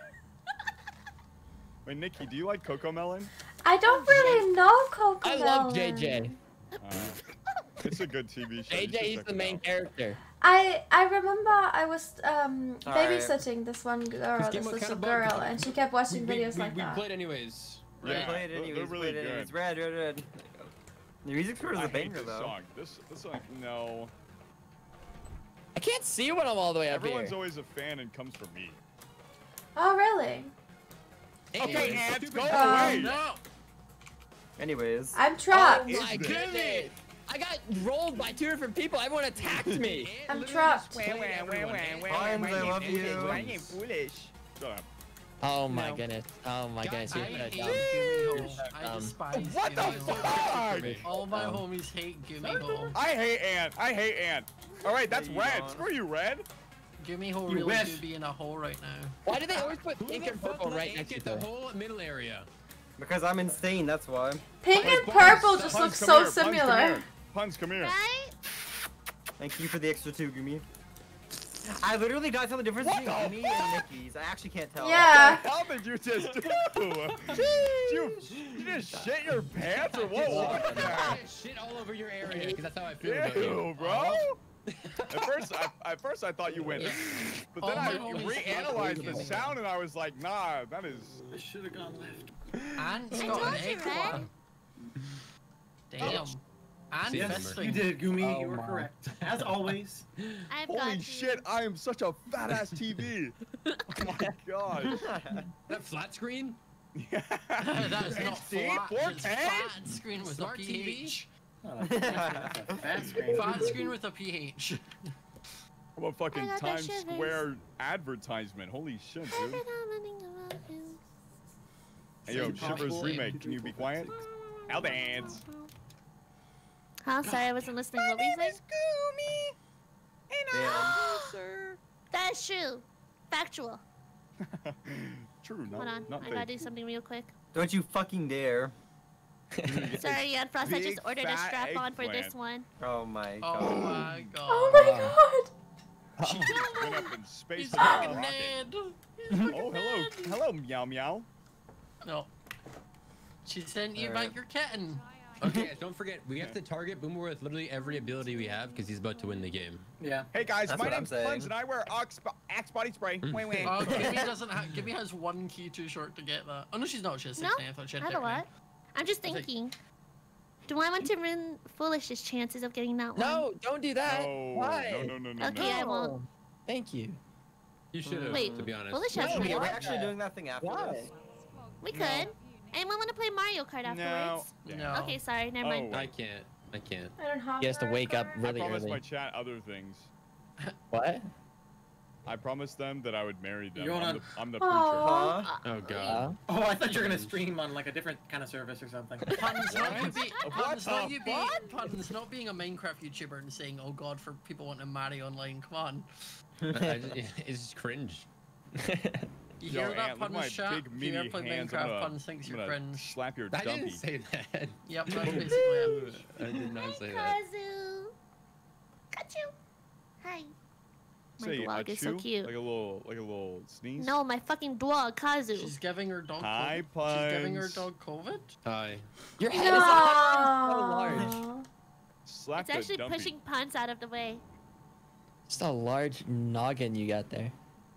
Wait, Nikki, do you like Coco Melon? I don't really know Coco I love J Melon. J. Uh, it's a good T V show. J You should J is check the it main out. character. I I remember I was um Alright. babysitting this one girl, This this game was little kinda girl, bugged. and she kept watching We, videos we, like we that. played anyways. We Yeah, played they're- anyways. they're really played good. anyways. Red, red, red. The music score is I a hate banger this though. song. This, this song, no. I can't see when I'm all the way up Everyone's here. always a fan and comes for me. Oh really? Okay, ants, go Um, away. No. Anyways. I'm Oh trapped. my this? goodness! I got rolled by two different people. Everyone attacked me. I'm trapped. Pines, I love you. Shut up. Oh my No. goodness. Oh my Guys, goodness. I You're hate so dumb. Gumiho. I Um, despise What the Gumiho. fuck? All my Um, homies hate Gumiho. I hate Ant. I hate Ant. All right, that's Yeah, you red. don't. Screw you, red. Gumiho You really wish. do be in a hole right now. Why do they always put Who pink the and fuck purple let right Ant next to get each the other? whole middle area? Because I'm insane, that's why. Pink Puns, and puns, purple just Puns, look come so here. Puns, come similar. here. Puns, come here. Right? Thank you for the extra two, Gumi. I literally got tell the difference What between the Gumi and Nikki's. I actually can't tell. Yeah. What the hell did you just do? Did you, you just shit your pants or what was that? Shit all over your area, because that's how I feel about you. Ew, bro. At first, I, at first I thought you went, but then Oh I my homies reanalyzed love the Gumiho. sound and I was like, nah, that is. I should have gone left. Ant's I got told an you, egg Red. one. Damn. And See, Yes, fisting. you did, Gumi. Oh you were my. correct. As always. I've got Holy you. shit, I am such a fat ass T V. Oh my god. That flat screen? That is not See? flat. four It's K? flat screen with Smart a T V? P H. Oh, that's a fat screen. Flat screen with a P H. I'm a fucking I got the Times shivers. Square advertisement. Holy shit, dude. Hey, yo, Such a Shivers possible remake. end. Can you be quiet? I'll dance. Huh? Sorry, I wasn't listening. What were you saying? Damn. That's true. Factual. True, no, Hold on. not I gotta fake. do something real quick. Don't you fucking dare. Sorry, Yan Frost. I Big just ordered a fat strap on for eggplant. this one. Oh my Oh god. my god. Oh my god. She went up in space He's in a fucking rocket. Ned. He's fucking Oh, hello. Ned. Hello, meow meow. No. She sent you Alright. back your kitten. Okay, guys, don't forget, we have to target Boomer with literally every ability we have, because he's about to win the game. Yeah. Hey guys, That's my what I'm name's saying. Puns and I wear Axe, Axe body spray. Wait, wait. Oh, Gibby doesn't have. Gibby has one key too short to get that. Oh no, she's not. She has No, sixteen. I thought she I had have a fifteen. lot. I'm just I think- thinking. Do I want to ruin Foolish's chances of getting that one? No, don't do that. No, Why? no, no, no, no, Okay, no. I won't. Thank you. You should have, Wait, to be honest. Foolish has No, Are we mail. why? actually doing that thing after Why? this? We could. No. Anyone want to play Mario Kart afterwards? No. Okay, sorry, never mind. Oh, I can't. I can't. I don't have He has to Mario wake up Kart. I really promised early. my chat other things. What? I promised them that I would marry them. You're I'm, on the, I'm the Aw. preacher. Huh? Oh god. Uh, Oh, I thought you were gonna stream on like a different kind of service or something. Puns, not you, be, What puns, not the you being, puns, not being a Minecraft YouTuber and saying, "Oh God," for people wanting to marry online. Come on. I just, it's just cringe. You Yo, hear that, Ant, look at Puns my chat? big If you ever meaty play hands. I'm Minecraft, gonna, Puns thinks I'm you're gonna cringe. slap your I didn't dumpy. say that. Yep, that's basically it. I did not say that. Kazu. Got you. Hi. My Say dog a is so chew? cute. Like a little, like a little sneeze. No, my fucking dog, Kazu. She's giving her dog Hi, COVID. She's giving her Puns. dog COVID? Hi. Your head is so large. No. Slap It's the actually dumpy. pushing Puns out of the way. Just a large noggin you got there.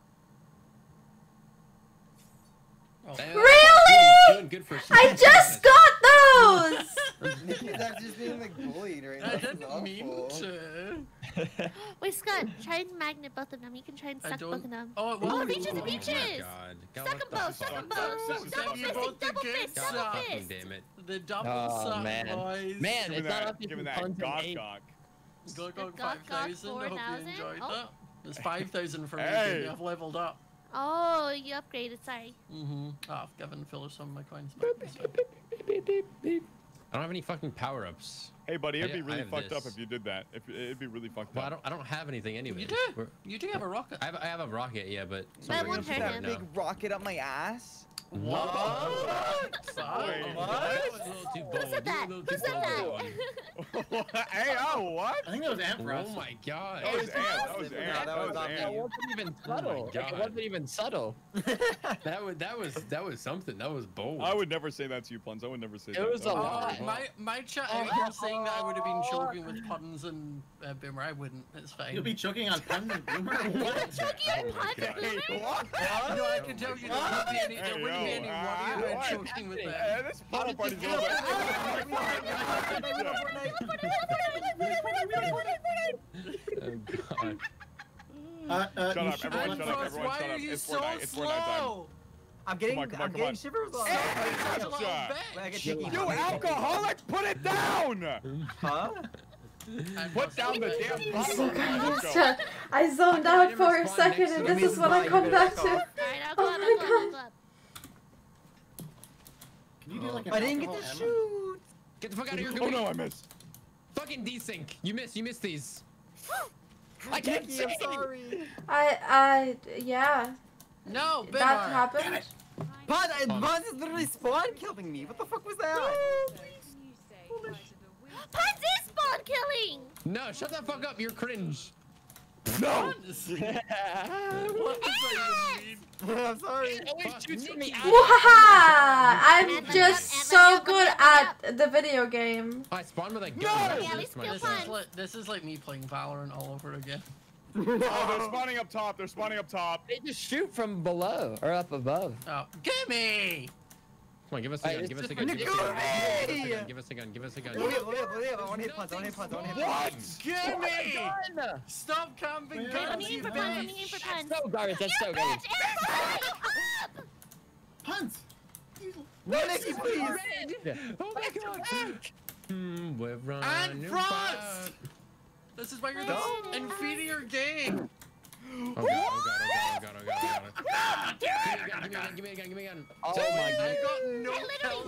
Oh. Damn, Really? Doing good for I just got those! Nikki's actually just being like bullied right now. I This is didn't mean awful. to. Wait, Scott, try and magnet both of them. You can try and I suck don't- both of them. Oh, it Oh, won't. reaches and Oh reaches. my god. God, Suck what them the both, suck fuck? them both. This is Double giving you fist, both the double good fist, suck. double Fucking fist. damn it. The double Oh, suck, man. boys. Man, Giving it's not that, up to giving you that puns gawk and eight. gawk. Go, go, The Gawk five Gawk thousand. I hope you 4000. enjoyed Oh. that. It's five thousand for me. Hey. Baby. I've leveled up. Oh, you upgraded, sorry. Mm-hmm. Oh, I've given Phil some of my coins back. It's fine. Beep, beep, beep. I don't have any fucking power-ups. Hey, buddy, it'd I- be I really have fucked up this. if you did that. If it'd be really fucked Well, I up. don't. I don't have anything anyway. You do. You do have a rocket. I have. I have a rocket, yeah, but. it's But not it very won't good hurt for him. right Big now. rocket up my ass. What? Son, Wait, what? That was a little too bold. Who said that? You were a little Who too said bold that? for that one. Hey, oh, what? I think that was Ant for us. Oh my god. That was Ant. That was No, Ant. that That was was not Ant. That wasn't even subtle. God. It wasn't even subtle. That was that was that was something. That was bold. I would never say that to you, Puns. I would never say It that. was That a Oh, lie. my my chat out here saying that I would have been choking with puns and uh, Boomer. I wouldn't. It's fine. You'll be choking on Puns and Boomer? What? Choking on Oh my Puns, God. Boomer? Hey, what? No, I can tell you there wouldn't be any, there Hey, wouldn't be yo, any uh, worry about what? choking with Hey, them. this photo party's Get over. up. Oh god. Uh, uh, Shut you up, should- everyone, shut up, Frost, everyone, why shut are up. you It's so Fortnite, it's Fortnite time. slow? I'm getting, Come on, come on, I'm come getting on. shivers on. Hey, Hey, such a little Gotcha. bitch. Wait, I get cheeky. You alcoholic, put it down! Huh? And Put down the Frost- damn I'm so bottle. kind Let's of go. stuck. I zoned out didn't for a respond second next and to this me. is what I You come better back go. to. Alright, I'll go Oh up, my I'll go up, I'll God. go up. Can you do like an I didn't get alcohol to ammo? shoot. Get the fuck out of here. Oh no, I missed. Fucking desync. You missed. You missed these. I can't see. I'm sorry. I, I, yeah, No, Boomer. that happened. Pod, I, Pod is literally spawn killing me. What the fuck was that? Puns is spawn killing! No, shut the fuck up. You're cringe. No! What does that even mean? I'm sorry. Fuck shooting me. Wahaha! I'm Ant, let me just up, Ant, so let me up, good let me up, at the video game. I spawned with a gun. No! That's Yeah, at least my kill This fault. is like this is like me playing Valorant all over again. Oh, they're spawning up top. They're spawning up top. They just shoot from below or up above. Oh, gimme! Come on, give us a Hey, gun. it's Give us a just gun. a Give us a gun. Nick! Give us a gun. Give us a gun. Load it, load it, load it. I want to hit punts. I want to hit punts. I want to hit punts. What? Gimme! Stop camping Wait, guns, I'm you aiming for puns, I'm bitch! aiming for puns. So garbage. That's so You garbage. bitch, Ant, up! Puns! No, Nikki, please. Oh my god. Hmm, we're And running Frost! back. This is why you're the inferior gang! Oh god, oh god, oh god, oh god, oh god, oh god. Give me a gun, give me a gun, give me a gun. Oh Give me a my gun. I got no I literally kills.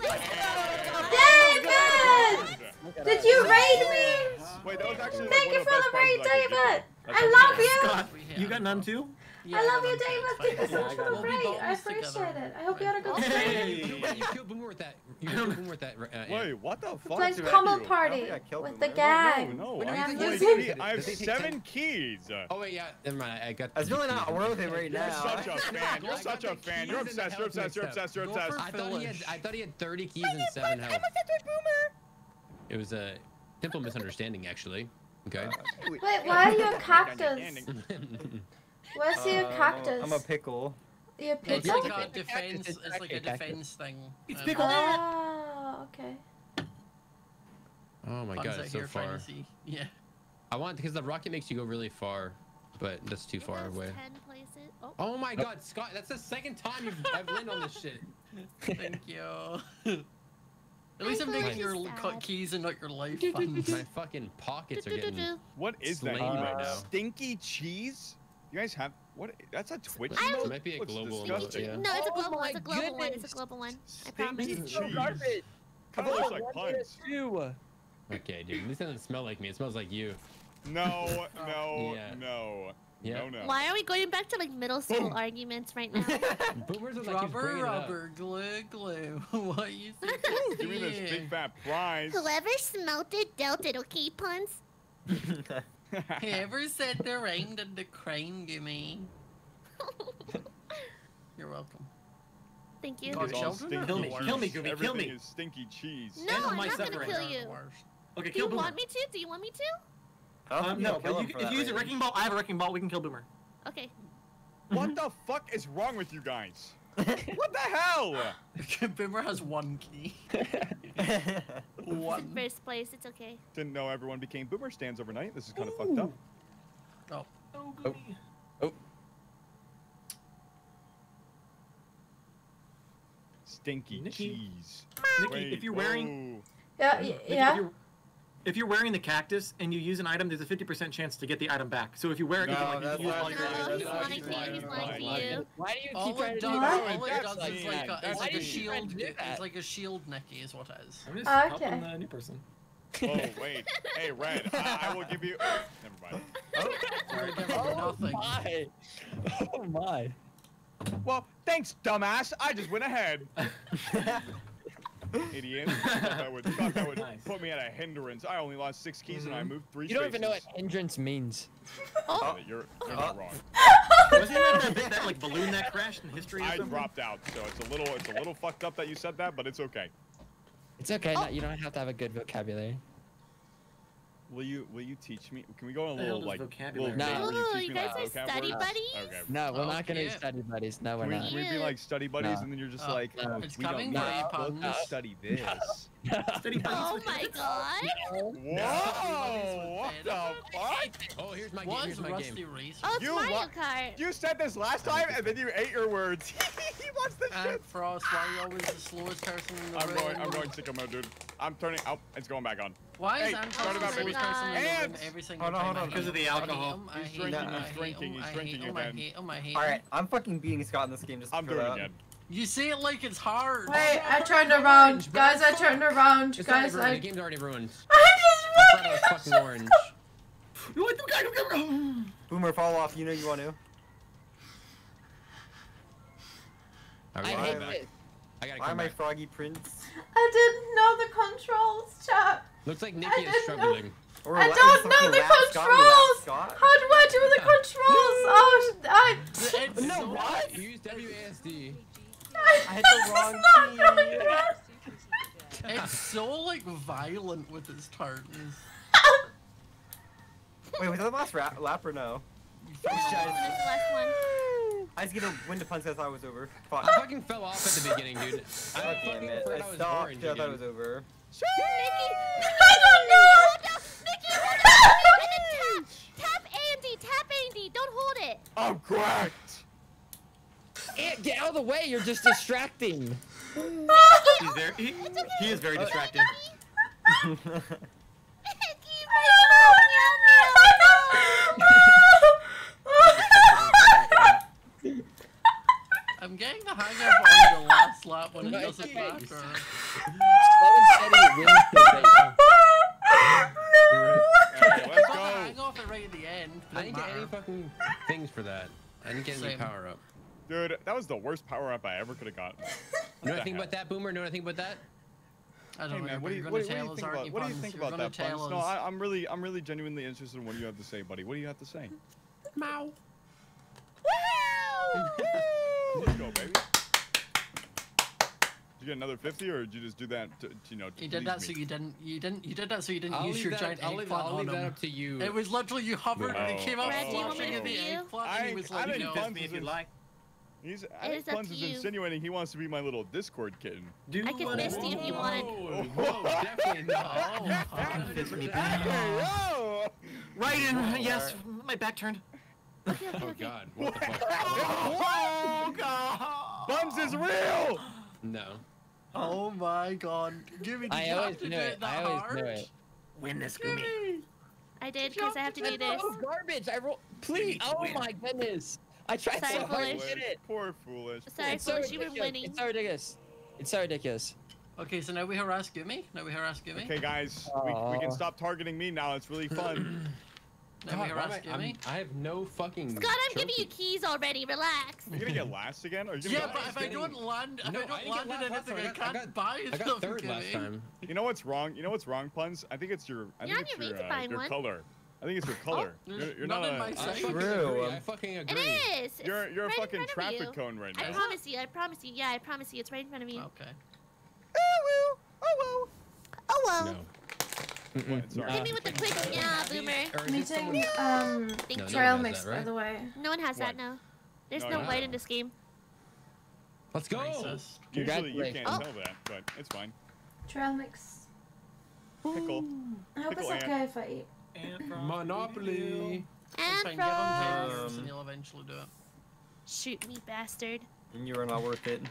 like David! Did you raid me? Wait, that was actually like Thank one you of for the the best raid, puns I could David! get. I love you! Scott, you got none too? Yeah, I love but you, I'm David! safe. Thank you so much I for got the it. We'll be raid. I bonus appreciate together. it. I hope you had a good stream. Hey! You killed Boomer with that. You killed Boomer with that. Uh, Ant. Wait, what the fuck? Playing did Pummel I do? Party think I killed with him, the right? gang. No, no. Wait, I no, have, you like, think- three- I have Did they take seven ten? keys. Oh wait, yeah. Never mind. I got. I was really not worth it right You're now. such a fan. You're I such got a the fan. You're keys and the obsessed. You're health obsessed. You're mixed up. obsessed. You're Go for obsessed. I thought he had. I thought he had thirty keys and Punts, seven I'm health. obsessed with Boomer. It was a simple misunderstanding, actually. Okay. Wait, why are you a cactus? Why is he a Uh, cactus? I'm a pickle. You a It's pickle? like a It's a defense. cactus, it's It's like a actually a defense thing. It's Um, pickle. Oh, okay. Oh my Puns god, out it's so here trying far. to see. Yeah. I want because the rocket makes you go really far, but that's too It far was away. ten places. Oh. Oh my god, Scott, that's the second time you've I've landed on this shit. Thank you. At least I'm taking your sad. cut keys and not your life funds. My fucking pockets are getting. What is that? Slayed right Uh, now. Stinky cheese? You guys have what? That's a Twitch I- emote? It might be a Looks global disgusting. emote, yeah. No, it's a Oh global one. my It's a global one. It's a goodness. global one. I Stinky promise. cheese. So garbage. Kind of looks like puns. Two. Okay, dude. This doesn't smell like me. It smells like you. No, no, Yeah. no, Yeah. no, no. Why are we going back to like middle school arguments right now? Boomers are like he's Rubber, bringing it up. rubber, glue, glue. What you think? Give me this big fat prize. Whoever smelt it dealt it. Okay, puns. Whoever said the rain did the crane gimme? You're welcome. Thank you. God, It's all children stinky are Kill me, the kill me, worst. Gooby, kill Everything me. is stinky cheese. No, End of I'm my not gonna suffering. kill They're the you. worst. Okay, Do kill you Boomer. want me to? Do you want me to? I don't Um, think no, you'll kill but him you, for if that you use a range. wrecking ball, I have a wrecking ball. We can kill Boomer. Okay. What the fuck is wrong with you guys? What the hell? Boomer has one key. It's in One. first place. It's okay. Didn't know everyone became boomer stands overnight. This is kind of fucked up. Oh. Oh, Oh. Oh. Stinky Nikki. cheese. Nikki, Wait, if you're wearing, Yeah, y- Nikki, yeah. If you're, if you're wearing the cactus and you use an item, there's a fifty percent chance to get the item back. So if you wear it, you No, can like that's use it not while you're true. No, wearing he's it. lying to you. He's lying to you. Why do you All keep trying it to does, do What? all it That's does is mean. like a, That's it's like a mean. shield. do It's that? like a shield, Nicky, is what it is. I'm just Okay. helping the new person. Oh wait, hey Red, I, I will give you. Never mind. You're giving Oh nothing. my. Oh my. Well, thanks, dumbass. I just went ahead. Idiot. Thought that would, thought that would Nice. put me at a hindrance. I only lost six keys and I moved three You don't even know what spaces. hindrance means. Uh, You're, you're not wrong. Wasn't that that, big, that like balloon that crashed in history or I something? dropped out, so it's a little, it's a little fucked up that you said that, but it's okay. It's okay. Not, you don't have to have a good vocabulary. Will you, will you teach me? Can we go on a The hell little does like, vocabulary little mean? bit where Ooh, teach you me, guys like, are vocab study words? buddies? Okay. No, we're Oh, not gonna be yeah. study buddies. No, we're Can we, not. can we be Yeah. like study buddies, No. and then you're just Oh, like, oh, it's we coming, don't Gray know. Puns. We'll study this. Study buddies Oh with my kids. god. Whoa! What the fuck? Oh, here's my game. What Here's is my Rusty game. Racer? Oh, it's You Mario wa- Kart. You said this last time, and then you ate your words. He wants the And shit. Frost, why are you always the slowest person in the I'm room? going. I'm going sicko mode, dude. I'm turning. Oh, it's going back on. Why is Hey, Anton start it the up, baby. slowest person in the room Ants! every single Hold on, time? hold I on. hate Because of the him, I hate alcohol. him, I He's hate drinking, him, I he's hate drinking, him, he's I hate drinking him, I again. hate him, I hate All him. right, I'm fucking beating Scott in this game just I'm for doing that. it again. You say it like it's hard. Wait, I turned around. Guys, I turned around. It's Guys, already ruined. I... The game's already ruined. I I thought it was just fucking orange. What the guy? Boomer, fall off. You know you want to. Are we I going hate back? it. I gotta Why come am I back. Froggy Prince? I didn't know the controls, chat. Looks like I Nikki is didn't know. struggling. Or I la- don't fucking know the lap Scott, we lap controls. Scott? How do I do the controls? Oh, sh- I... It's No, so- what? Use W A S D. I hit the This is wrong not key. going well. It's so like violent with his turns. Wait, was that the last rap lap or no? That's the last one. I was gonna win the puns. I thought it was over. Fuck. I fucking fell off at the beginning, dude. I God damn fucking it. forgot I I was stopped. orange I thought it again. was over. Nikki! I don't know! Hold on! Nikki, hold on! And then tap! Tap Andy! Tap Andy! Don't hold it! I'm cracked. Ant, get out of the way. You're just distracting. He's very. He, he is very distracting. Nikki, my phone! I'm getting the hang of on the last lap when it No, doesn't it's matter. okay. Slow and steady wins the race. Okay, let's I got the go. hang off it right at the end. I didn't get any Doesn't matter. fucking things for that. I didn't get any Same. power up. Dude, that was the worst power up I ever could have gotten. You know anything about that, Boomer? Know anything about that? I don't Hey know man, what what do you, you're what, gonna do you tell us, think aren't about? you, What do you Puns? think You're about gonna that, tell Puns? No, us. I, I'm really, I'm really genuinely interested in what you have to say, buddy. What do you have to say? Mow. Let's go, baby. Did you get another fifty, or did you just do that to, to, you know, to You did please that me? so you didn't. You didn't. You did that so you didn't I'll use leave your that, giant I'll leave, eggplant I'll on leave that him. up to you. It was literally you hovered and he came up Brad, do you want me flashing to at the do you? eggplant I and he ain't- was I like, didn't no. fund Me if you'd this. like. He's, I It think is up Puns to is you. insinuating he wants to be my little Discord kitten. Do I could what miss you if you wanted. Whoa, whoa, definitely not. Oh, Puns. Fist me. Hey, yo! Right in. Yes, my back turned. Okay, okay, Oh okay. god, what the fuck? Oh god. Buns is real! No. Oh my god. Give me. I always knew it. I always knew it. Win this, Gumi. I did because I have to do this. Oh, garbage! I roll. Please! Oh my goodness! I tried Sorry, so hard to Foolish. get it. Poor Foolish. Sorry, It's so Foolish, you were ridiculous. winning. It's so ridiculous. It's so ridiculous. Okay, so now we harass Gumi. Now we harass Gumi. Okay, guys, we, we can stop targeting me now. It's really fun. Now we God, why harass am I, I'm- Gumi. I have no fucking. Scott, I'm giving you keys already. Relax. You're gonna get last again? Or are you gonna Yeah, get but last if I again? don't land, if No, I I don't didn't get land in last last anything, time. I I can't got- buy I got them, third last Gumi. time. You know what's wrong? You know what's wrong, Puns? I think it's your. I You're think on it's your your, way to uh, find your one. color. I think it's your color. there's you're, you're none not in a. my I sight. fucking True. agree. I fucking agree. It is. You're It's you're a right in fucking front of traffic you. cone right I now. promise you. I promise you. Yeah, I promise you. It's right in front of you. Okay. Oh well. Oh Oh well. No. What? Sorry. Hit me with the quick yeah, boomer. Or is it Meeting someone- um Thank No, you. no trail one has mix, that, by right? the way. No one has that What? now. There's No, no no. white in this game. Let's go. Racist. Usually you can't Oh. tell that, but it's fine. Trail mix. Pickle. I hope Pickle it's ant. okay if I eat. Monopoly. It's And fine, give him ten from. years and he'll eventually do it. Shoot me, bastard. And you are not worth it.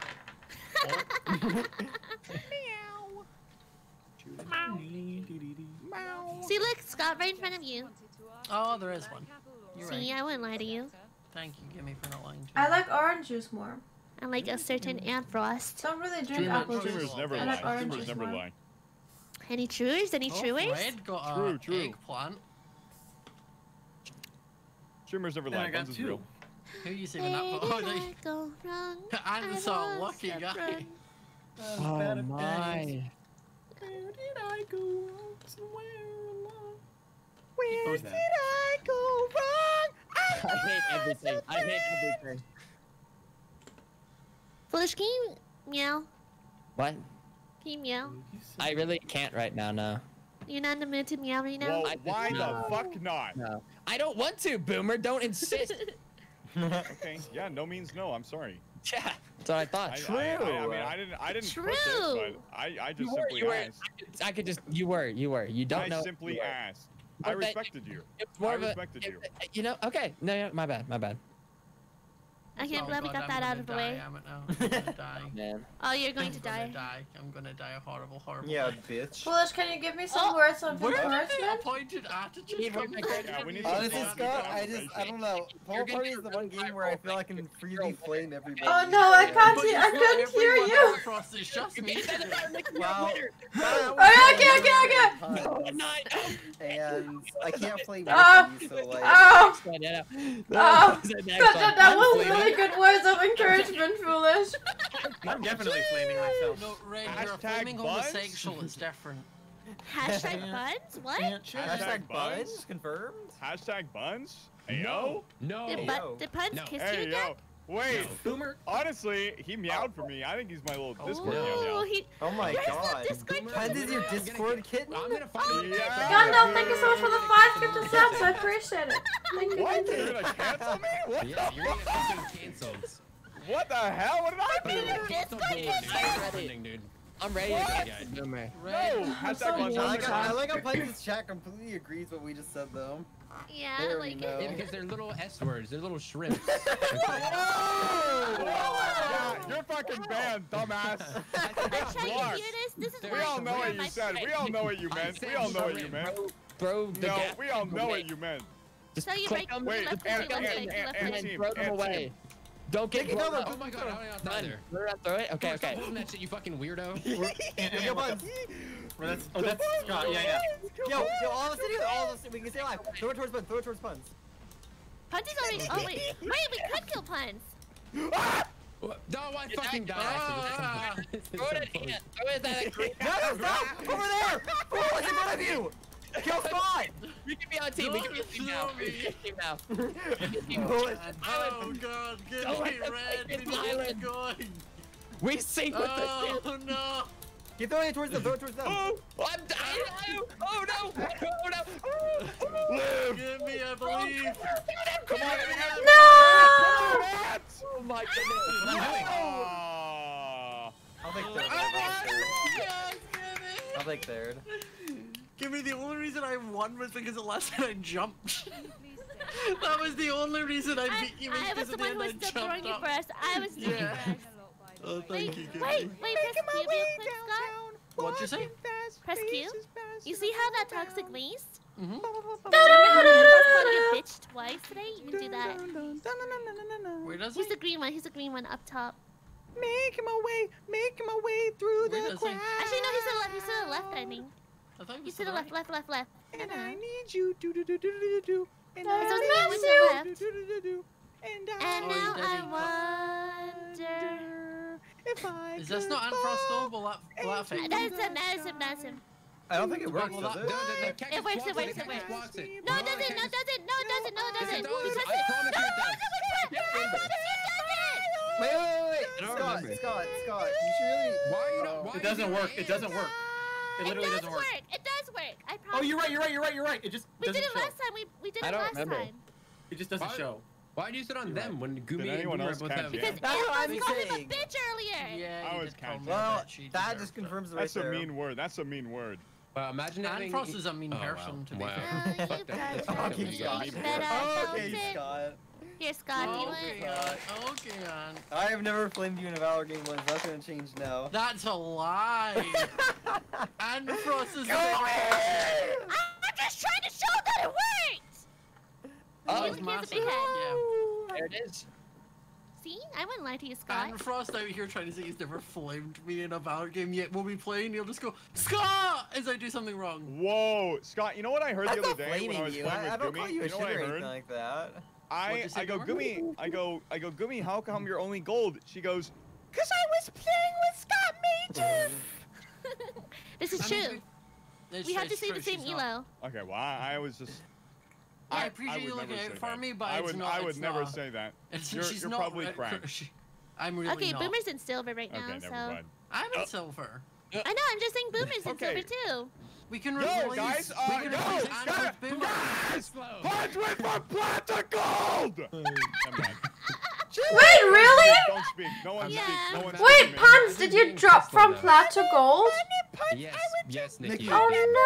See, look, Scott, right in front of you. Oh, there is one. You're See, right. I wouldn't lie to you. Thank you, Gimme, for not lying to me. I like orange juice more. I like a certain Ant Frost. Don't really drink Streamer, apple juice. streamers never I lie. like orange Streamers juice never more. lie. Any truers? Any Oh, truers? Fred got a True, true. eggplant. Streamers never And lie. I got Buns is two. real. Who are you saving Where that did for? Oh, I they, go wrong? I'm I so lost lucky a guy. friend. Oh my. Where did I go wrong? Somewhere along. Where Who's did that? I go wrong? I hate everything. I hate everything. Foolish, can you meow? What? Can you meow? I really can't right now. No. You're not in the mood to meow right now? Well, I- why no. the fuck not? No. I don't want to, Boomer. Don't insist. Okay, yeah, no means no. I'm sorry. Yeah, that's what I thought. I, I, I, I mean, I didn't, I didn't push True. it, but I, I just You were, simply you were. asked. I could, I could just. You were. You were. You don't I know. simply you were. asked. I But that- respected you. It was more I of a. respected it- you. You know. Okay. No, no. My bad. My bad. Okay, I'm Oh glad we God, got I'm that gonna out of the die, way. I'm gonna, I'm gonna die. Man. Oh, you're going I'm to gonna die. die. I'm gonna die a horrible, horrible Yeah, death. bitch. Foolish, can you give me some Oh, words of Where did the encouragement? appointed attitude Need come more from? Yeah, we need some Honestly, fun Scott, I just, conversation. I don't know. You're Power gonna Party get is the one rolled game by where I roll, feel I like, can you're freely roll. flame everybody. Oh no, I can't But see. you I brought couldn't hear everyone you. across, it's just You me. can't say that about Nick. Wow. Oh, okay, okay, okay. No, I'm not. And I can't flame Oh. with you, so like. Oh, No, no, no. Oh. Next that, one. that, that I'm was flaming. really good words of encouragement, Foolish. I'm definitely flaming myself. No, Ray, you're a Hashtag flaming buns? homosexual, it's different. Hashtag Yeah. buns? What? Can't share. Hashtag buns? buns confirmed. Hashtag buns. Hey yo. No. Did, Hey, bu- yo. did Puns No. kiss Hey you again? yo. Wait. Boomer. Honestly, he meowed for me. I think he's my little Discord meow Oh, meow. he. Oh my Where's god. the Discord Puns is your I'm gonna Discord get- kitten? I'm gonna find it. Yeah. Gandalf, thank you so much for the five gifted subs. I appreciate it. Thank you, What? thank You're you. gonna cancel me? What Yeah, the you're gonna fuck? get fucking canceled. What the hell? What did I do? Cancel Discord board, is dude. ready. Funding, dude. I'm ready What? to get Boomer. No. Ray, Hashtag so buns. young. I like, how, I God. like how Puns' chat completely agrees what we just said though. Yeah, There like we go. Yeah, because they're little S words. They're little shrimps. Yeah, you're fucking banned, dumbass. That's how you Blocked. hear this? This is We why We all know you're what you my said. friend. We all know what you meant. We all know what you meant. Bro, bro, the No, gap we all know away. what you meant. Just So you click break them Wait, left and- click, left and- click, and- left and and click. then team, throw them and away. team. Don't get Take it blown down, up. Oh my god, how did I not die Done. there? Throw it, throw it. Okay, Stop okay. holding that shit, you fucking weirdo. And, and Yo, what Puns. Well, that's, oh, that's Scott. Yeah, yeah. Yo, yo, all of us together, all of us, we can stay alive. Throw it towards Puns, throw it towards Puns. Puns is already. Oh wait, wait, we could kill Puns. What? No, I fucking died. Ah. Throw it at Ant. Throw it at Ant. No, no, stop! Over there! Fool is in front of you! Kill Spot! We can be on team. We can be on team now. We can be on team now. Fool is- Oh god, get Don't me let us red, take we this need to island. get going. We sync with the ship. Oh no. Keep throwing it towards them, throw it towards them. Oh, I'm dying. Oh no. Oh no. Live. Give me, I believe. Come on, Ant. No! Ant. Oh my goodness. Ah. I'll take I third. won! Yes, give me. I'll take third. Give me, the only reason I won was because the last time I jumped. That was the only reason I I, beat you. was I was because the at one who end was I still throwing jumped you up. first. I was doing Yeah. first. Oh, thank Wait, you, wait, wait, press Q real quick, Scott. What'd you say? Press Q. You see how that toxic waste? Mm-hmm. Remember how Nicholas called you a bitch twice today? You can do that. Where does He's he? the green one. He's the green one up top. Making my way, making my way through Where the does he? crowd. Actually, no, he's to the left. He's to the left, I think. I thought he was He's to to the the left, right. left, left, left. And No, no. I need you, do do do do do do. And It's I supposed to be need with you, the left. do do do do. And And I Oh, now he does I it. wonder. if I Is this could not Antfrost fall though? Will that, will that affect That's you? him, that's him, that's him. I don't think it works, Well, does that- it? No, the, the cactus It works, blocks it works, the it cactus works. blocks it. No, it the doesn't, no, it cactus- doesn't, no, it doesn't, no, it Yes, doesn't. it does. Because I it- promise no, you it it does. doesn't. I promise you it doesn't. Wait, wait, wait, wait. I don't Scott, remember. Scott, Scott, you should really. Why are you not? Oh. Why It are you doesn't doing work. It doesn't work. It It literally does doesn't work. work. It does work. I promise. Oh, you're right. You're right. You're right. You're right. It just We doesn't did it show. last time. We we did I it don't last remember. time. It just doesn't Why- show. Why do you sit on them when Gumi and anyone Boomer else both catch have? it? Because That's what Amos I'm called him a saying. bitch earlier. Yeah, I you was did call counting. me Well, that. She that deserved just it. confirms it right That's a there. mean word. That's a mean word. Well, imagine having. Antfrost is a mean Oh, wow. person, to be Wow. fair. Uh, you Fuck that. better- Fuck that. Okay, You Scott. guys. better Okay, don't Scott. Here, Scott, do you Okay, want? on. Okay, on. I have never flamed you in a Valor game once. That's gonna change now. That's a lie. Antfrost is. I'm just trying to show that it worked. Oh, He it's has a massive. big head. There it is. See, I wouldn't lie to you, Scott. Antfrost out here trying to say he's never flamed me in a Valor game yet. We'll be playing, he'll just go, Scott! As I do something wrong. Whoa, Scott, you know what I heard That's the other not day when I flaming was you. playing I, with I don't Gumi? call you a You know what I shit or heard? anything like that. I, What'd you say, I go, Boomer? Gumi, I go, I go, Gumi, how come you're only gold? She goes, cause I was playing with Scott Major. This is I mean, true. It's- We have to it's say the true, same she's not- elo. Okay, well, I, I was just. Yeah, I appreciate you would looking never out say for that. me, but I it's would, not- I would it's never not. say that. It's, You're, she's you're not probably red- cracked. she- I'm really Okay, not. Boomer's in silver right now, Okay, never so. mind. I'm in silver. I know, I'm just saying Boomer's in Okay. silver too. We can Yo, replace. guys, we uh, can yo, replace Scott, Antfrost Boomer. guys, punch with my plat to gold. Never mind. Wait, really? Don't speak. No one Yeah. speaks. No one Wait, speaks. Puns, did you drop from plat to gold? Yes, yes, Nikki. Nikki.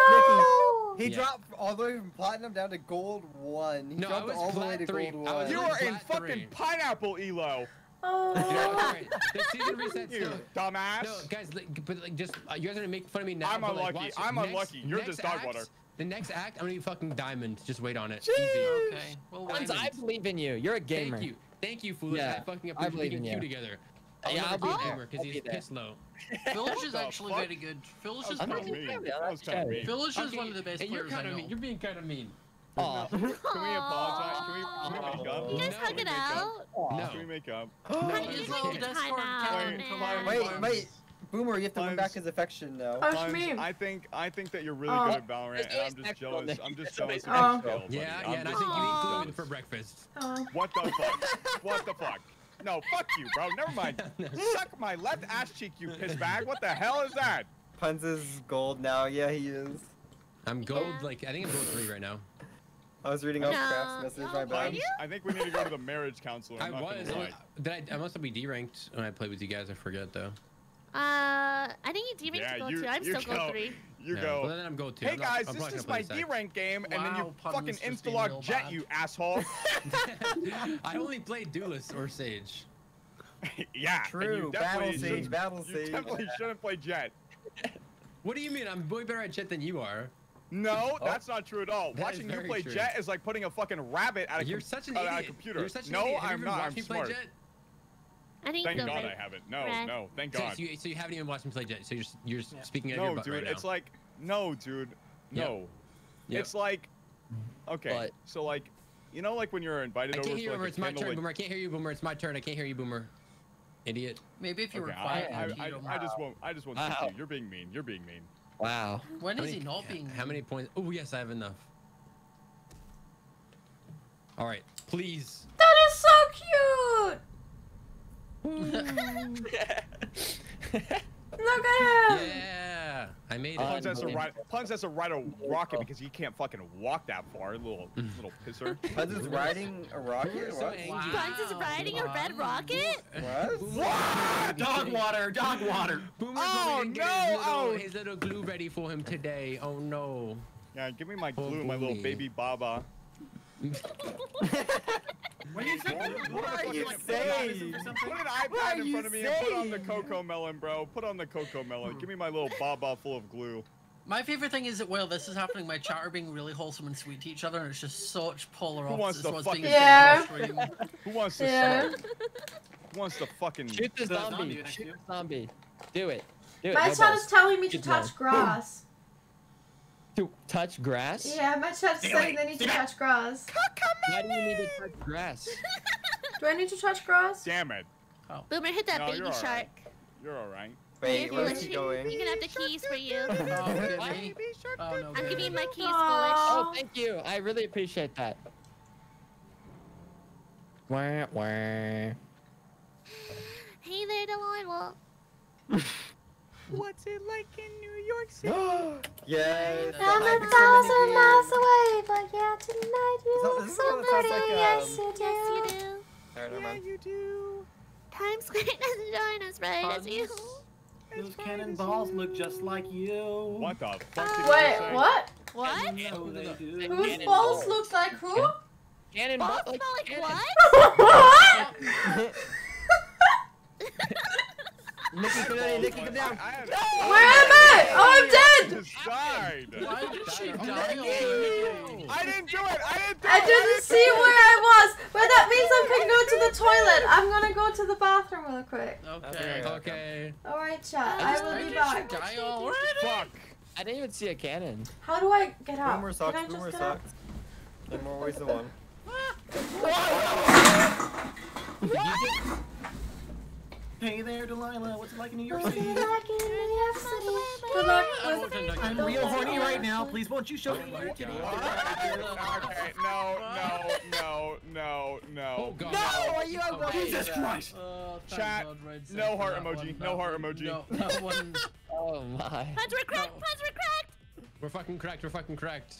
Oh no! He Yeah. dropped all the way from platinum down to gold one. He No, I dropped was all the way plat to three. gold I was one. You really are in flat fucking three. pineapple elo. Oh. You know, alright, the season resets. You No, dumbass. no, guys, like, but like, just uh, you guys are gonna make fun of me now. I'm but, like, unlucky. watch, I'm next- unlucky. You're next just dog act- water. The next act, I'm gonna be fucking diamond. Just wait on it. Okay. Well, Puns, wait. I believe in you. You're a gamer. Thank you, thank you, foolish. Yeah, I fucking up I this believe freaking in queue you. together. I'll Yeah, never I'll be be a there. gamer because I'll he's be there. piss low. Philish is the actually fuck? very good. Philish That is was kind of probably. mean. Yeah, That was kind of mean. Philish is Okay, one of the best and you're players I kind of know. mean. You're being kind of mean. Aw. Can we apologize? Can we, can we make up? You guys No, hug we it make up. out. No. Can we make up? Honey, His you're little taking time Discord out, can man. come out. Wait, wait. Boomer, you have to win Puns. back his affection now. Oh, Puns, Shmeem. I think I think that you're really Oh. good at Valorant, and I'm just It's jealous. actual I'm just Nick. jealous of Oh. your skill, buddy. Yeah, I'm yeah, and I just think you jealous. eat gluten for breakfast. Oh. What the fuck? What the fuck? No, fuck you, bro. Never mind. Suck my left ass cheek, you piss bag. What the hell is that? Puns is gold now. Yeah, he is. I'm gold, Yeah. like I think I'm gold three right now. I was reading off No. Craft's message. My No, bad. are you? I think we need to go to the marriage counselor. I I'm not was. gonna lie. Did I, I must have been D ranked when I played with you guys. I forget though. Uh, I think you D-ranked Yeah, to gold you- two. I'm you still go. gold three. You Yeah, go. Well, then I'm gold two. Hey I'm not- guys, I'm this probably is gonna my play D rank game, and then you Wow, Puns fucking just being insta-log real Jet, bad. you asshole. sec. I only played Duelist or Sage. Yeah. and True. you Battle definitely Sage. shouldn't- Battle You Sage. definitely shouldn't play Jet. What do you mean? I'm way better at Jet than you are. No, that's not true at all. That is Watching you very play true. Jet is like putting a fucking rabbit at a, You're com- such an uh, at idiot. a computer. You're such an no, idiot. Have you I'm ever not. watched I'm me play smart. Jet? I think Thank silver. God I haven't. No, Red. no, thank So, God. so, you, so you haven't even watched me play Jet. So you're you're Yeah. speaking out of your No, butt dude, right it's now. like, no, dude, no. Yep. It's like, okay, But- so like, you know, like when you're invited I over can't hear you, for Boomer. like It's a my turn, candlelit. Boomer. I can't hear you, Boomer. It's my turn. I can't hear you, Boomer. Idiot. Maybe if you were Okay, quiet, I, you'd I, hear him. I, I just won't. I just won't speak Wow. to you. You're being mean. You're being mean. Wow. When How is many- he not being? How many points? Oh yes, I have enough. All right, please. That is so cute! Look at him! Yeah, I made it. Uh, Puns has to Unbelievable. ride. Puns has to ride a rocket because he can't fucking walk that far. Little little pisser. Puns is riding a rocket? You're so What? angry. Buns is riding a red rocket? What? What? Dog water, dog water. Boomer's Oh, probably gonna get no, his little, oh. his little glue ready for him today. Oh no. Yeah, give me my Oh, glue, my little boomy. baby baba. What did you say? What are you Put saying? an What iPad are in you front of me and put on the saying? cocoa melon, bro. Put on the cocoa melon. Give me my little baba full of glue. My favorite thing is that while this is happening, my chat are being really wholesome and sweet to each other, and it's just such polar Who wants opposites. to What's fucking being Yeah. said on stream. Who wants to Yeah. start? Who wants to fucking... Shoot the The zombie zombie. next to Shoot you. the zombie. Do it. Do it. My no chat balls. is telling me to Good touch lord. grass. To touch grass? Yeah, my chat's Stay saying away. they need to Stay back. touch grass. Why do you need to touch grass? Do I need to touch grass? Damn it. Boomer, hit that No, baby you're all shark. right. You're alright. Wait, where's Let he you- going? You can have the keys for you. Oh, goodness. Oh, no, I'm goodness. giving you my keys, Aw. foolish. Oh, thank you. I really appreciate that. Wah, wah. Hey there, Delilah. What's it like in New York City? Yes. I'm a I've been so many thousand games. miles away, but yeah, tonight you Is that- look is so that what it sounds pretty. like, Yes, um, you do. Yes, you do. Alright, never mind. you do. Times Square doesn't join us, right? As you. Those cannonballs look just like you. What the fuck did you Wait, say? what? What? So they do. Whose balls look like who? Cannonball. Balls Like, smell like cannon. what? What? Nikki, come down, Nikki, come down. I, I had Where am I? Oh, I'm dead! just died. Why did she Oh, die no. already? I didn't do it. I didn't do I it. didn't see where I was. Well, that means I can go to the toilet. I'm gonna go to the bathroom real quick. Okay. Okay. Alright, chat. I I will Why be did back. she die already? Fuck. I didn't even see a cannon. How do I get out? Boomer Can sucks, I just Boomer get out? sucks. In more ways than one. Hey there, Delilah. What's it like in New York What's City? it like in New York City? Good luck with I'm real horny right now. Please won't you show me your titties? Okay, no, no, no, no, no. Oh god. No, are you okay? Jesus Christ! Oh, thank Chat, God Red said no heart that emoji, one. no That heart one- emoji. No, that one. Oh my. Puns were cracked. No. Puns were cracked. We're fucking cracked. We're fucking cracked.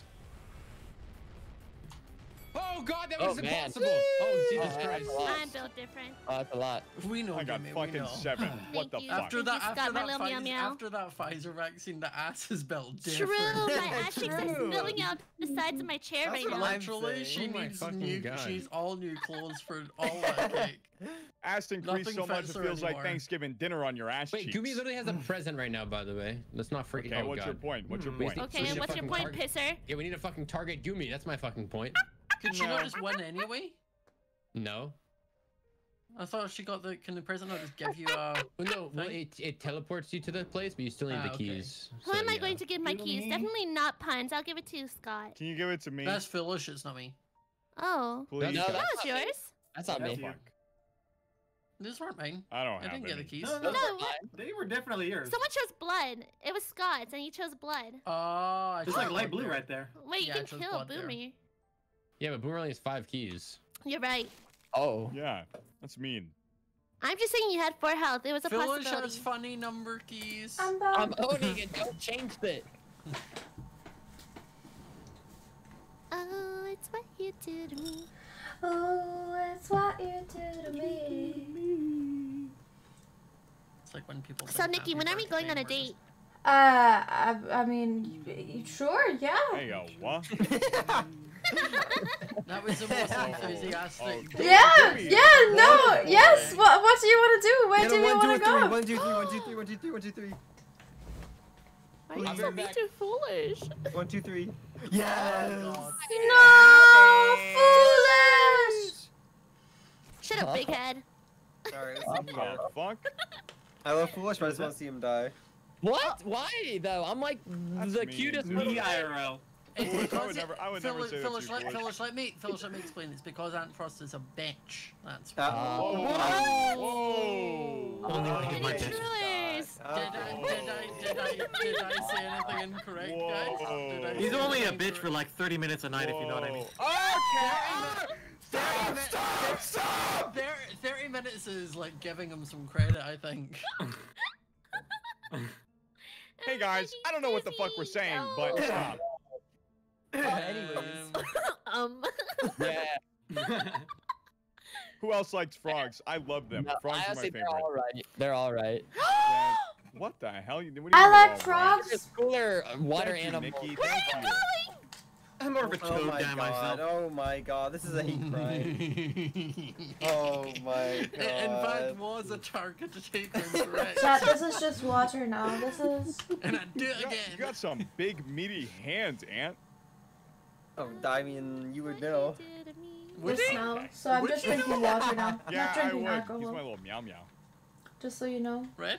Oh god, that Oh, was man. impossible. Oh Jesus Oh, Christ. that's a lot. I'm built different. Oh, that's a lot. We know. I got Jimmy, we fucking know. seven. What the Thank you. fuck? After Thank that, you, Scott, after my that, little meow Pfizer, meow. after that Pfizer vaccine, the ass is built True. different. My ass cheeks are spilling out the sides of my chair That's right what now. I'm Literally, saying. she Oh my needs fucking new. God. She's all new clothes for all that cake. Ass increased Nothing so much it fits her feels like anymore. Thanksgiving dinner on your ass Wait, cheeks. Gumi literally has a present right now, by the way. Let's not freak. Okay, oh what's god. your point? What's your Hmm. point? We Okay, should what's your fucking point, target- pisser? Yeah, we need to fucking target Gumi. That's my fucking point. Could she No. not just win anyway? No. I thought she got the. Can the president not just give you a? Well, no, well, Thing? it, it teleports you to the place, but you still need Ah, the okay. keys. Who so, am I yeah. going to give my You keys? me? Definitely not puns. I'll give it to Scott. Can you give it to me? That's foolish. It's not me. Oh. Please. No, That that's was yours. That's not That's me. you. Fuck. These weren't mine. I don't I have didn't get any. the keys. No, No, no, what? they were definitely yours. Someone chose blood. It was Scott's, and you chose blood. Oh, I It's chose like light blood blue there. right there. Wait, Yeah, I you chose can kill blood there. Boomer. Yeah, but Boomer only has five keys. You're right. Oh. Yeah, that's mean. I'm just saying you had four health. It was a Foolish possibility. has funny number keys. I'm back. I'm owning it. Don't change it. Oh, it's what you do to me. Oh, it's what you do to me. It's like when people. So, sing Nikki, happy when are we going on a birthday, we're date? Uh, I, I mean, y- sure, yeah. There you go. What? just- That was the most enthusiastic. Oh, date. Yeah, Jimmy. yeah, no, Okay. yes. What, what do you want to do? Where Get do a you one, two, want to three, go? one, two, three, one, two, three, one, two, three, one, two, three. Why are you Please. so mean to foolish? One, two, three. Oh, Yes. God. No, foolish. Shut up, big head. Sorry. What the fuck? I love Foolish, but I just want to see him die. What? Why though? I'm like That's the mean. cutest Me little. I R L. It's I would because never- it- I would never Phyllis- say that Phyllis, to you, let, Phyllis. Phyllis, let me, Phyllis, let me explain. It's because Aunt Frost is a bitch. That's Uh, Whoa. Whoa. Only one of Any my bitch. truers? Did I, did I, did I, did I say anything incorrect, guys? Did I Whoa. He's say only a anything bitch for like thirty minutes a night, if you know what I mean. Okay. Stop! Stop! Stop! There, thirty minutes is like giving him some credit, I think. Hey guys, I don't know what the fuck we're saying, but stop. Anyways. Um. Yeah. Who else likes frogs? I love them. No, Frogs are my honestly, favorite. they're all right. They're all right. Yeah. What the hell? You- What do you I mean like they're all right? frogs. Cooler water Thank you, animal. Nikki. Thank you. I'm more of a Oh toad my guy god, myself. oh my god, this is a hate crime. Oh my god. In fact, was a target to take correct. Chat, this is just water now. This is. And I do it You got, again. you got some big meaty hands, Ant. Oh, I mean, you would know. This now. So I'm just drinking water now. I'm Yeah, not I drinking would. alcohol. He's my little meow meow. Just so you know. Red?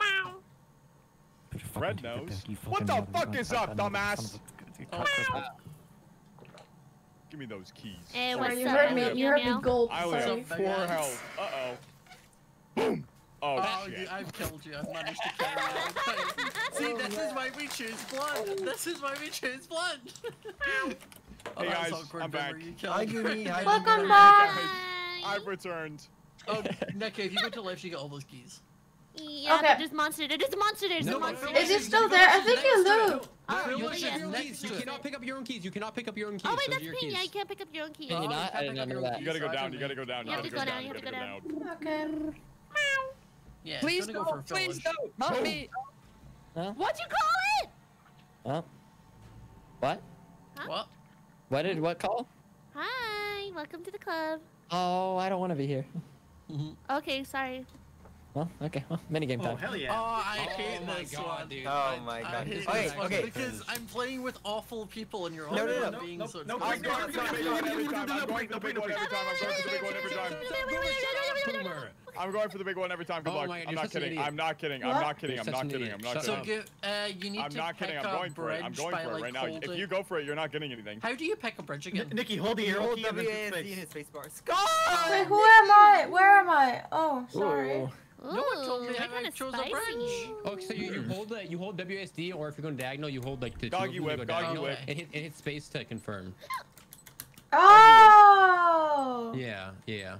Red nose. What the fuck is up, dumbass? Oh. Give me those keys. Hey, Sorry, what's you up, heard meow, me. You meow, heard me meow? gulp. I only Sorry. have four health. Uh oh. Boom. Oh, Oh, shit. you, I've killed you. I've managed to kill you. See, this is why we choose blood. This is why we choose blood. Oh, Hey that was guys, awkward, I'm back. Bimmer, you killed Hi, me. Goomy. Hi, Welcome Goomy. back. I've returned. Oh, Nicky, if you go to left, you get all those keys. Yeah, Okay. but there's monster. There's a monster. There's No, a monster. no, Is he still there? I think you lose. Oh, You yeah, only yeah. have your own Next keys. You to it. cannot pick up your own keys. You cannot pick up your own keys. Oh wait, Those that's are your me. keys. Yeah, you can't pick up your own key. Can you Oh, not? you I can't didn't pick up know your that. own You gotta go keys, down. so You gotta go down. You have to go down, you have to go down. Okay. Yeah, Please it's gonna no, go for please Phyllis. no, not me. Huh? What'd you call it? Huh? What? What? What did what call? Hi, welcome to the club. Oh, I don't want to be here. Okay, sorry. Well, okay. Well, minigame Oh time. hell Oh, yeah. I Oh hate my this God, one. dude. Oh my I god. hate Okay, this one okay. because I'm playing with awful people and you're all No, no, no, no, being no, so no, I'm no, going for the big one every time. I'm going for the big one every time. I'm going for the big one every time. Boomer. I'm going for the big one every time. Good Oh luck. my God, I'm you're not such an kidding. idiot. I'm not kidding. I'm What? not kidding. You're I'm such not an kidding. idiot. I'm not Shut So up. kidding. give, uh, you need I'm to not pick kidding. I'm a going for it. I'm bridge going by for it like right now. If holding- you go for it, you're not getting anything. How do you pick a bridge again? Nikki, hold the arrow Hold key and then W A S hit D in space. his spacebar. Score! Wait, who am I? Where am I? Oh, sorry. Ooh. No one told me Ooh, how they're I kinda chose a spicy. bridge. Oh, so you, you hold the, you hold W S D, or if you're going diagonal, you hold like the two Doggy of them, you whip, go doggy diagonal, whip. and hit, and hit space to confirm. Oh. Yeah, yeah.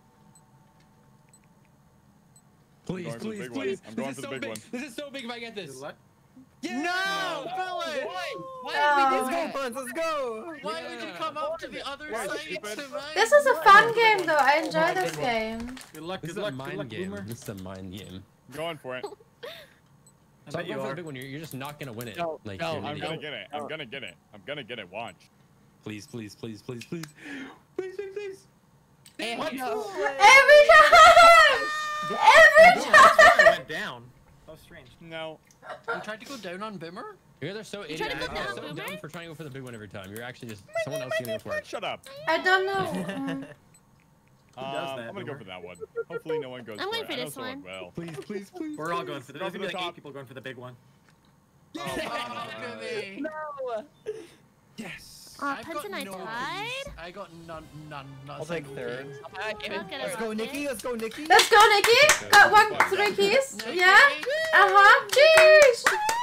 Please, going for the please, big one. please. I'm going This for is the so big big. one. This is so big if I get this. Good luck. Yeah! No, Phyllis! Why? Why Oh. did we Let's do go, that? Buns, let's go! Why would you come up to the other Why, side stupid? to mine? This is a fun game, though. I enjoy my this big one. game. Good luck. This Good is a luck. Good mind luck, game. Boomer. This is a mind game. I'm going for it. I So bet I'm you going for the are. big one. You're, you're just not gonna win it. No, like, no, you're an I'm idiot. gonna get it. I'm gonna get it. I'm gonna get it. Watch. Please, please, please, please, please, please, please, please. And What? no. Every time! Every No, that's where I time! went down. That was strange. No. You tried to go down on Bimmer? You guys are so You trying idiotic. to go You're down, so Boomer? dumb for trying to go for the big one every time. You're actually just someone else gonna go for it. Shut up. I don't know. Mm. Who does Um, that, I'm gonna go Boomer? for that one. Hopefully no one goes I'm for going it. for I know this someone one. will. Please, please, please. We're all going for the. Go There's for gonna the be like top. eight people going for the big one. Oh, Gummy. No. Yes. Aw, I've Punch got and I no died? keys. I got none, none, not I'll take single third. key. Look at Let's us, go, okay. Nikki. Let's go, Nikki. Let's go, Nikki. Got one, three keys. Yeah. Uh huh. Cheers.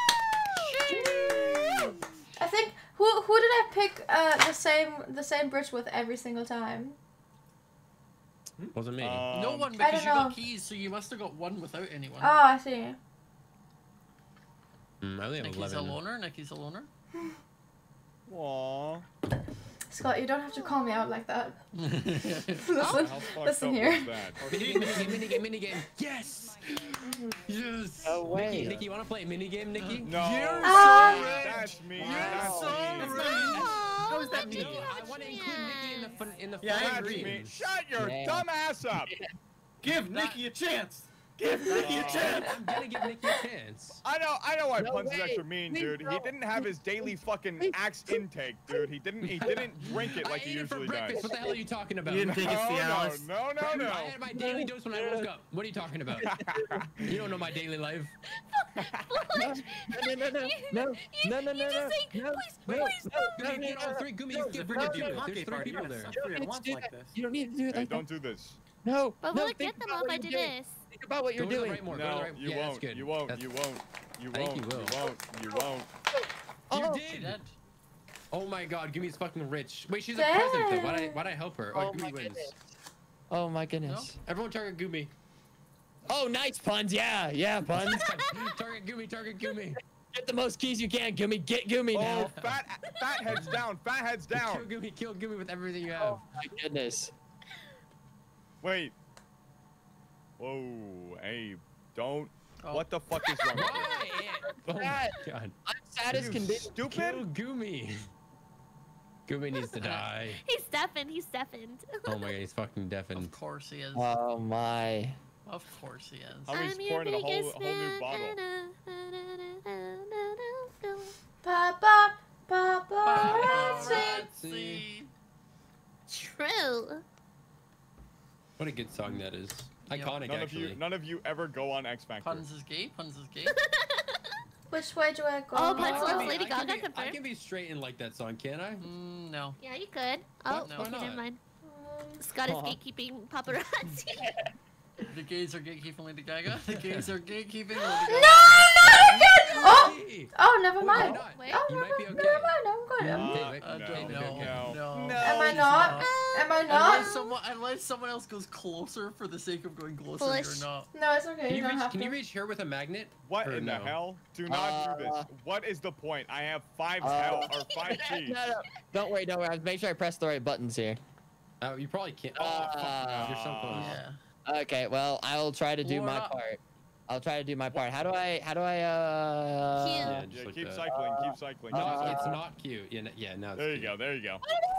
I think who who did I pick uh the same the same bridge with every single time? Wasn't me. Um, No one, I because don't you got know. keys, so you must have got one without anyone. Oh, I see. Mm, I only have Nikki's a eleven. loner, Nikki's a loner. Aww. Scott, you don't have to call me out like that. Listen, How fucked listen up here. was that? Minigame, minigame, minigame, minigame. Yes. Yes. No way. Nikki, Nikki, you wanna play a minigame, Nikki? No. You're Ah. so rich. That's me. You're That's so me. rich. How is that No, me? I want to include Nikki in the fun, in the Yeah, I fun That's agree. me. games. Shut your Yeah. dumb ass up. Give Nikki a chance. Give Nikki a Oh. chance. I'm gonna give Nikki a chance. I know, I know why No Puns is way. extra mean, Please dude. He no. didn't have his daily fucking axe intake, dude. He didn't, he didn't drink it like I he ate it for usually breakfast. does. What the hell are you talking about? You didn't take it, No, no, Cialis. no, no, no. I had my daily dose when I woke up. What are you talking about? You don't know my daily life. No, no, no, no, no, no, no, no, no, You just no, say, no, please, no, please, no, Gumi, no, get no, all no. three. Gumi, No, you get the three no, of you. no, There's hockey three party. people You're there. gonna You suck three don't at need to once do like that. this. You don't need to do it Hey, like don't that. do this. No, But no, will it think get them about up? what I you're did doing. this. Think about what you're Go to the doing. right more. Go to the No, right. you Yeah, that's won't. good. You won't. That's- You won't. You I think won't. you will. You won't. You won't. Oh, You She did. did. Oh my God, Gumi's fucking rich. Wait, she's a Damn. president though. Why'd I, why'd I help her? Oh, Oh my Gumi wins. goodness. Oh my goodness. Everyone target Gumi. Oh, nice puns. Yeah, yeah, puns. Target Gumi, target Gumi. Get the most keys you can, Gumi. Get Gumi Oh, now. fat, fat heads down. Fat heads Kill down. Gumi, kill Gumi with everything you have. Oh my goodness. Wait. Whoa. Hey, don't. Oh. What the fuck is wrong with you? Why? Oh my That- God. I'm sad as You can be. stupid. Kill Gumi. Gumi needs to die. He's deafened. He's deafened. Oh my god, he's fucking deafened. Of course he is. Oh my. Of course he is. How he's pouring a whole, whole new bottle. Papa, paparazzi. True. What a good song that is. Yep. Iconic, None actually. of you, none of you ever go on X Factor. Puns is gay. Puns is gay. Which way do I go? Oh, Puns I loves can be- Lady I can Gaga be- I confirmed. can be straight and like that song, can't I? Mm, no. Yeah, you could. Oh, No, okay, why never not? mind. Scott is Aw. gatekeeping paparazzi. The gays are gatekeeping Lady Gaga. The gays are gatekeeping Lady No, Gaga. not again! Oh, Hey, oh, never why mind. not? Wait. Oh, You never, might be okay. never mind. I'm good. I'm Uh, good. David, I no, don't David, know. okay. No. No. no. Am I he's not? Am I not? Unless someone, unless someone else goes closer for the sake of going closer, Foolish. you're not. No, it's okay. Can You you don't reach? have Can to. you reach here with a magnet? What Or in no? the hell? Do not do this. Uh, What is the point? I have five Uh, health or five keys. No, no. Don't worry, don't worry. I'll make sure I press the right buttons here. Oh, you probably can't. Oh, Uh, fuck. You're so close. Yeah. Okay, well, I'll try to do my Laura- part. I'll try to do my part. How do I? How do I? Uh. Cute. Yeah, Yeah, just like keep that. cycling, keep cycling. No, keep Uh, it's cycling. not cute. Yeah, n- yeah, now it's There you cute. go, there you go.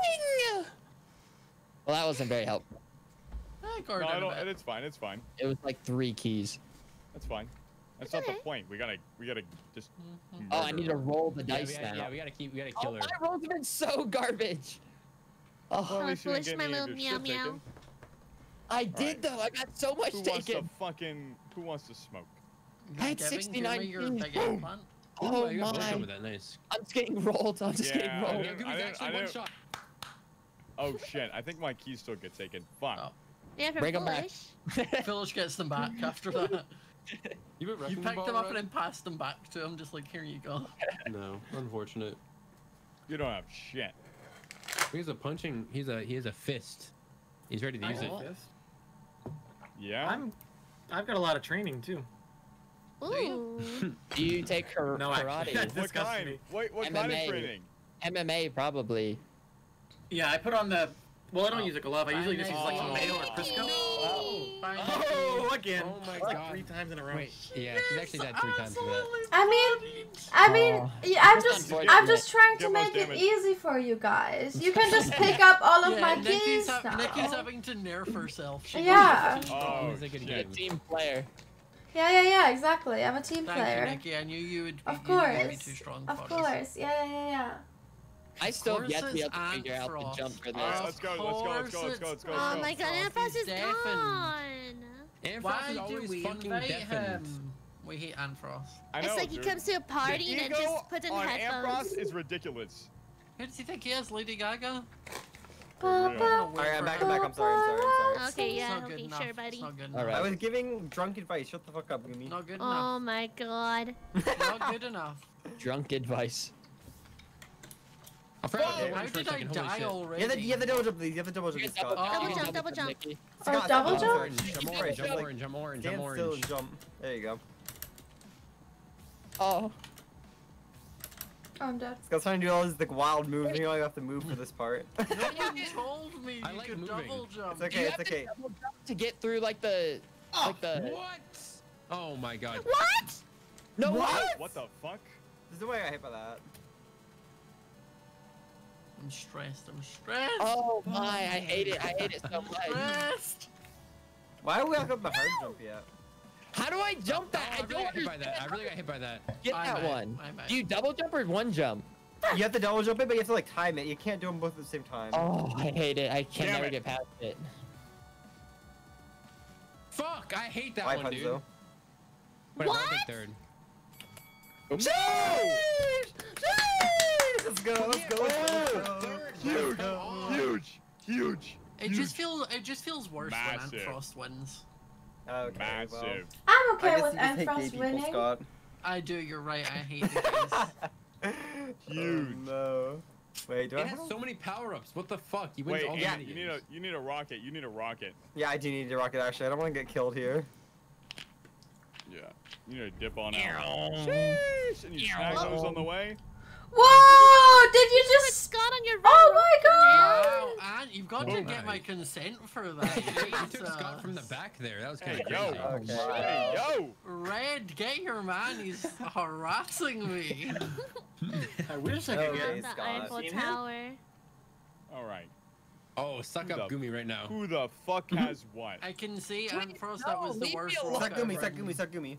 Well, that wasn't very helpful. Eh, guard No, it I a don't, bit. it's fine, it's fine. It was like three keys. That's fine. That's It's not okay. the point. We gotta, we gotta just. Mhm. Oh, I need to roll the Yeah, we dice gotta, now. yeah, we gotta keep. We gotta Oh, kill her. my rolls have been so garbage. Oh, Well, at least you didn't foolish, get my any of little your shit meow meow. taken. I did though. I got so much Who wants to taken. fucking? Who wants to smoke? I had Giving sixty-nine Jimmy your keys. big eggplant. Oh you got both my! of that. Nice. I'm just getting rolled. I'm just Yeah, getting I rolled. didn't- Yeah, give me I that didn't- actually I one didn't- shot. Oh shit! I think my keys still get taken. Fuck. Oh. Yeah, for Bring 'em back. foolish. Phyllis gets them back after that. You, been You wrecking picked ball, them up right? and then passed them back to him, just like, here you go. No, unfortunate. You don't have shit. He's a punching. He's a. He has a fist. He's ready to use it. Yeah. I'm. I've got a lot of training too. Ooh. Do you take kar- No, actually, karate? that What disgusts kind? me. What, what M kind M A. of training? M M A probably. Yeah, I put on the. Well, I don't Oh. use a glove. I usually just use like Oh. some mayo or Crisco. Oh, fine. Oh, again. Oh my like God. three times in a row. Wait. Yeah, she's actually died three times for that. I mean, I mean, Oh. yeah, I'm That's just, unfortunate. I'm just trying to Get most make it damage. easy for you guys. You can just pick up all of Yeah, my Nikki's, keys ha- now. Nikki's having to nerf herself. She Yeah. was too Oh, strong. It's a good shit. game. Team player. Yeah, yeah, yeah, exactly. I'm a team Thank player. you, Nikki. I knew you would be, Of you would be course. too strong Of for us. course. Yeah, yeah, yeah, yeah. I still have yet to be able to Courses figure and out the frost. jump for this. Alright, let's go, let's go, let's go, let's go, let's go, let's go. Oh my god, Frost Anfrost is deafened. gone. Amphros Why is do always we fucking invite deafened. him? We hate Anfrost. I know, It's like he dude. comes to a party the and ego then just puts in on headphones. Ampros is ridiculous. Who does he think he is? Lady Gaga? For real. I'm gonna wait Alright, I'm for back, him. I'm back, I'm sorry, I'm sorry, I'm sorry. Okay, It's yeah, not good okay, enough. sure, buddy. It's not good All enough. right. I was giving drunk advice. Shut the fuck up, Gumi. Not good Oh enough. my god. Not good enough. Drunk advice. I forgot Whoa, what how it was for a did I second, holy die shit. already? You have the, you have the double jump, please. You have the double You jump, can Scott. double, Double you can jump, double jump. Nikki. Oh, Scott, double stop. jump? Sorry. Jump Sorry, orange, jump like, orange, jump orange, jump Stand orange. still and jump. There you go. Oh. I'm dead. Scott's trying to do all these like wild moves. You know you have to move for this part. No one told me I you like could moving. double jump. It's okay, You it's have okay. to double jump to get through like the, like the. What? Oh my god. What? No What? What the fuck? There's no way I got hit by that. I'm stressed. I'm stressed. Oh my! I hate it. I hate it so much. Stressed. Why are we not got the hard jump yet? How do I jump that? Oh, I I really don't got hit by understand. that. I really got hit by that. Get I that might, one. I might. Do you double jump or one jump? You have to double jump it, but you have to like time it. You can't do them both at the same time. Oh, I hate it. I can Damn never it. get past it. Fuck! I hate that Why one, dude. Punzo? Wait, What? I'll take third. No! Let's go, let's go, let's go, let's go. Huge, Oh. huge, huge. It just feels. It just feels worse Massive. when Anfrost wins. Okay, Massive. well. I'm I okay guess with you just hate gay Anfrost people, winning. Scott. I do. You're right. I hate the gays. Huge. Oh, no. Wait, do I It have has so many power-ups. What the fuck? He wins Wait, all the yeah, minigames. you need a you need a rocket. You need a rocket. Yeah, I do need to rocket actually. I don't want to get killed here. Yeah. You need to dip on out. Sheesh, and you snag those on the way. Whoa! Did you Put just? Scott on your Oh my god! Wow, and you've got to Boom. get my consent for that. You It's, took uh, Scott from the back there. That was kind Hey, of yo. crazy. Okay. Hey, yo. Red, get your man. He's harassing me. I wish I could Okay, get. The Scott. Eiffel Seen him? Tower. All right. Oh, suck Who up the- Gumi right now. Who the fuck has what? I can see Wait, and Frost no, that was the leave me worst. alone. roll Suck I've Gumi, ever suck written. Gumi, suck Gumi.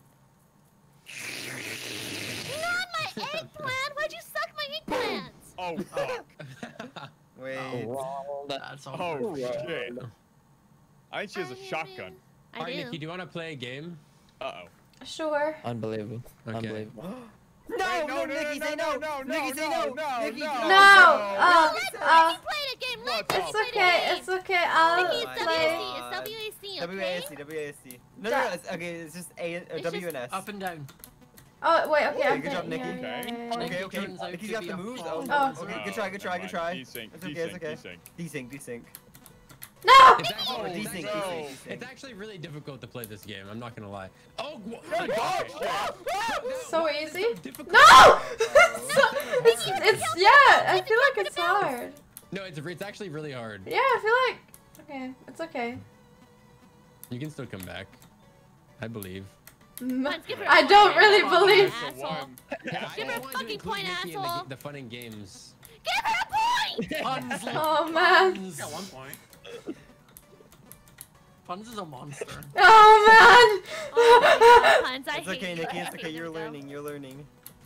Not my eggplant! Why'd you suck my eggplant? Oh fuck. Wait. Oh, That's all. Oh shit. I think she has a I shotgun. I Alright, do. Nikki, do you want to play a game? Uh oh. Sure. Unbelievable. Okay. Unbelievable. No, Wait, no, Nikki, say no. no, no, Nikki, say no, no. no, Nikki, no. no. No. Uh, Let uh, Nikki play the game. Let What the Nikki it's play the okay. game. It's okay. I'll Nikki, it's play. W A C. It's W A C, W A okay? S C, W A S C. No, no, no, it's, okay, it's just A, uh, It's W just and S. Up and down. Oh wait. Okay. Okay, I'm good job, getting- Nikki. yeah, yeah, Okay. yeah, yeah. Okay, okay. turns out Nikki's to got be the a moves. pawn. Oh, Oh. okay, good try, good try, good try. Desync, It's okay, it's desync, okay. desync. Desync, desync. No. It's actually, Oh, it's, desync, actually, desync, desync. it's actually really difficult to play this game. I'm not gonna lie. Oh, wh- Good dog So why is it easy. so difficult? No. So- it's, it's yeah. I feel like it's hard. No, it's it's actually really hard. Yeah. I feel like. Okay. It's okay. You can still come back. I believe. Mm, Let's give her a I point, don't really asshole. believe. Asshole. One. Yeah, I Give her just a wanted to fucking include point, Nikki in asshole. the, the fun and games. Give her a point! Puns. Oh man. Puns. Got one point. Puns is a monster. Oh Oh my God, man. puns. I It's hate okay, you. Nikki, it's Okay, okay, here you're we go. learning, you're learning.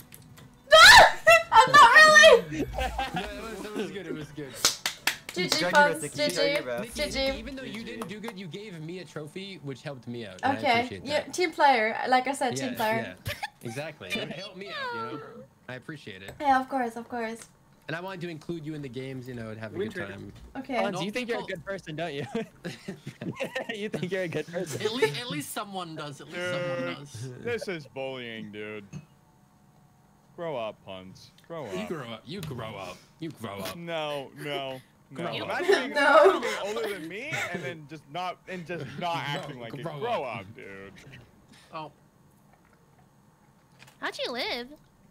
I'm not really. No, that was, that was good. It was good. G G Try your puns. best, Nikki, G try your G. best. Nikki, G Nikki, G. even though you didn't do good, you gave me a trophy, which helped me out. And I Okay. appreciate Yeah. that. Team player. Like I said, Yeah, team player. yeah, exactly. It helped me out, you know. I appreciate it. Yeah. Of course. Of course. And I wanted to include you in the games, you know, and have a good Winter. time. Okay. Hans, No you think you're a people- good person, don't you? You think you're a good person. At least, at least someone does. At least someone does. This is bullying, dude. Grow up, puns. Grow You up. grow up. You grow up. You grow up. No, no, no. Grow up. Imagine being, No. imagine being older than me and then just not and just not acting like it. Grow Grow up. up, dude. Oh. How'd you live?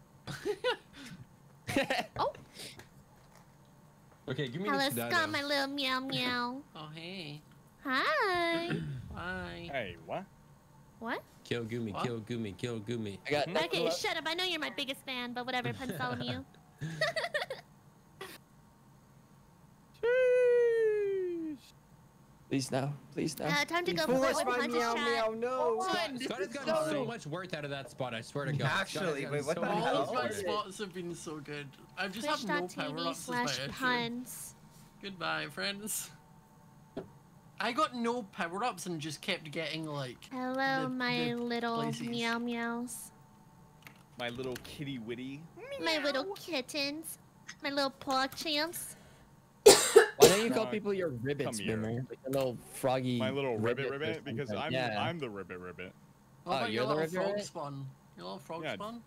Oh, Okay, give me hello, this Scott, data. my little meow meow. Oh hey. Hi. Bye. Hey, what? What? Kill Gumi, What? kill Gumi, kill Gumi. I got Okay, shut up. I know you're my biggest fan, but whatever. Puns follow you. Please no. Please no. Uh, time to go Force forward my with Punch's meow chat. meow, no. Scott has gotten so much worth out of that spot, I swear to God. Scott has Actually, gotten wait, what so the much hell? All of my worth. spots have been so good. I just have no power Twitch.tv ups as my slash issue. puns. Goodbye, friends. I got no power ups and just kept getting like. Hello, the- my the little places. meow meows. My little kitty witty. My little kittens. My little paw champs. Why don't you call Frog. people your ribbits, Come here. Boomer? Like a little froggy. My little ribbit or ribbit because something. I'm yeah. I'm the ribbit ribbit. What Oh, about you're your the little river frog rat? spawn? Your little frog Yeah. spawn?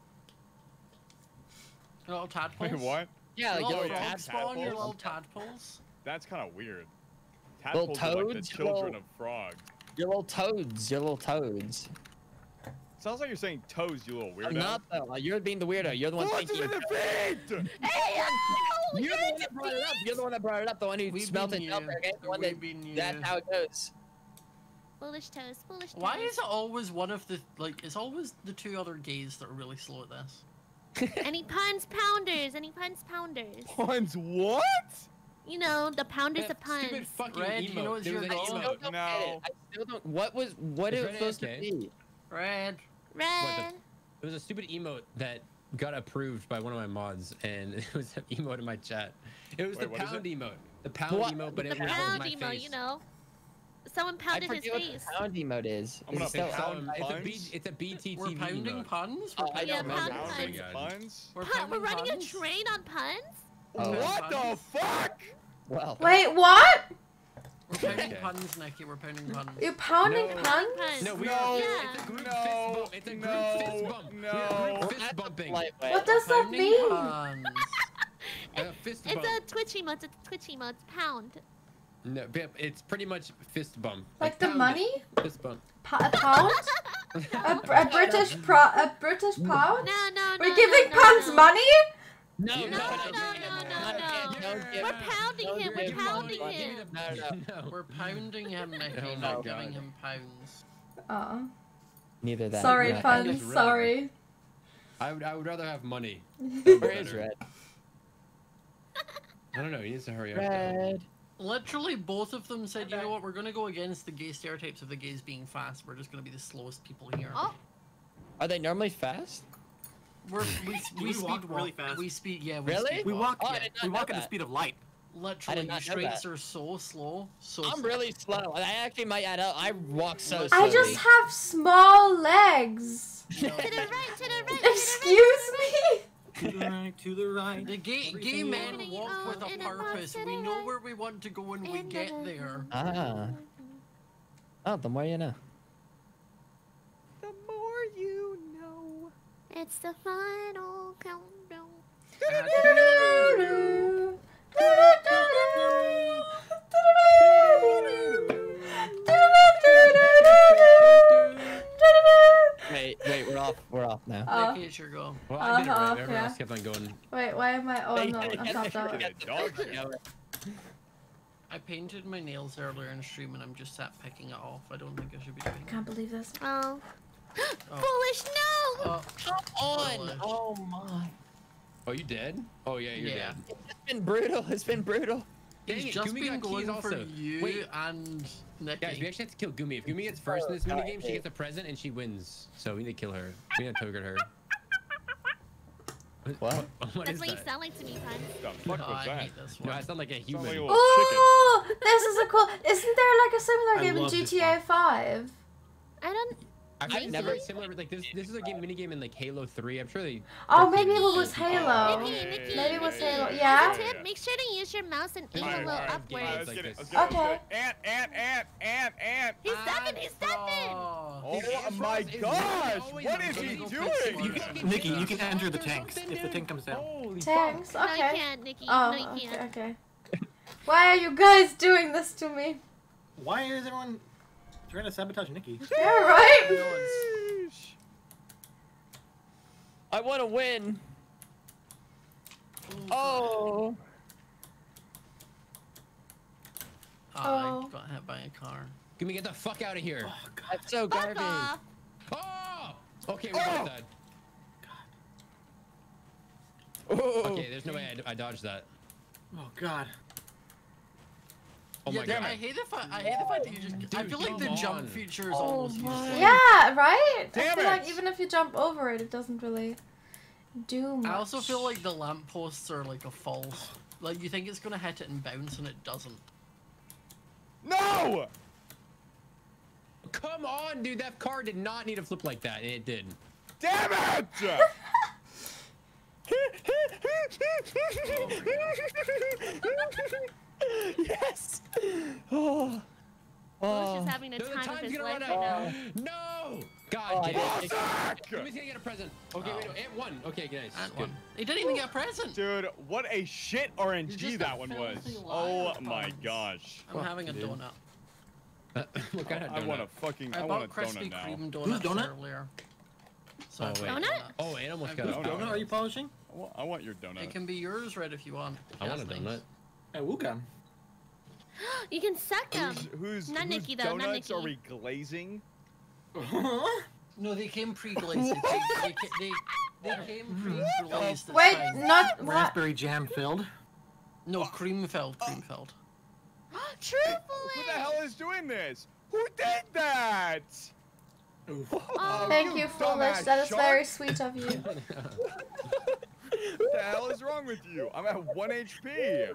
Your little tadpoles? Wait, what? Yeah, Your like little your frog tad- spawn, your tadpoles? little tadpoles? That's kind of weird. Little Tadpoles are like the toads, children little- of frogs. your little toads. Your little toads. Sounds like you're saying toes, you little weirdo. I'm not though. You're being the weirdo. You're the one Forces thinking. in the feet! Hey, yo! You're the one that brought it up. You're the one that brought it up. The one who We've smelt been it up. you. Okay, the one We've that. been you. That's how it goes. Foolish toes, foolish toes. Why is it always one of the, like, it's always the two other gays that are really slow at this? Any puns pounders? Any puns pounders? Puns what? You know, the pounders That of puns. stupid fucking Red, you emote. know it's There was your an goal. Still emote. don't get it. No. I still don't. What was what Is it was Red supposed to A F K? be? Red. Red. It was a stupid emote that got approved by one of my mods, and it was an emote in my chat. It was Wait, the what is pound it? emote. The pound What? emote, but The it was pound my emo, face. you know. Someone I pounded his forget what face. the pound emote is. I'm Is gonna it still pound out? It's a, B, puns? it's a B T T V We're pounding emote. puns? Oh, We're I pounding Yeah, don't pound remember. puns. Pounding puns? We're, Pu- we're pounding running puns? a train on puns? Oh, What the fuck? well. Wait, what? We're pounding Okay. puns, Nikki. We're pounding puns. You're pounding No. puns? Puns. No, we No, are. Yeah. It's a group no, fist bump. It's a group no, fist bump. no. We are group We're fist at the bumping. lightweight. What does that Pounding mean? puns. A fist It's bump. a Twitch emote. It's a Twitch emote. It's pound. No, but it's pretty much fist bump. Like the pound money? it. Fist bump. Pa- a pound? a, br- a British pro- a British pound? No, no, no. We're no, giving no, puns no. money? No, Yeah. no, no, No, no, no, no, no, no. Don't give We're him- pounding don't him. give We're him pounding money. him. No, no. no. We're pounding him, Nikki, Oh not my giving God. him pounds. Oh. Neither that. Sorry, Yeah. puns. That's really Sorry. I would, I would rather have money. Where is Red? I don't know. He needs to hurry up. though. Red. Literally, both of them said, you know what, we're gonna go against the gay stereotypes of the gays being fast. We're just gonna be the slowest people here. Oh, Are they normally fast? We're, we, we, We speed walk walk really fast. We speed, yeah. We Really? speed We walk. Oh, I yeah, did not we know walk at the that. speed of light. Literally, I did not you know straights that. are so slow. So I'm slow. really slow. I actually might add up. I walk so I slowly. just have small legs. No. to the right, to the right, to the right. Excuse me? To the right, to the right. The gay, gay Everything men you walk want. with a In a box purpose. to We the know right. where we want to go and we In the get right. there. Ah. Oh, the more you know. The more you know. It's the final countdown. Wait, wait, we're off. We're off now. Oh. Nikki, it's your go. Well, I did it Uh-huh, right. Everyone yeah. else kept on going. Wait, why am I? Oh, Hey, no, hey, I'm hey, topped hey, out. hey, Dog. I painted my nails earlier in stream and I'm just sat picking it off. I don't think I should be doing I it. can't believe this. Oh. Oh. Foolish, no! Oh, Come on! Foolish. Oh my. Oh, you dead? Oh yeah, you're yeah. dead. It's been brutal. It's been brutal. Dang He's it, just Gumi been got keys going for also. you Wait. and Nikki. Guys, we actually have to kill Gumi. If Gumi gets first in this minigame, she gets a present and she wins. So we need to kill her. We need to target her. What? What That's is what you that? sound like to me, Pun. The Oh, fuck was I that? hate this No, one. I sound like a Sound human. like a little chicken. Oh, this is a cool. Isn't there like a similar I game in love this G T A five? I don't. I think I've it's never- very similar. Like this, this is a game minigame in like Halo three. I'm sure they. Oh, they're maybe it pretty was good. Halo. Nikki, Nikki. Maybe it was Halo. As Yeah? a tip, make sure to use your mouse and aim Alright, a little alright, upwards. I was Like getting, this. I was getting, Okay. Ant, ant, ant, ant, ant. He's stepping, he's stepping! Oh. Oh Ant my Frost is gosh! always What is on he the doing? go You can, Nikki, you can enter the tanks if the tank comes down. Holy Tanks? No, you Okay. can't, Nikki. Oh, no, you okay, can't. okay. Why are you guys doing this to me? Why is everyone trying to sabotage Nikki? Yeah, right? Sheesh. I want to win. Oh. Oh, Oh. I got hit by a car. Gumi, get the fuck out of here. That's so Fuck garbage. off. Oh! Okay, we Oh! both died. Oh. Okay, there's no way I, I dodged that. Oh god. Oh yeah, my dude, god. I hate the fact. I hate the fact that you just. I Dude, feel like the come jump on. feature is Oh almost my. useless. Yeah, right? I Damn feel like it. even if you jump over it, it doesn't really do much. I also feel like the lampposts are like a false. Like you think it's gonna hit it and bounce and it doesn't. No! Come on, dude. That car did not need to flip like that, and it did. Damn it! Yes. Oh. Foolish Oh. is having the No, the time of time's his gonna life run right out. now. No! God Oh, I damn did. it. Fuck! Gumi's gonna get a present. Okay, Oh. wait, no, and one. Okay, nice. And Good. one. He didn't even get a present. Dude, what a shit R N You're G just that a one was. filthy Oh liar, my Puns. gosh. I'm having a dude. donut. Uh, what kind of I donut? want a fucking, I, I, bought want a Krispy donut now. Kreme donuts donut? earlier. So Oh, I bought wait. a Donut? Oh, and almost I've got a got Whose a donut are you polishing? I want, I want your donut. It can be yours, Red, if you want. I want a Yes, donut. please. Hey, Wuga. You can suck them. Who's, who's, Not whose Nikki, though, not donuts are Nikki. we glazing? No, they came pre-glazed. they, they, they, they came pre-glazed. it's Wait, fine. not what? Raspberry jam filled. No, cream filled, cream filled. True, Who the Foolish. hell is doing this? Who did that? Oh, Thank you you, Foolish. dumbass That is shark. very sweet of you. What the hell is wrong with you? I'm at one H P.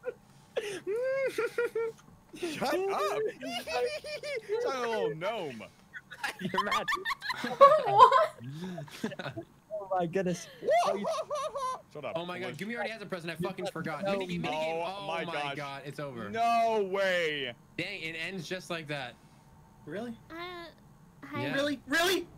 Shut up. It's like a little gnome. You're mad. What? Oh my goodness. Shut up. Oh my god, Gumi already has a present. I fucking forgot. No, Minigame, no. minigame. Oh Oh my my gosh. god, it's over. No way. Dang, it ends just like that. Really? Uh, hi. Yeah. Really? Really?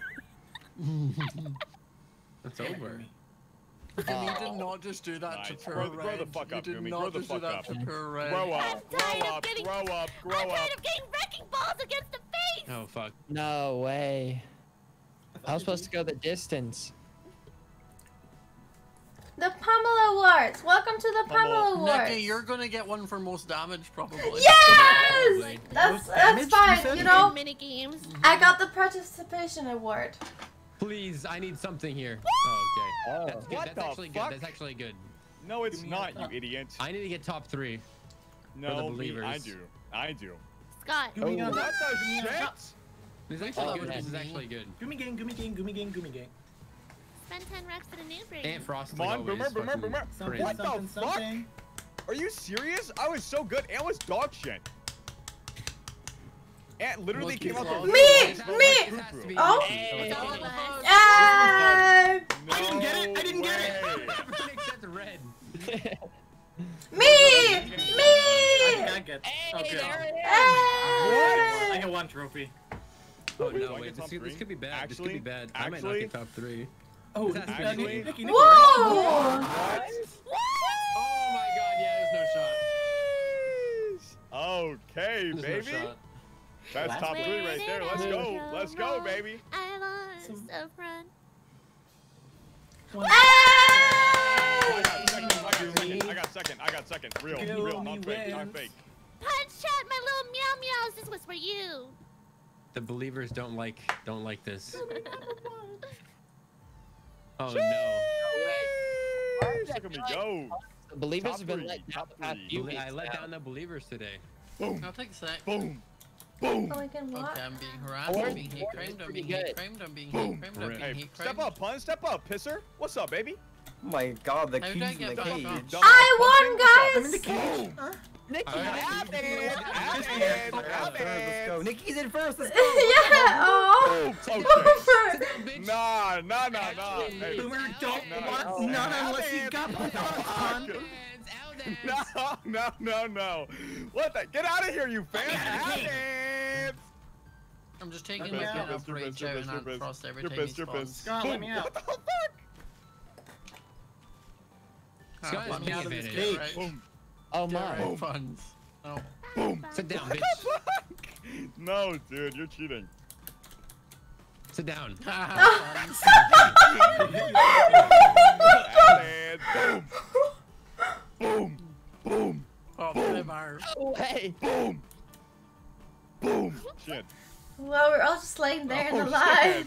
It's over. Gumi, you did not just do that Nice. to poor Grow- grow Red. the fuck you up, did Gumi. not Grow the just do fuck that up. to poor Red. Grow up. I'm Grow tired of up. getting- Grow up. I'm Grow up. tired of getting wrecking balls against the face. Oh fuck. No way. I was supposed to go the distance. The Pummel Awards. Welcome to the Pummel Pummel. Awards. Nikki, you're gonna get one for most damage, probably. Yes! Probably. That's, Most that's damage, you fine, said? you know? Mini games. I got the participation award. Please, I need something here. Oh, okay. Oh. That's good. What That's the actually fuck? good. That's actually good. No, it's Give me not, a you top. idiot. I need to get top three. No, the me, believers. I do. I do. Scott. Gummy Oh, on what top. the Gummy on shit? top. This is Oh, actually good. okay. This is actually good. Gummy gang, gummy gang, gummy gang, gummy gang. Spend ten racks for the new brain. And Frost. Come on, boomer, boomer, boomer. Something, What the something, fuck? something. Are you serious? I was so good. Ant was dog shit. Ant literally Monkey's came out the lost. room Me! and was Me! like, This has to be Oh. me. It's all of us. Ah! No I didn't get it, I didn't get it. way. Everything except red. Me! I Me! think I get. Okay. Hey! I get one trophy. Oh Wait, do no, I wait. get This, top could- this three? could be bad. this could Actually- be bad. I might not actually- get top three. Oh, This has to be uh, me. Nikki, Nikki, Nikki, Whoa! Oh my god, yeah, there's no shot. Okay, There's baby. no shot. That's Last top one. three right there. Let's go. Let's go, baby. I lost a friend. One. I got second. I got second. I got second. I got second. Real, Kill real, me not fake, not wins. fake. Punch chat, my little meow meows. This was for you. The believers don't like don't like this. Oh no. Look at me go. The believers Top have been three, let down top the past three. few Belie- weeks I let now. down the believers today. Boom, I'll take a sec. boom, boom. Oh, I can what? Okay, I'm being harassed, Oh, I'm being hate oh, crimed, I'm pretty being hate good. crimed, I'm being Boom. hate crimed, I'm being Hey, hate step crimed. up, pun. Step up, pisser. What's up, baby? Oh my god, the How did keys I in get the back cage. up? Dumbass I pumpkin, won, what's up? I'm in the guys! cage. Boom. Nikki, Alright. have it! Have Just it! get Let's fucked go, up. let's go. Nikki's in first, let's go! Yeah, oh! Boom. Okay. Over! Nah, nah, nah, nah. Hey. Boomer, don't No, want no. none unless Have you it. got my on. No, no, no, no. What the? Get out of here, you fans. Have it. I'm just taking You're my pissed, get you're up pissed, you're rage pissed, you're out pissed, and you're Frost every You're time he pissed, you're spawns. pissed. Scott, let me out. What the fuck? Ah, Scott is let me taking out of this advantage. gate, right? Boom, Oh Get my. right funds. Oh. boom. Sit down, bitch. No, dude, you're cheating. Sit down. Funds. And boom, boom, boom, Oh, Bimmer. Oh, hey. boom, boom. Shit. Well, we're all just laying there in Oh, the line.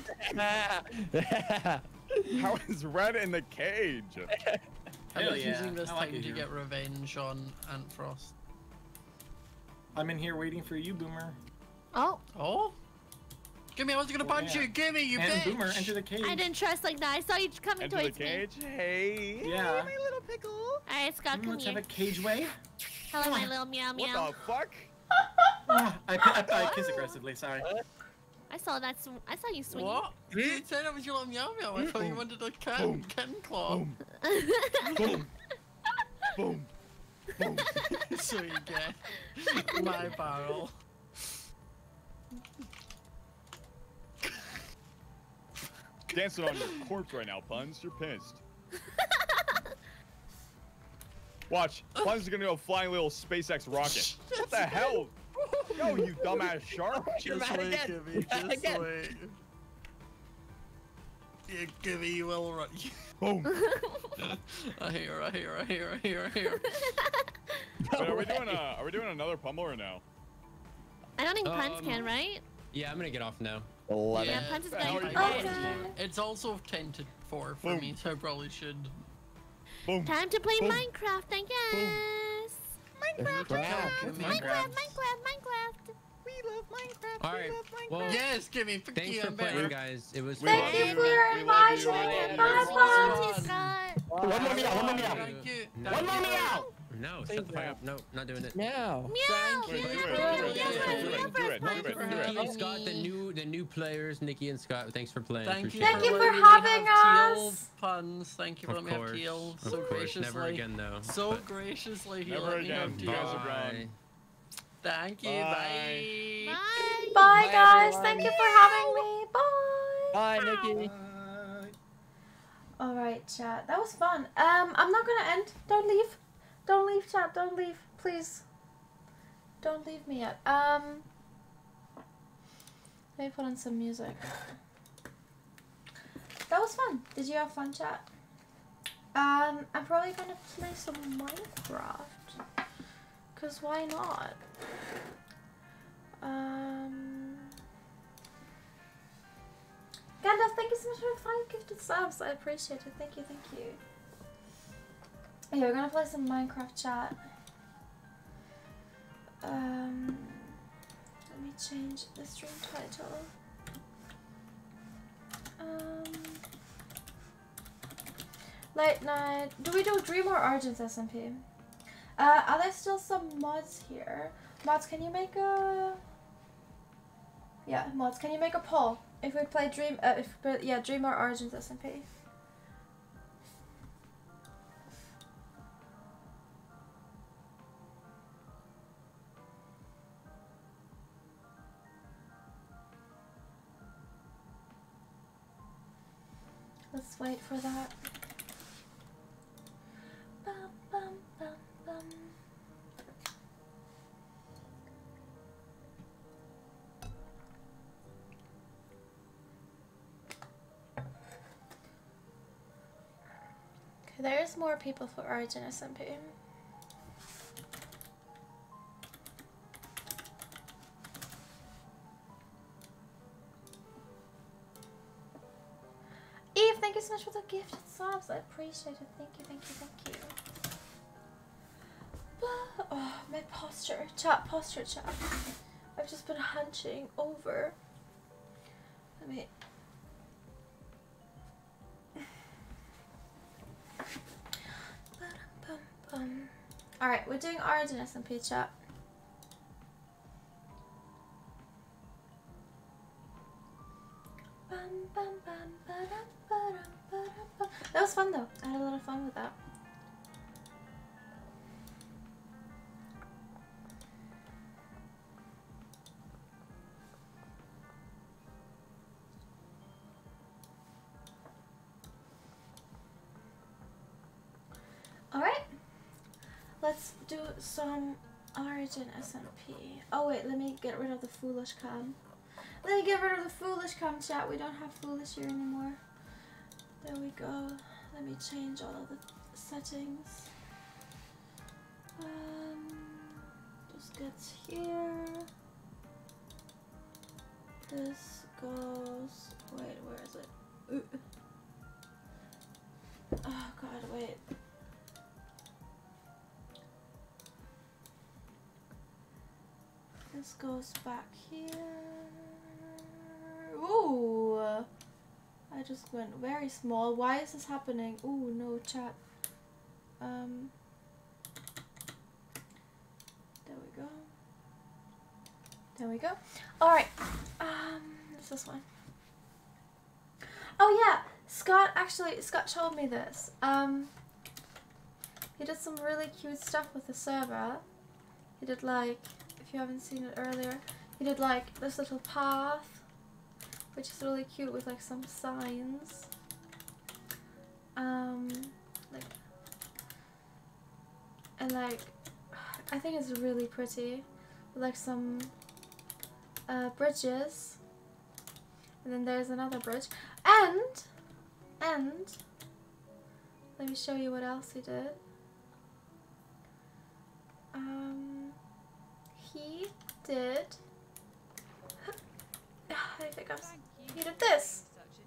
shit. How is Red in the cage? I'm Hell yeah, using this I like time it to here. get revenge on Ant Frost. I'm in here waiting for you, Boomer. Oh, Oh? Gimme, I was gonna Oh, punch yeah. you! Gimme, you And bitch! Boomer, enter the cage. I didn't trust like that. I saw you coming Enter the towards me. cage. Hey. Yeah. Hey, my little pickle. Alright, Scott, Mm, come let's here. have a cage way. Hello, my little meow What meow. the fuck? Ah, I, I, I kiss aggressively, sorry. I saw that. Sw I saw you swinging. What? You said I was your little meow meow. I thought you wanted a cat, Boom. cat claw. Boom, boom, boom, boom. So you get my barrel. Dancing on your corpse right now, Puns. You're pissed. Watch. Puns is gonna go flying little SpaceX rocket. What the hell? Yo, you dumbass shark. Just mad wait, again. Gimme, You're mad just again. wait. Yeah, Gimme, you will run. Boom. I hear, I hear, I hear, I hear, I hear. Wait, are we doing a? Are we doing another pummel or no? I don't think Punch Um, can, right? Yeah, I'm gonna get off now. Eleven. Yeah, Punch is How are going you for doing? it. Okay. It's also ten to four for Boom. me, so I probably should. Boom. Time to play Boom. Minecraft, I guess. Minecraft. Minecraft, Gimme. Minecraft, Minecraft, Minecraft. We love Minecraft. All right. Well, Yes, Gimme, fuck thanks you, for I'm playing, better. guys. It was We Thank love you you. for your We love you. invitation. We Bye, love you. bye. Thank you, Scott. One more meow, one more meow. Thank you. One more meow. No, shut the fuck up. No, not doing it. No. Meow. Do it, do it, do it, Meow. do Meow it, do first, it, do meow it, do it, first, do it, Punch. do it. Nikki and Scott, the new the new players. Nikki and Scott, thanks for playing. Thank you, Appreciate Thank for you for letting me having have teal us. puns. Thank you for Of letting me have course, teal of so course. graciously. Never again, though. So but- graciously, he Never let me have again. You guys are teal. gone. Thank you. Bye. Bye. Bye. Bye, Bye, guys. everyone. Thank you for having me. Bye. Bye, Nikki. All right, chat. That was fun. Um, I'm not gonna end. Don't leave. Don't leave, chat. Don't leave, please. Don't leave me yet. Um, let me put on some music. That was fun. Did you have fun, chat? Um, I'm probably gonna play some Minecraft. Cause why not? Um, Gandalf, thank you so much for the five gifted subs. I appreciate it. Thank you, thank you. Okay, we're gonna play some Minecraft chat. Um, let me change the stream title. Um, late night. Do we do Dream or Origins S M P? Uh, are there still some mods here? Mods, can you make a... Yeah, mods, can you make a poll? If we play Dream, uh, if we play, yeah, Dream or Origins S M P? Let's wait for that. Bum, bum, bum, bum. Okay, there's more people for Origin S M P. Eve, thank you so much for the gifted subs. I appreciate it. Thank you, thank you, thank you. Oh, my posture. Chat, posture chat. I've just been hunching over. Let me... Alright, we're doing Origin S M P chat. That was fun though. I had a lot of fun with that. Alright. Let's do some Origin S M P. Oh wait, let me get rid of the foolish cam. Let me get rid of the foolish cam chat. We don't have foolish here anymore. There we go. Let me change all of the settings. Um, just gets here. This goes. Wait, where is it? Ooh. Oh god, wait. This goes back here. Ooh! I just went very small. Why is this happening? Ooh, no chat. Um. There we go. There we go. Alright. Um, it's this one. Oh yeah! Scott, actually, Scott showed me this. Um, he did some really cute stuff with the server. He did like, if you haven't seen it earlier, he did like this little path, which is really cute with like some signs. Um, like, and like, I think it's really pretty. With like some uh, bridges. And then there's another bridge. And, and, let me show you what else he did. Um, he did, I think I'm, he did this.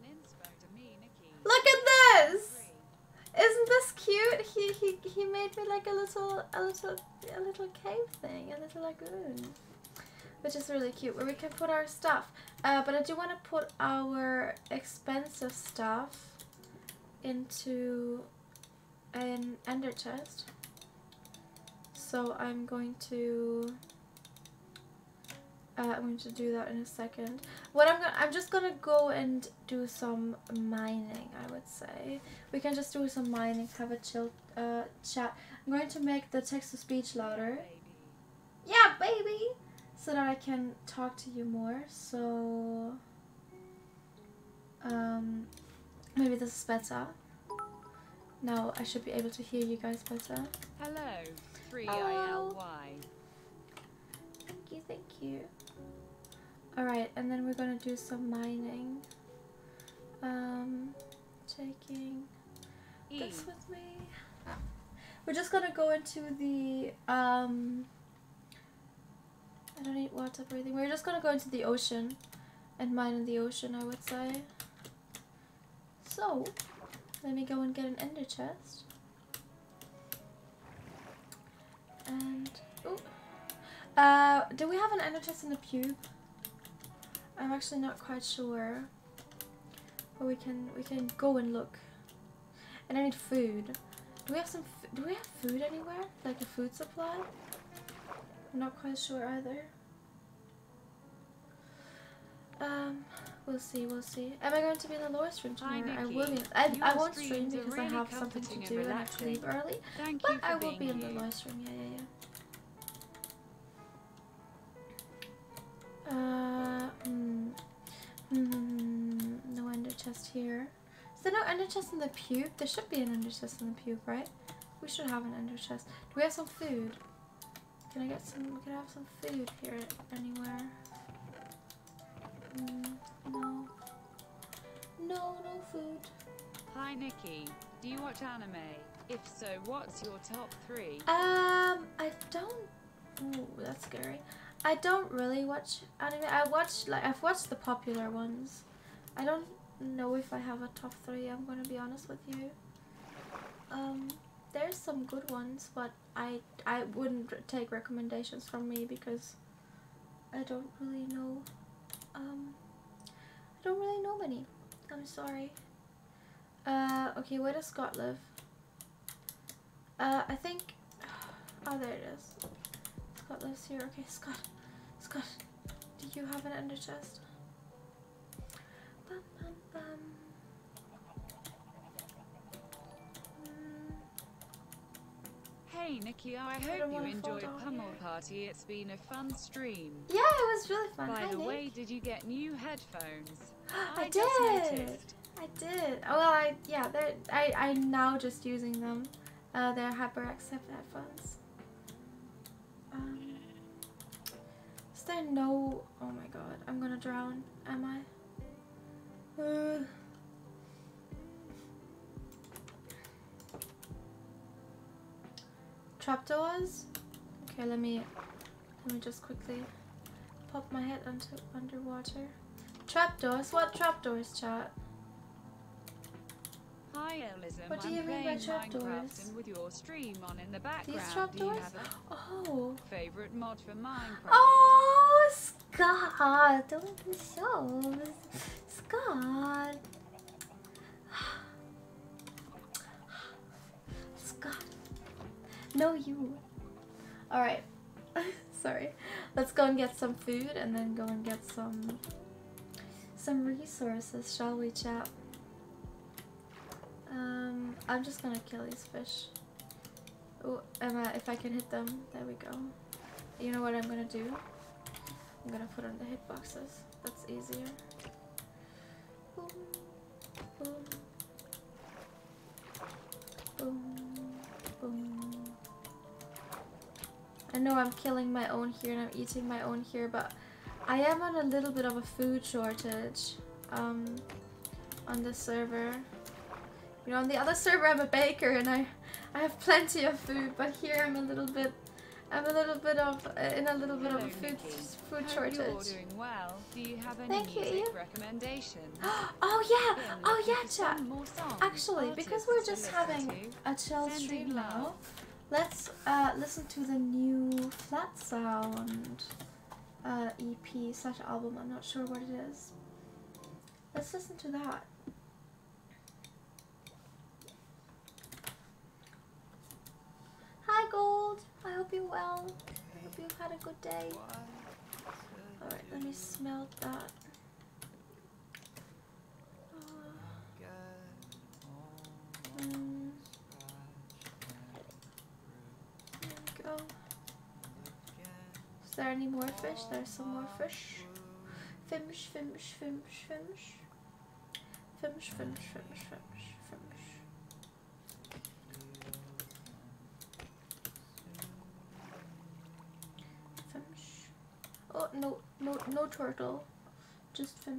Look at this! Isn't this cute? He, he, he made me like a little, a little, a little cave thing, a little lagoon. Which is really cute, where we can put our stuff. Uh, but I do want to put our expensive stuff into an ender chest. So I'm going to, uh, I'm going to do that in a second. What I'm gonna, I'm just gonna go and do some mining. I would say we can just do some mining, have a chill uh, chat. I'm going to make the text to speech louder. Yeah, baby. So that I can talk to you more. So, um, maybe this is better. Now I should be able to hear you guys better. Hello, three I L Y. Thank you, thank you. Alright, and then we're gonna do some mining. Um, taking e. this with me. We're just gonna go into the, um, I don't need water breathing. We're just gonna go into the ocean and mine in the ocean, I would say. So, let me go and get an ender chest. And oh, uh, do we have an ender chest in the pube? I'm actually not quite sure, but we can we can go and look. And I need food. Do we have some? F do we have food anywhere? Like a food supply? I'm not quite sure either. Um, we'll see. We'll see. Am I going to be in the lower stream tomorrow? Hi, I Nikki. will be. I, Your I won't stream streams are because I really have something to comforting do and and I have to leave relaxing. early. Thank but you for I will being be in the you. live stream. Yeah, yeah, yeah. Uh, hmm. Hmm. No ender chest here. Is there no ender chest in the pube? There should be an ender chest in the pube, right? We should have an ender chest. Do we have some food? Can I get some? Can I have some food here anywhere? Mm, no. No, no food. Hi Nikki, do you watch anime? If so, what's your top three? Um, I don't. Ooh, that's scary. I don't really watch anime. I watch like I've watched the popular ones. I don't know if I have a top three. I'm gonna be honest with you. Um, there's some good ones, but I I wouldn't take recommendations from me because I don't really know. Um, I don't really know many. I'm sorry. Uh, okay, where does Scott live? Uh, I think. Oh, there it is. Scott lives here. Okay, Scott. Scott, do you have an ender chest? Bum, bum, bum. Mm. Hey Nikki, I, I hope don't you wanna fall enjoyed down Pummel here. Party. It's been a fun stream. Yeah, it was really fun. By Hi, the Nick. way, did you get new headphones? I, just did. noticed. I did. Oh, well, I yeah. They're I I'm now just using them. Uh, they're HyperX headphones. Um, is there no? Oh my God, I'm gonna drown. Am I? Uh, trapdoors. Okay, let me let me just quickly pop my head into underwater. Trapdoors? What trapdoors, chat? Hi Elism, What do I'm you mean by playing trapdoors? Minecraft and with your stream on in the background, These do you trapdoors? have a Oh. favorite mod for Minecraft? Oh, Scott! Don't be so. Scott. Scott. No, you. Alright. Sorry. Let's go and get some food and then go and get some some resources, shall we, chat? Um, I'm just gonna kill these fish. Oh, Emma, if I can hit them, there we go. You know what I'm gonna do? I'm gonna put on the hitboxes. That's easier. Boom, boom, boom, boom. I know I'm killing my own here and I'm eating my own here, but I am on a little bit of a food shortage um, on this server. You know, on the other server I'm a baker and I, I have plenty of food, but here I'm a little bit, I'm a little bit of, uh, in a little bit Hello, of a food, Nikki. food Hope shortage. You're doing well. Do you have any Thank you, music Ian. recommendations? Oh yeah, Been oh looking yeah, for some chat. more songs, Actually, because artists we're to just listen having to. a chill Sending stream now, love. let's uh, listen to the new Flat Sound uh, E P slash album. I'm not sure what it is. Let's listen to that. Hi Gold, I hope you're well. I hope you've had a good day. Alright, let me smelt that. Mm. There we go. Is there any more fish? There's some more fish. Fish, fish, fish, fish. Fish, fish, fish, fish, fish. Fish. Oh, no, no, no turtle. Just fish.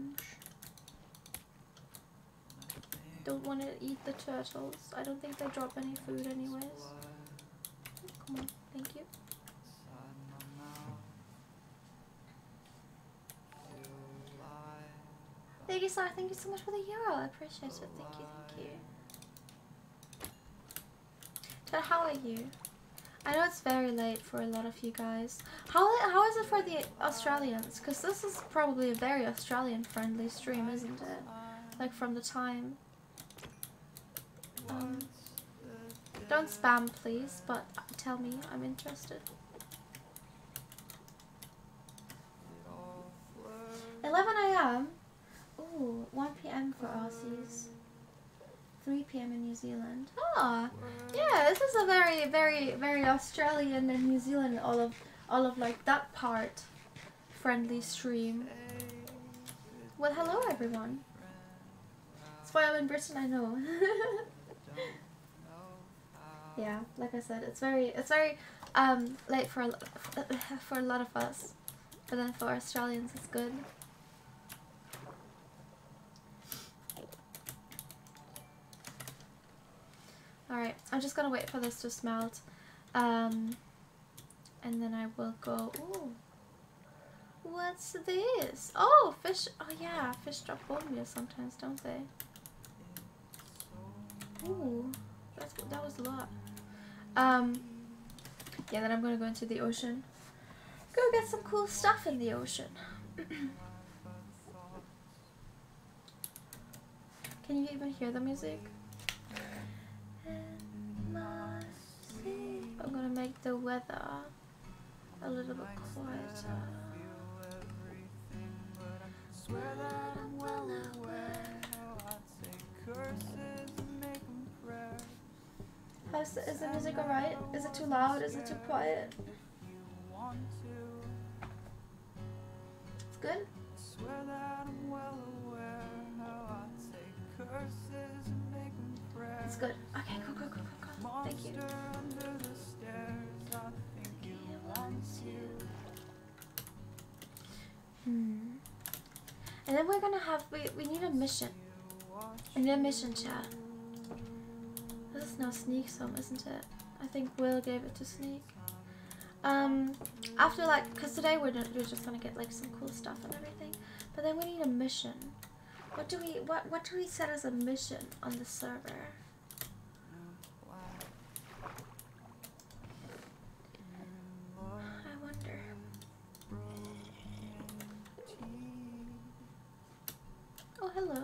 Don't want to eat the turtles. I don't think they drop any food anyways. Come on, thank you. Thank you, Sarah. Thank you so much for the euro. I appreciate it. Thank you, thank you. Chat, how are you? I know it's very late for a lot of you guys. How how is it for the Australians? Because this is probably a very Australian-friendly stream, isn't it? Like from the time. Um, don't spam, please, but tell me. I'm interested. eleven A M Ooh, one P M for Aussies. three P M in New Zealand. Ah, yeah, this is a very, very, very Australian and New Zealand, all of, all of like that part, friendly stream. Well, hello everyone. It's why I'm in Britain, I know. Yeah, like I said, it's very, it's very um late for a, lo- for a lot of us, but then for Australians, it's good. Alright, I'm just gonna wait for this to smelt. Um, and then I will go. Ooh. What's this? Oh, fish. Oh, yeah, fish drop bone meal sometimes, don't they? Ooh, that's, that was a lot. Um, yeah, then I'm gonna go into the ocean. Go get some cool stuff in the ocean. Can you even hear the music? I'm gonna make the weather a little bit quieter. How's the, is the music alright? Is it too loud? Is it too quiet? It's good? It's good. Okay, cool, cool, cool, cool, cool. Thank you. Hmm. And then we're gonna have, we, we need a mission. We need a mission, chat. This is now Sneak's home, isn't it? I think Will gave it to Sneak. Um, after like, cause today we're, we're just gonna get like some cool stuff and everything. But then we need a mission. What do we, what, what do we set as a mission on the server? I wonder. Oh, hello.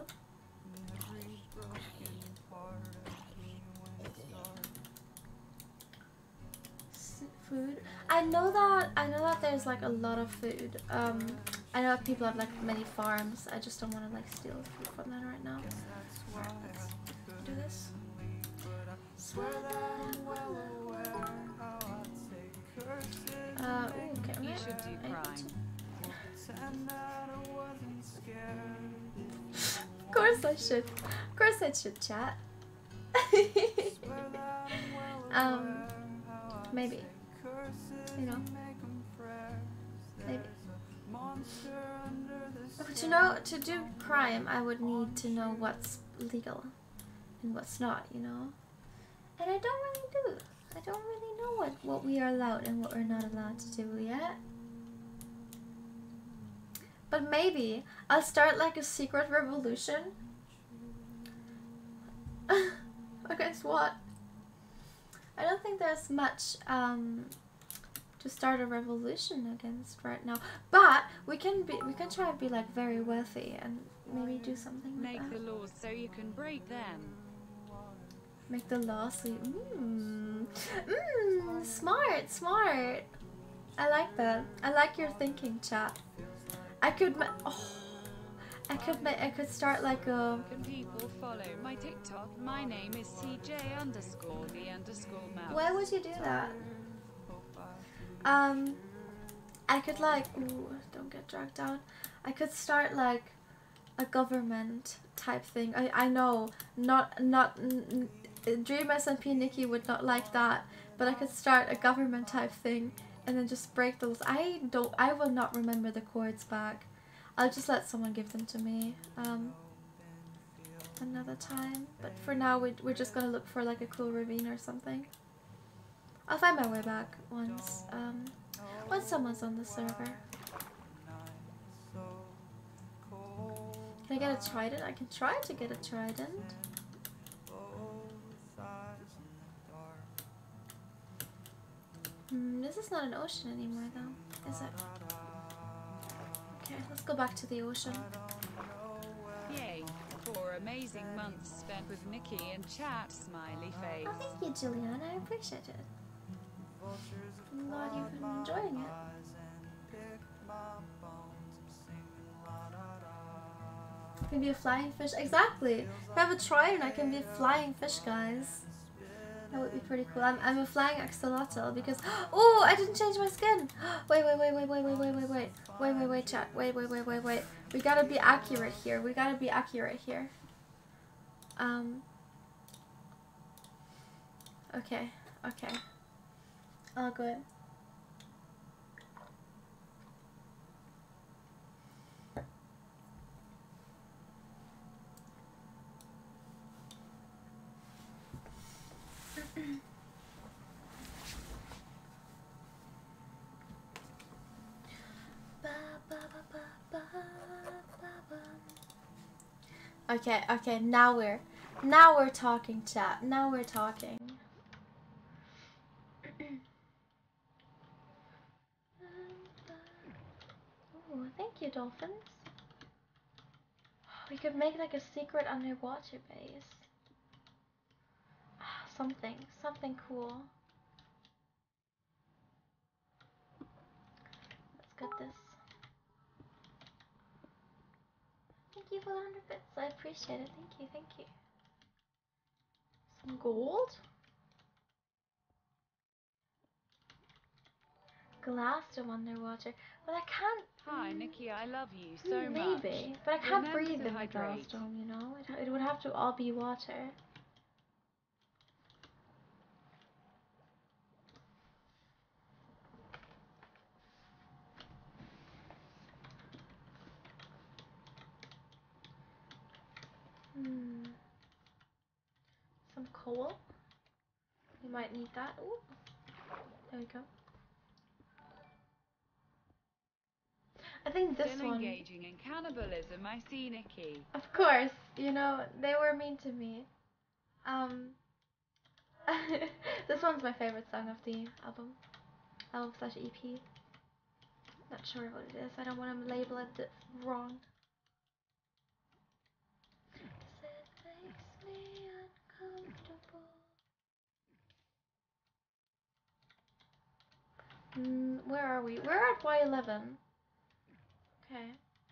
S food. I know that, I know that there's like a lot of food. Um, I know that people have like many farms. I just don't want to like steal food from them right now. Alright, let's do this. Uh, ooh, okay, You should do crime. Of course I should. Of course I should, chat. um, maybe. You know. Maybe. To know, to do crime, I would need to know what's legal and what's not, you know? And I don't really do. I don't really know what, what we are allowed and what we're not allowed to do yet. But maybe I'll start like a secret revolution. Against what? I don't think there's much um, to start a revolution against right now. But we can be, we can try to be like very wealthy and maybe do something with Make that. the laws so you can break them. Make the law so you, mmm, mmm, smart, smart. I like that. I like your thinking, chat. I could, ma oh, I could, ma I could start like a. Can people follow my TikTok? My name is C J underscore the underscore mouse. Where would you do that? Um, I could like, ooh, don't get dragged down. I could start like a government type thing. I I know, not not. N n Dream S M P Nikki would not like that, but I could start a government type thing and then just break those. I don't, I will not remember the chords back. I'll just let someone give them to me um, another time. But for now, we, we're just gonna look for like a cool ravine or something. I'll find my way back once, um, once someone's on the server. Can I get a trident? I can try to get a trident. This is not an ocean anymore, though, is it? Okay, let's go back to the ocean. Yay. Four amazing months spent with Nikki and chat, smiley face. Oh, thank you, Juliana. I appreciate it. I'm glad you've been enjoying it. I can be a flying fish. Exactly. If I have a trident, I can be a flying fish, guys. That would be pretty cool. I'm, I'm a flying axolotl because... Oh, I didn't change my skin. Wait, wait, wait, wait, wait, wait, wait, wait, wait. Wait, wait, wait, chat. Wait, wait, wait, wait, wait. We gotta be accurate here. We gotta be accurate here. Um... Okay, okay. All good. Okay, okay, now we're now we're talking, chat. Now we're talking. Oh, thank you, dolphins. We could make like a secret underwater base. Something, something cool. Let's get this. Thank you for the hundred bits. I appreciate it. Thank you, thank you. Some gold. Glass of underwater. But I can't. Hi, mm, Nikki, I love you so hmm, much. Maybe, but I can't Remember breathe to in the glass hydrate. dome. You know, it, it would have to all be water. Hmm. Some coal. You might need that. Ooh. There we go. I think this Still one. engaging in cannibalism, I see, Nikki. Of course, you know, they were mean to me. Um, this one's my favorite song of the album. Album slash E P. Not sure what it is. I don't want to label it wrong. It makes me uncomfortable. Mm, where are we? We're at Y eleven. Okay.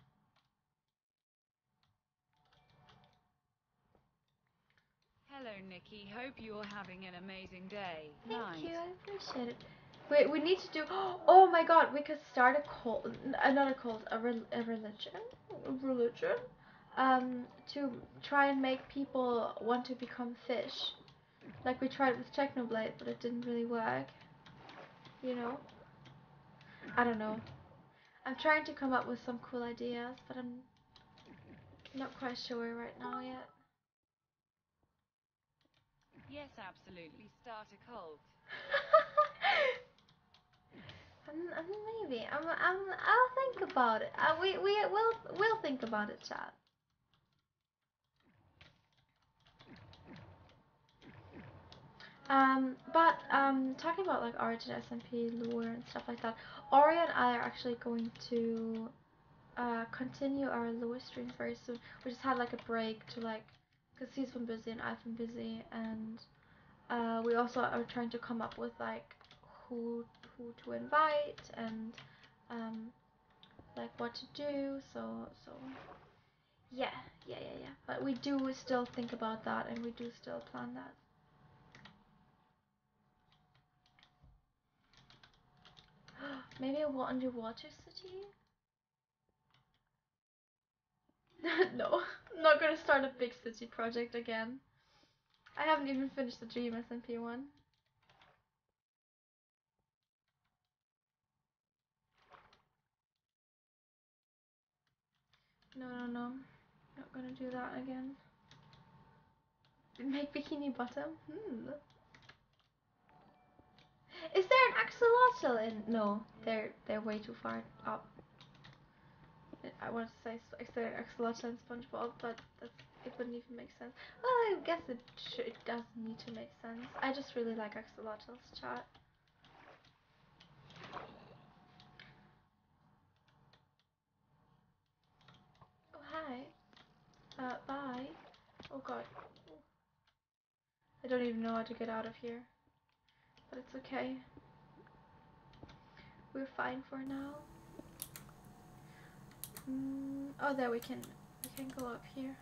Hello, Nikki. Hope you're having an amazing day. Thank Night. you, I appreciate it. Wait, we need to do. Oh my God, we could start a cult, uh, not a cult, a, re a religion, a religion, um, to try and make people want to become fish. Like we tried with Technoblade, but it didn't really work. You know? I don't know. I'm trying to come up with some cool ideas, but I'm not quite sure right now yet. Yes, absolutely. Start a cult. um, um, maybe. Um, um, I'll think about it. Uh, we we will we'll think about it, chat. Um, but um, talking about like Origin, S M P, lore, and stuff like that, Ori and I are actually going to uh, continue our lore streams very soon. We just had like a break to like, cause he's been busy and I've been busy, and uh, we also are trying to come up with like who who to invite and um, like what to do. So so yeah yeah yeah yeah. But we do still think about that, and we do still plan that. Maybe a wa underwater city? No, I'm not gonna start a big city project again. I haven't even finished the Dream S M P one. No, no, no. Not gonna do that again. Make Bikini Bottom? Hmm. Is there an axolotl in? No, they're they're way too far up. I want to say is there an axolotl in SpongeBob, but that's, it wouldn't even make sense. Well, I guess it should, it does need to make sense. I just really like axolotls, chat. I don't even know how to get out of here. But it's okay. We're fine for now. Mm, oh, there we can we can go up here.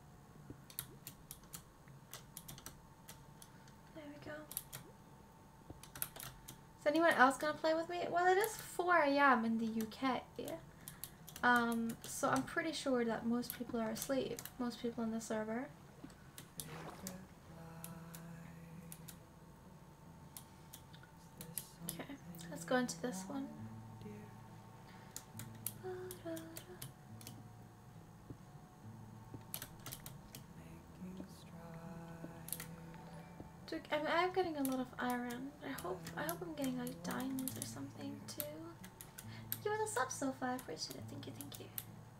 There we go. Is anyone else gonna play with me? Well, it is four A M in the U K. Um, so I'm pretty sure that most people are asleep. Most people in the server. Okay, let's go into this one. Dude, I mean, I'm getting a lot of iron. I hope I hope I'm getting like diamonds or something too. Thank you for the sub so far. I appreciate it. Thank you, thank you.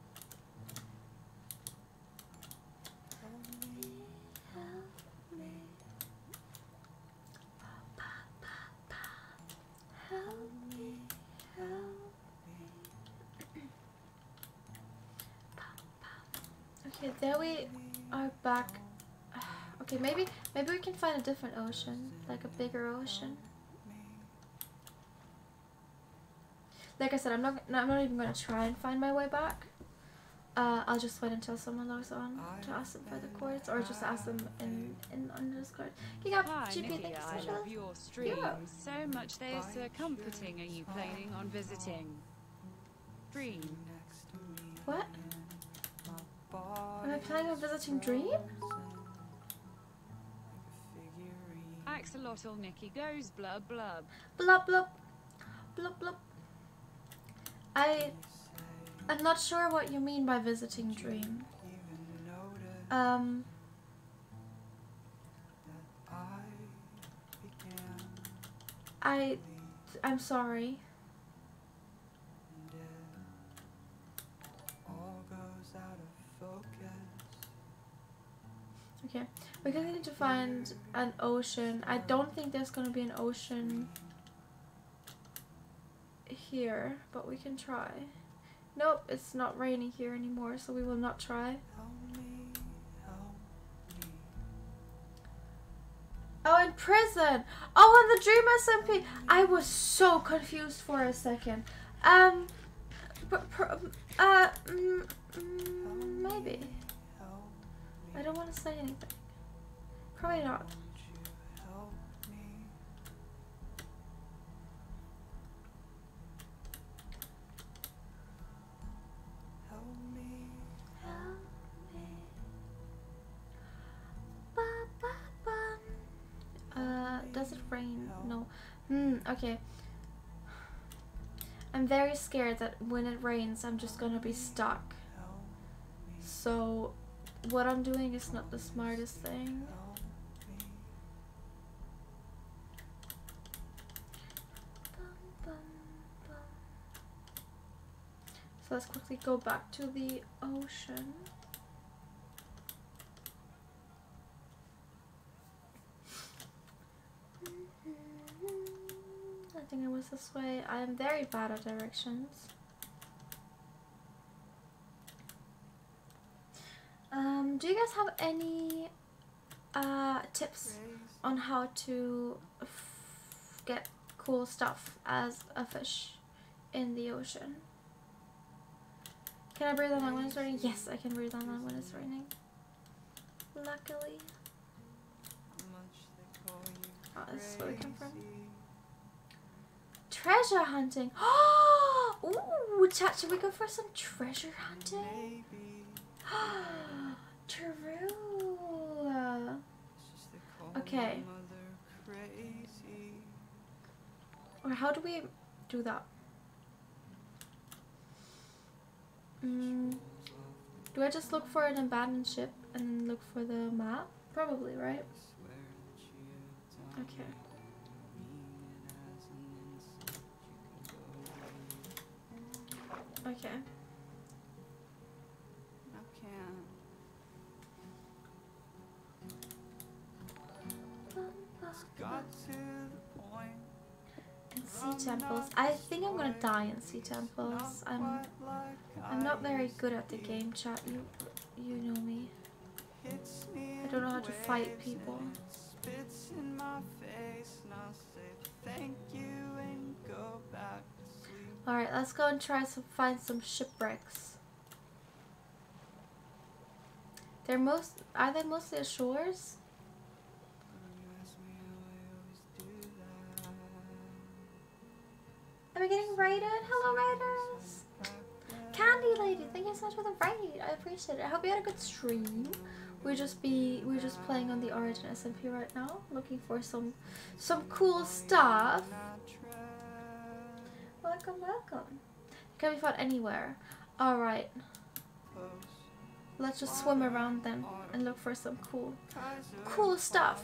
Help me, help me. Help me, help me. Okay, there we are back. Okay, maybe maybe we can find a different ocean, like a bigger ocean. Like I said, I'm not no, I'm not even gonna try and find my way back. Uh, I'll just wait until someone logs on to ask them for the codes, or just ask them in in on Discord. Kick up, Hi, G P, Nikki, thank you I so love much. your streams Yeah. so much they are so comforting. Are you planning on visiting? Dream. What? Am I planning on visiting Dream? Axolotl Nikki goes blub blub. Blub blub, blub blub. I, I'm not sure what you mean by visiting Dream. Um. I, I'm sorry. Okay, we're gonna need to find an ocean. I don't think there's gonna be an ocean here, but we can try. Nope, it's not raining here anymore, so we will not try. Oh, in prison! Oh, in the Dream S M P! I was so confused for a second. Um, pr pr uh, mm, mm, maybe. I don't want to say anything. Probably not. Uh, does it rain? No. Hmm, okay. I'm very scared that when it rains, I'm just gonna be stuck. So, what I'm doing is not the smartest thing. So let's quickly go back to the ocean. I think it was this way. I am very bad at directions. Um, do you guys have any uh, tips on how to f get cool stuff as a fish in the ocean? Can I breathe on land when it's raining? Yes, I can breathe on land when it's raining. Luckily. Oh, this is where we come from. Treasure hunting! Ooh, chat, should we go for some treasure hunting? True. Okay. Or how do we do that? Mm, do I just look for an abandoned ship and then look for the map? Probably, right? Okay. Okay. And sea temples. I think I'm gonna die in sea temples. I'm I'm not very good at the game, chat. You you know me. I don't know how to fight people. spits in my face and I'll say thank you and go back to sleep. Alright, let's go and try to find some shipwrecks. They're most are they mostly shores? Are we getting raided? Hello, raiders! Candy Lady, thank you so much for the raid. I appreciate it. I hope you had a good stream. We're just be we're just playing on the Origin S M P right now, looking for some some cool stuff. Welcome, welcome. Can be found anywhere. All right. Let's just swim around then and look for some cool, cool stuff.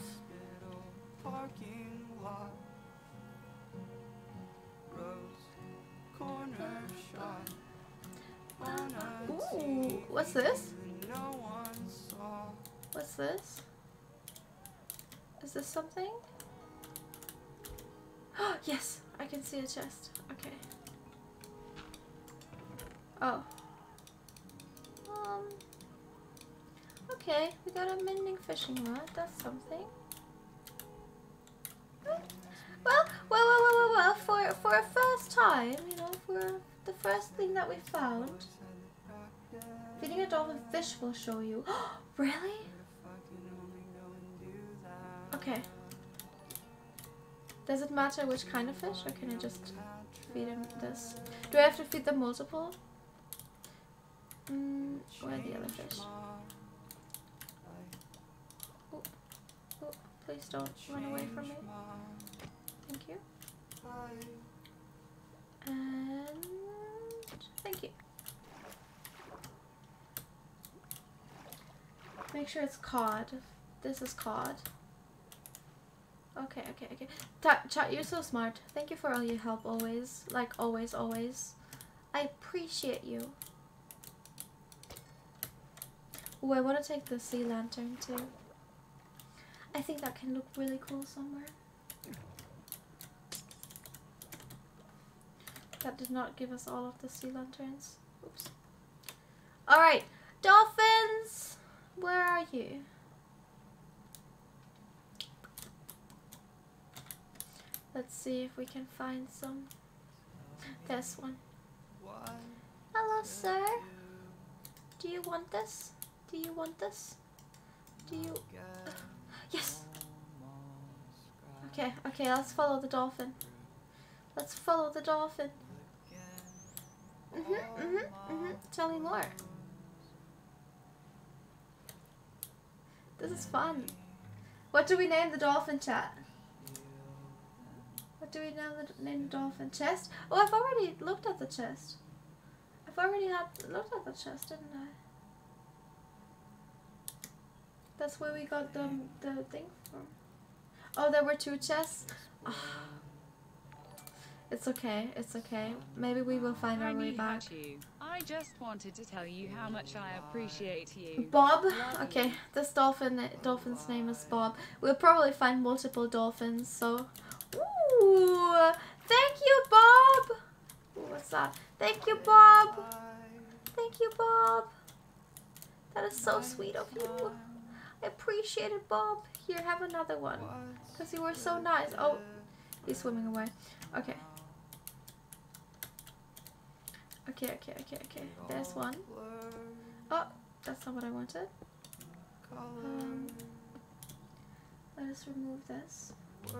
Ooh, what's this? What's this? Is this something? Oh, yes, I can see a chest. Okay. Oh. Um. Okay, we got a mending fishing rod. That's something. Well, well, well, well, well, well. For for a first time, you know, for the first thing that we found. Feeding a dolphin fish will show you. Really? Okay. Does it matter which kind of fish, or can I just feed him this? Do I have to feed them multiple? Mm, where are the other fish? Oh, oh, please don't run away from me. Thank you. And thank you. Make sure it's cod. This is cod. Okay, okay, okay. Ta chat, you're so smart. Thank you for all your help always. Like, always, always. I appreciate you. Oh, I want to take the sea lantern too. I think that can look really cool somewhere. That did not give us all of the sea lanterns. Oops. Alright, dolphins! Where are you? Let's see if we can find some. This one. Hello, sir. Do you want this? Do you want this? Do you? Uh, yes. Okay, okay, let's follow the dolphin. Let's follow the dolphin. Mhm, mhm, mhm. Tell me more. This is fun. What do we name the dolphin, chat? What do we name the, name the dolphin? Chest? Oh, I've already looked at the chest. I've already had looked at the chest, didn't I? That's where we got the the thing from. Oh, there were two chests. Oh. It's okay. It's okay. Maybe we will find our way back. I just wanted to tell you how much I appreciate you. Bob? Okay, this dolphin dolphin's name is Bob. We'll probably find multiple dolphins, so... Ooh! Thank you, Bob! Ooh, what's that? Thank you, Bob! Thank you, Bob! That is so sweet of you. I appreciate it, Bob. Here, have another one. Because you were so nice. Oh, he's swimming away. Okay. Okay, okay, okay, okay. There's one. Oh, that's not what I wanted. Um, let us remove this.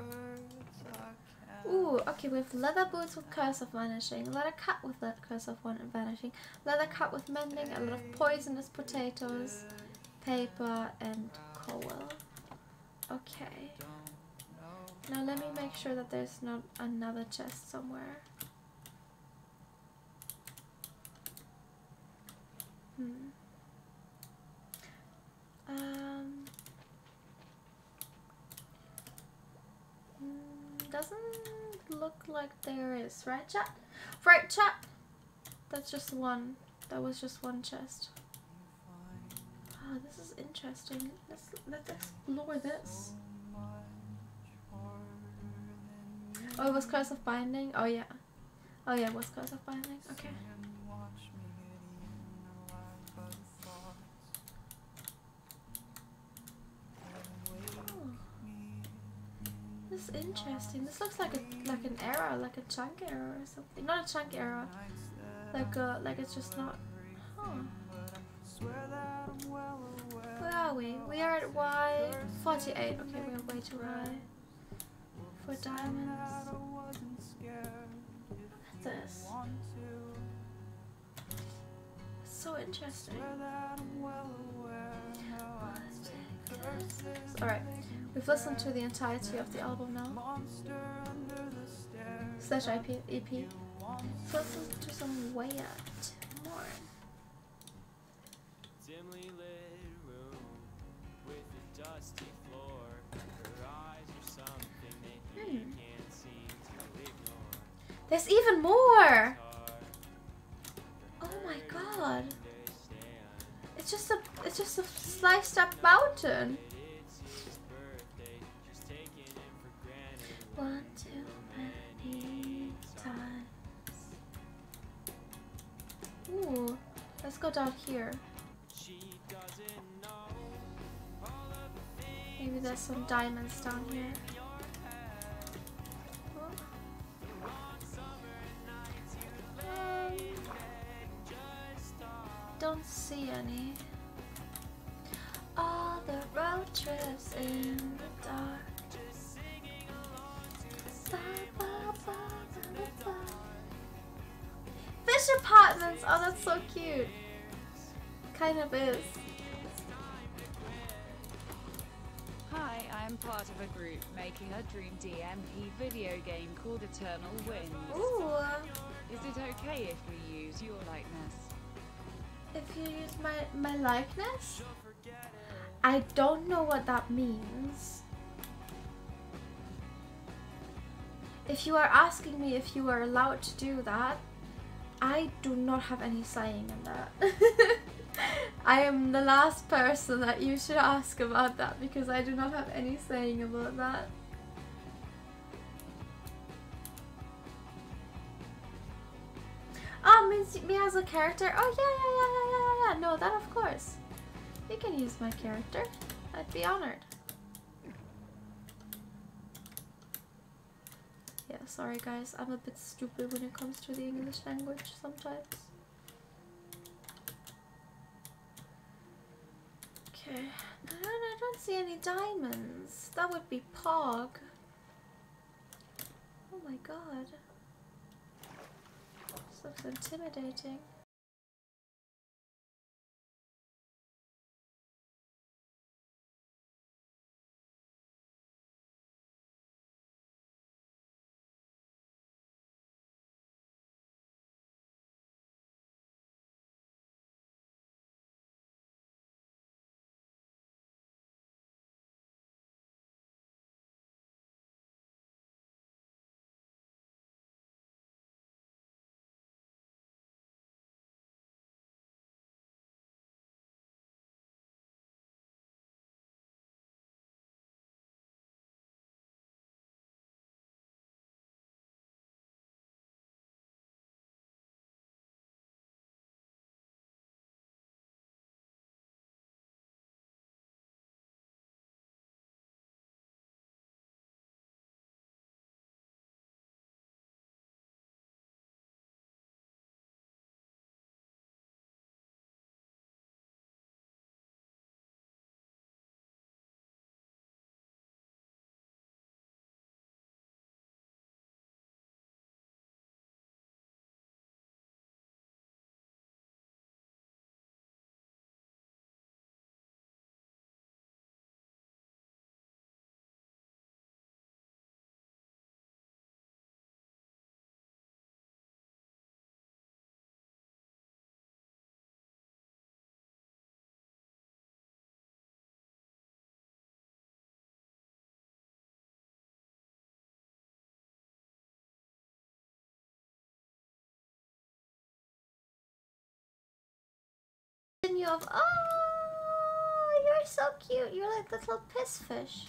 Ooh, okay, we have leather boots with curse of vanishing, leather cut with leather curse of one vanishing, leather cut with mending, a lot of poisonous potatoes, paper, and coal. Okay. Now let me make sure that there's not another chest somewhere. Hmm. Um. Doesn't look like there is, right, chat? Right, chat. That's just one. That was just one chest. Oh, this is interesting. Let's let's explore this. Oh, it was Curse of Binding. Oh yeah. Oh yeah, it was Curse of Binding. Okay. Oh. interesting. This looks like a like an arrow, like a chunk arrow or something. Not a chunk arrow. Like a like it's just not. Huh. Where are we? We are at Y forty-eight. Okay, we're way too high for diamonds. What's this? So interesting. Alright, we've listened to the entirety of the album now. Slash I P, E P. So let's listen to some Way Out more. Dimly lit room with a dusty floor. Her eyes are something that he Hmm. can't seem to ignore. There's even more! Oh my god. It's just a it's just a sliced up mountain. One too many times. Ooh, let's go down here. Maybe there's some diamonds down here. Oh. Um, don't see any. All the road trips in the dark. Fish apartments! Oh, that's so cute. Kind of is. Hi, I am part of a group making a Dream D M P video game called Eternal Winds. Ooh. Is it okay if we use your likeness? If you use my, my likeness? I don't know what that means. If you are asking me if you are allowed to do that, I do not have any saying in that. I am the last person that you should ask about that because I do not have any saying about that. Oh, means me as a character? Oh yeah, yeah, yeah, yeah, yeah, yeah. No, that of course. You can use my character. I'd be honored. Yeah, sorry guys, I'm a bit stupid when it comes to the English language sometimes. Okay, I don't, I don't see any diamonds. That would be Pog. Oh my god. This looks intimidating. You of oh, you're so cute. You're like little piss fish.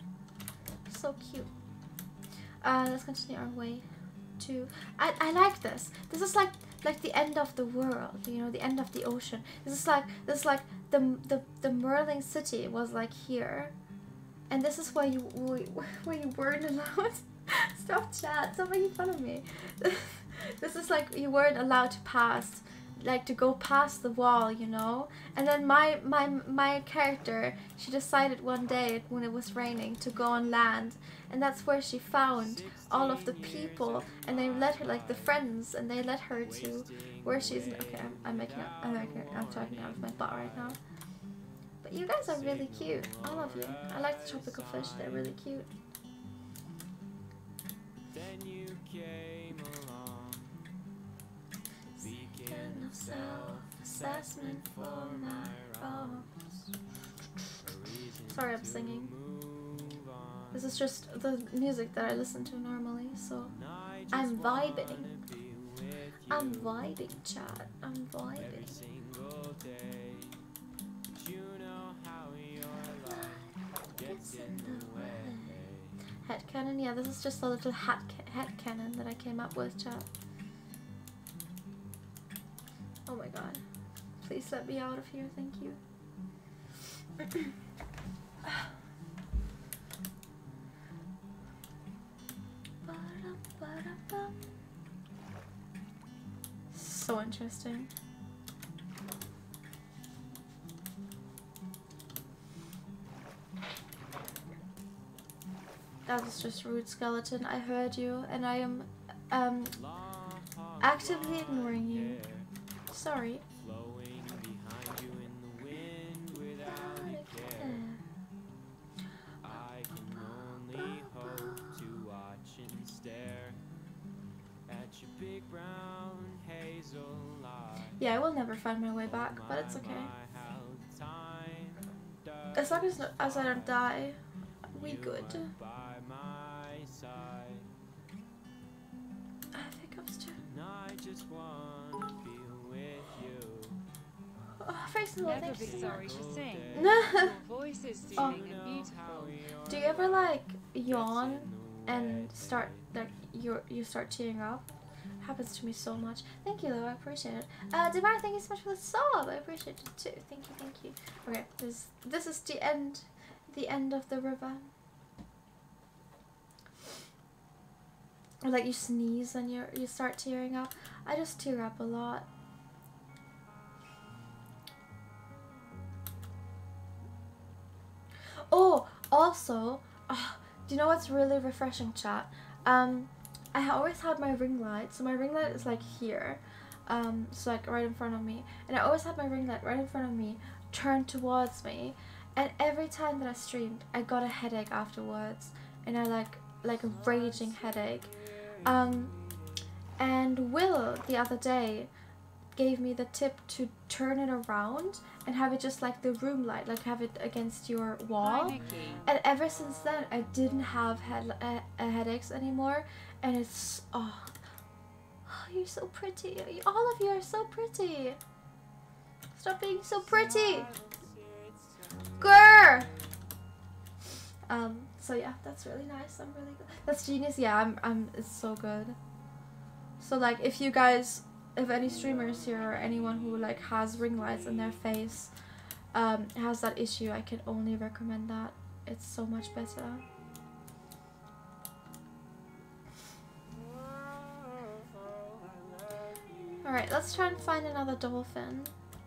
So cute. Uh, let's continue our way to. I I like this. This is like like the end of the world. You know, the end of the ocean. This is like this is like the the the Merling city was like here, and this is why you where you weren't allowed. Stop chat. Stop making fun of me. This is like you weren't allowed to pass, like to go past the wall, you know. And then my my my character, she decided one day when it was raining to go on land, and that's where she found all of the people, and they let her, like the friends, and they let her to where she's. Okay, I'm, I'm making up. I'm making. I'm talking out of my butt right now. But you guys are really cute, all of you. I like the tropical fish. They're really cute. Then you came along, beacon of self-assessment for my wrongs. Sorry, I'm singing. This is just the music that I listen to normally, so I'm vibing. I'm vibing, chat. I'm vibing. Head cannon, yeah, this is just a little hat ca head cannon that I came up with, chat. Oh my god. Please let me out of here, thank you. So interesting. That was just rude, skeleton. I heard you, and I am um actively ignoring you. Sorry. Yeah, I will never find my way back, but it's okay. As long as, as I don't die, we good. I think I was too. Oh, first of all, Never thank be you so sorry much. much. To sing. No. Your voice is soothing Oh. and beautiful. Do you ever like yawn and start like you you start tearing up? Happens to me so much. Thank you though, I appreciate it. Uh Demar, thank you so much for the sub. I appreciate it too. Thank you, thank you. Okay, this this is the end the end of the river. Or like you sneeze and you you start tearing up. I just tear up a lot. Oh, also, oh, do you know what's really refreshing, chat? Um, I always had my ring light, so my ring light is like here, um, so like right in front of me, and I always had my ring light right in front of me, turned towards me, and every time that I streamed, I got a headache afterwards, and I like, like a raging headache, um, and Will, the other day, gave me the tip to turn it around and have it just like the room light, like have it against your wall. Hi, And ever since then, I didn't have head uh, uh, headaches anymore. And it's oh, oh, you're so pretty. All of you are so pretty. Stop being so pretty, girl. Um. So yeah, that's really nice. I'm really good. That's genius. Yeah, I'm. I'm. It's so good. So like, if you guys. If any streamers here or anyone who like has ring lights in their face um, has that issue, I can only recommend that. It's so much better. Alright, let's try and find another dolphin.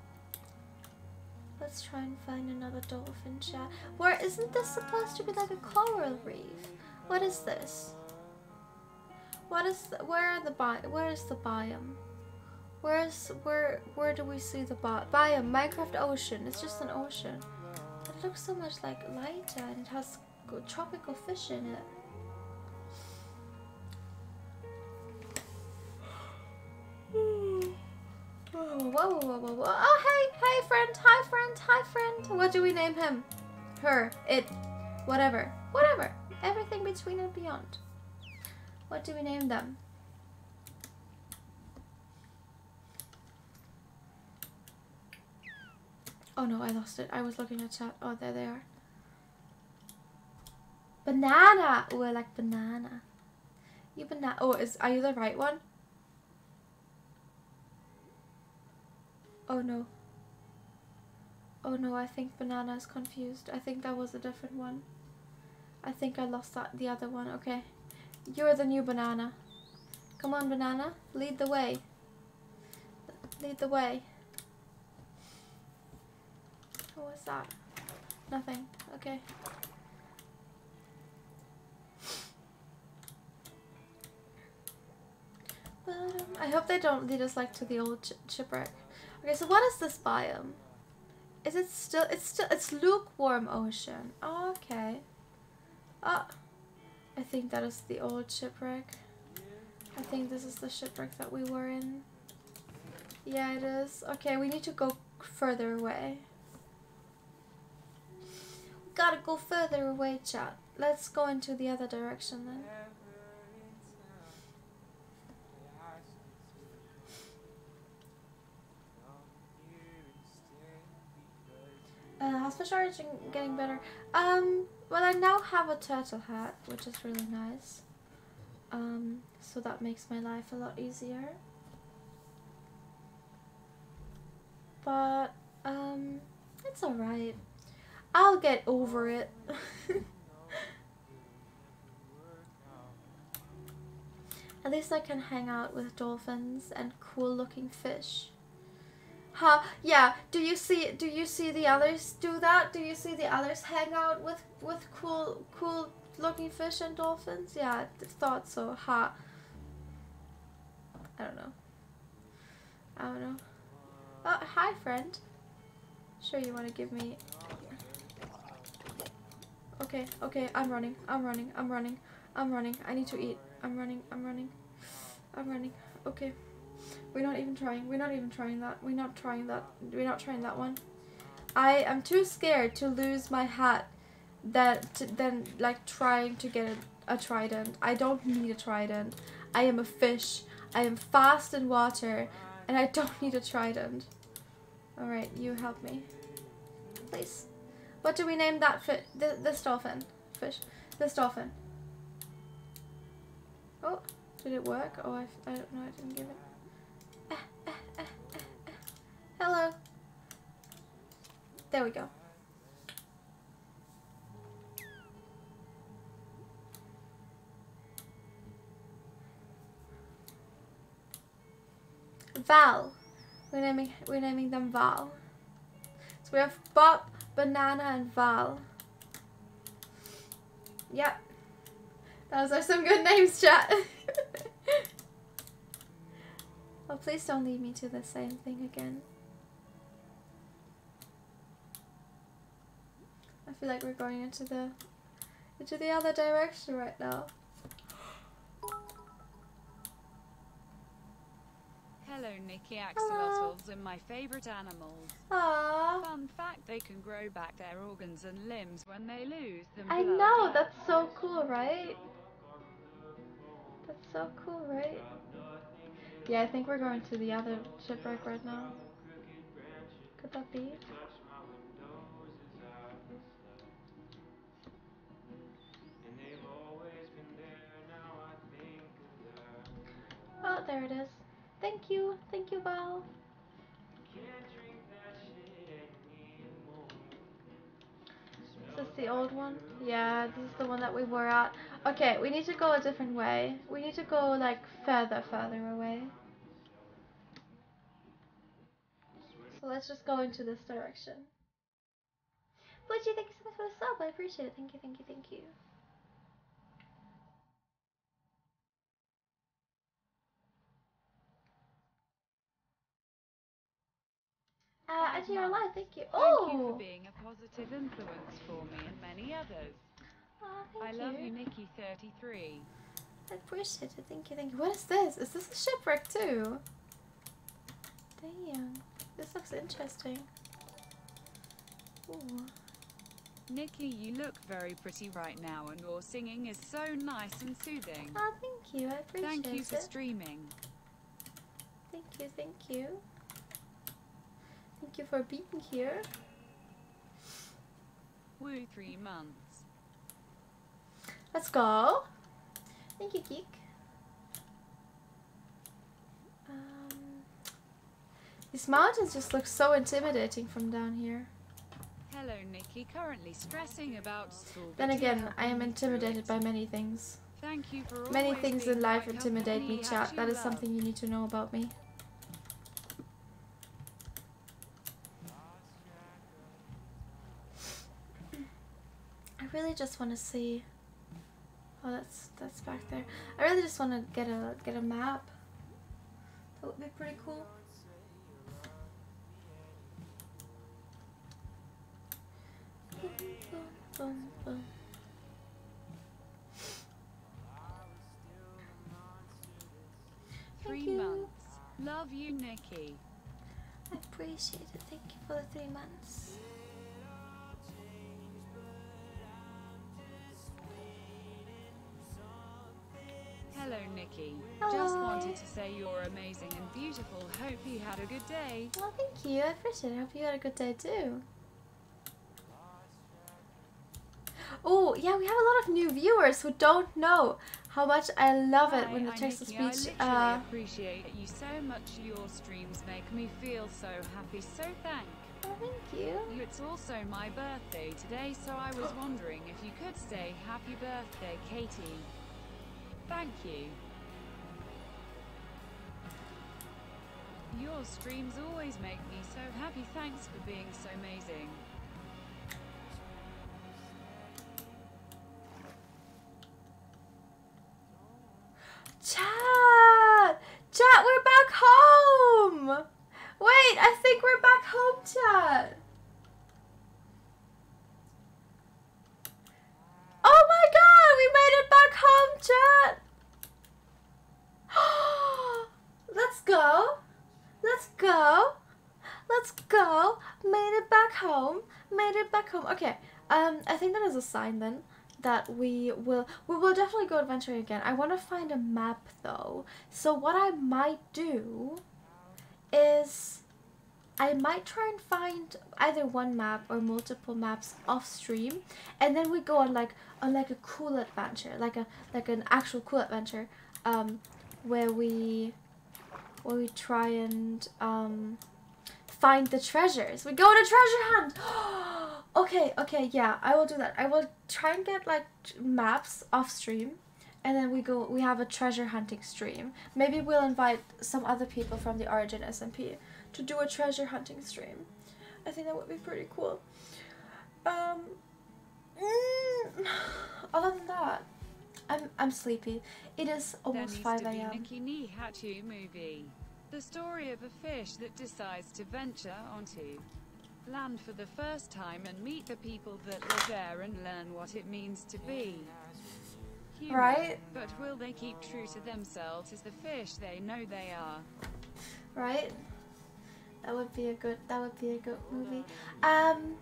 Let's try and find another dolphin, chat. Where isn't this supposed to be like a coral reef? What is this? What is the, where are the bi where is the biome? Where's where where do we see the bi biome? Minecraft ocean. It's just an ocean. It looks so much like lighter and it has tropical fish in it. Whoa, whoa, whoa, whoa, whoa. Oh, hey, hey, friend. Hi, friend. Hi, friend. What do we name him? Her. It. Whatever. Whatever. Everything between and beyond. What do we name them? Oh no, I lost it. I was looking at chat. Oh, there they are. Banana. Oh, I like banana. You banana. Oh, is are you the right one? Oh no. Oh no, I think banana is confused. I think that was a different one. I think I lost that the other one. Okay. You're the new banana. Come on, banana. Lead the way. Lead the way. What was that? Nothing. Okay. But, um, I hope they don't lead us like to the old ch shipwreck. Okay, so what is this biome? Is it still? It's still. It's lukewarm ocean. Oh, okay. Oh, I think that is the old shipwreck. I think this is the shipwreck that we were in. Yeah, it is. Okay, we need to go further away. We gotta go further away, chat. Let's go into the other direction then. Uh, how's fish origin getting better? Um, well, I now have a turtle hat, which is really nice. Um, so that makes my life a lot easier. But, um, it's alright. I'll get over it. At least I can hang out with dolphins and cool looking fish. Huh, yeah, do you see do you see the others do that? Do you see the others hang out with with cool cool looking fish and dolphins? Yeah, I thought so. Huh. I don't know. I don't know. Oh, hi friend. Sure you want to give me... Okay, okay, I'm running. I'm running. I'm running. I'm running. I need to eat. I'm running. I'm running. I'm running. Okay. We're not even trying. We're not even trying that. We're not trying that. We're not trying that one. I am too scared to lose my hat that to, than like trying to get a, a trident. I don't need a trident. I am a fish. I am fast in water and I don't need a trident. Alright, you help me. Please. What do we name that fish? Th this dolphin. Fish. This dolphin. Oh, did it work? Oh, I, I don't know. I didn't give it. Eh, eh, eh, eh, eh. Hello. There we go. Val. We're naming we're naming them Val. So we have Bob, Banana, and Val. Yep. Those are some good names, chat. Oh, please don't lead me to the same thing again. I feel like we're going into the into the other direction right now. Hello, Nikki. Axolotls are my favorite animals. Aww. Fun fact, they can grow back their organs and limbs when they lose them. I blood. know, that's so cool, right? That's so cool, right? Yeah, I think we're going to the other shipwreck right now. Could that be? Oh, there it is. Thank you. Thank you, Val. Is this the old one? Yeah, this is the one that we were at. Okay, we need to go a different way. We need to go, like, further, further away. So let's just go into this direction. Butchie, thank you so much for the sub. I appreciate it. Thank you, thank you, thank you. Uh, and you're alive, thank you. Oh! Thank you for being a positive influence for me and many others. Oh, thank I you. love you, Nikki thirty-three. I appreciate it. Thank you, thank you. What is this? Is this a shipwreck too? Damn. This looks interesting. Ooh. Nikki, you look very pretty right now and your singing is so nice and soothing. Oh, thank you. I appreciate it. Thank you for streaming. Thank you, thank you. Thank you for being here. Woo, three months. Let's go. Thank you, Geek. Um, these mountains just look so intimidating from down here. Hello, Nikki. Currently stressing about school. Then but again, you I am helped me intimidated by many things. Thank you for Many always things being in life my intimidate me, company. chat. That is Nihachu something you need to know about me. I really just want to see. Oh, that's that's back there. I really just want to get a get a map. That would be pretty cool. Boom, boom, boom. Three Thank you. months. Love you, Nikki. I appreciate it. Thank you for the three months. Hello, Nikki. Hello. Just wanted to say you're amazing and beautiful. Hope you had a good day. Well, thank you. I appreciate it. I hope you had a good day too. Oh, yeah, we have a lot of new viewers who don't know how much I love it Hi, when the I'm text-to-speech. Nikki. I Uh, literally appreciate you so much. Your streams make me feel so happy. So thank. oh, thank you. you. It's also my birthday today, so I was wondering if you could say happy birthday, Katie. Thank you. Your streams always make me so happy. Thanks for being so amazing. Chat! Chat, we're back home! Wait, I think we're back home, chat. Oh my god, we made it back home, chat! Let's go. Let's go. Let's go. Made it back home. Made it back home. Okay, um, I think that is a sign then that we will we will definitely go adventuring again. I want to find a map though. So what I might do is I might try and find either one map or multiple maps off stream, and then we go on like on like a cool adventure, like a like an actual cool adventure, um, where we where we try and um find the treasures. We go on a treasure hunt. Okay, okay, yeah, I will do that. I will try and get like maps off stream, and then we go. We have a treasure hunting stream. Maybe we'll invite some other people from the Origin S M P to do a treasure hunting stream. I think that would be pretty cool. Um, mm, other than that, I'm I'm sleepy. It is almost five A M Nikki Nihachu movie. The story of a fish that decides to venture onto land for the first time and meet the people that live there and learn what it means to be human. Right? But will they keep true to themselves as the fish they know they are? Right? That would be a good that would be a good movie. Um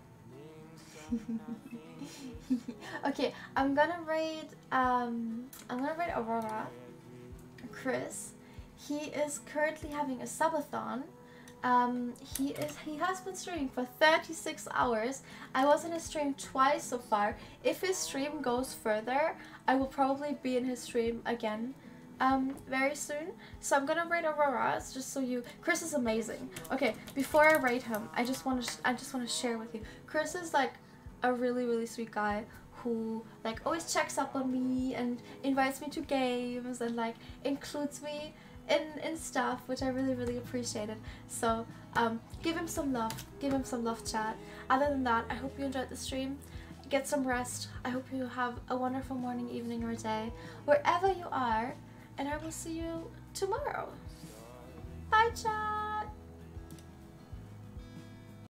Okay, I'm gonna rate um I'm gonna rate Aurora. Chris. He is currently having a subathon. Um, he is he has been streaming for thirty-six hours. I was in his stream twice so far. If his stream goes further, I will probably be in his stream again um, very soon. So I'm gonna rate Aurora. It's just so you. Chris is amazing. Okay, before I rate him, I just want to I just want to share with you. Chris is like a really really sweet guy who like always checks up on me and invites me to games and like includes me in, in stuff, which I really, really appreciated. So, um, give him some love. Give him some love, chat. Other than that, I hope you enjoyed the stream. Get some rest. I hope you have a wonderful morning, evening, or day, wherever you are. And I will see you tomorrow. Bye, chat!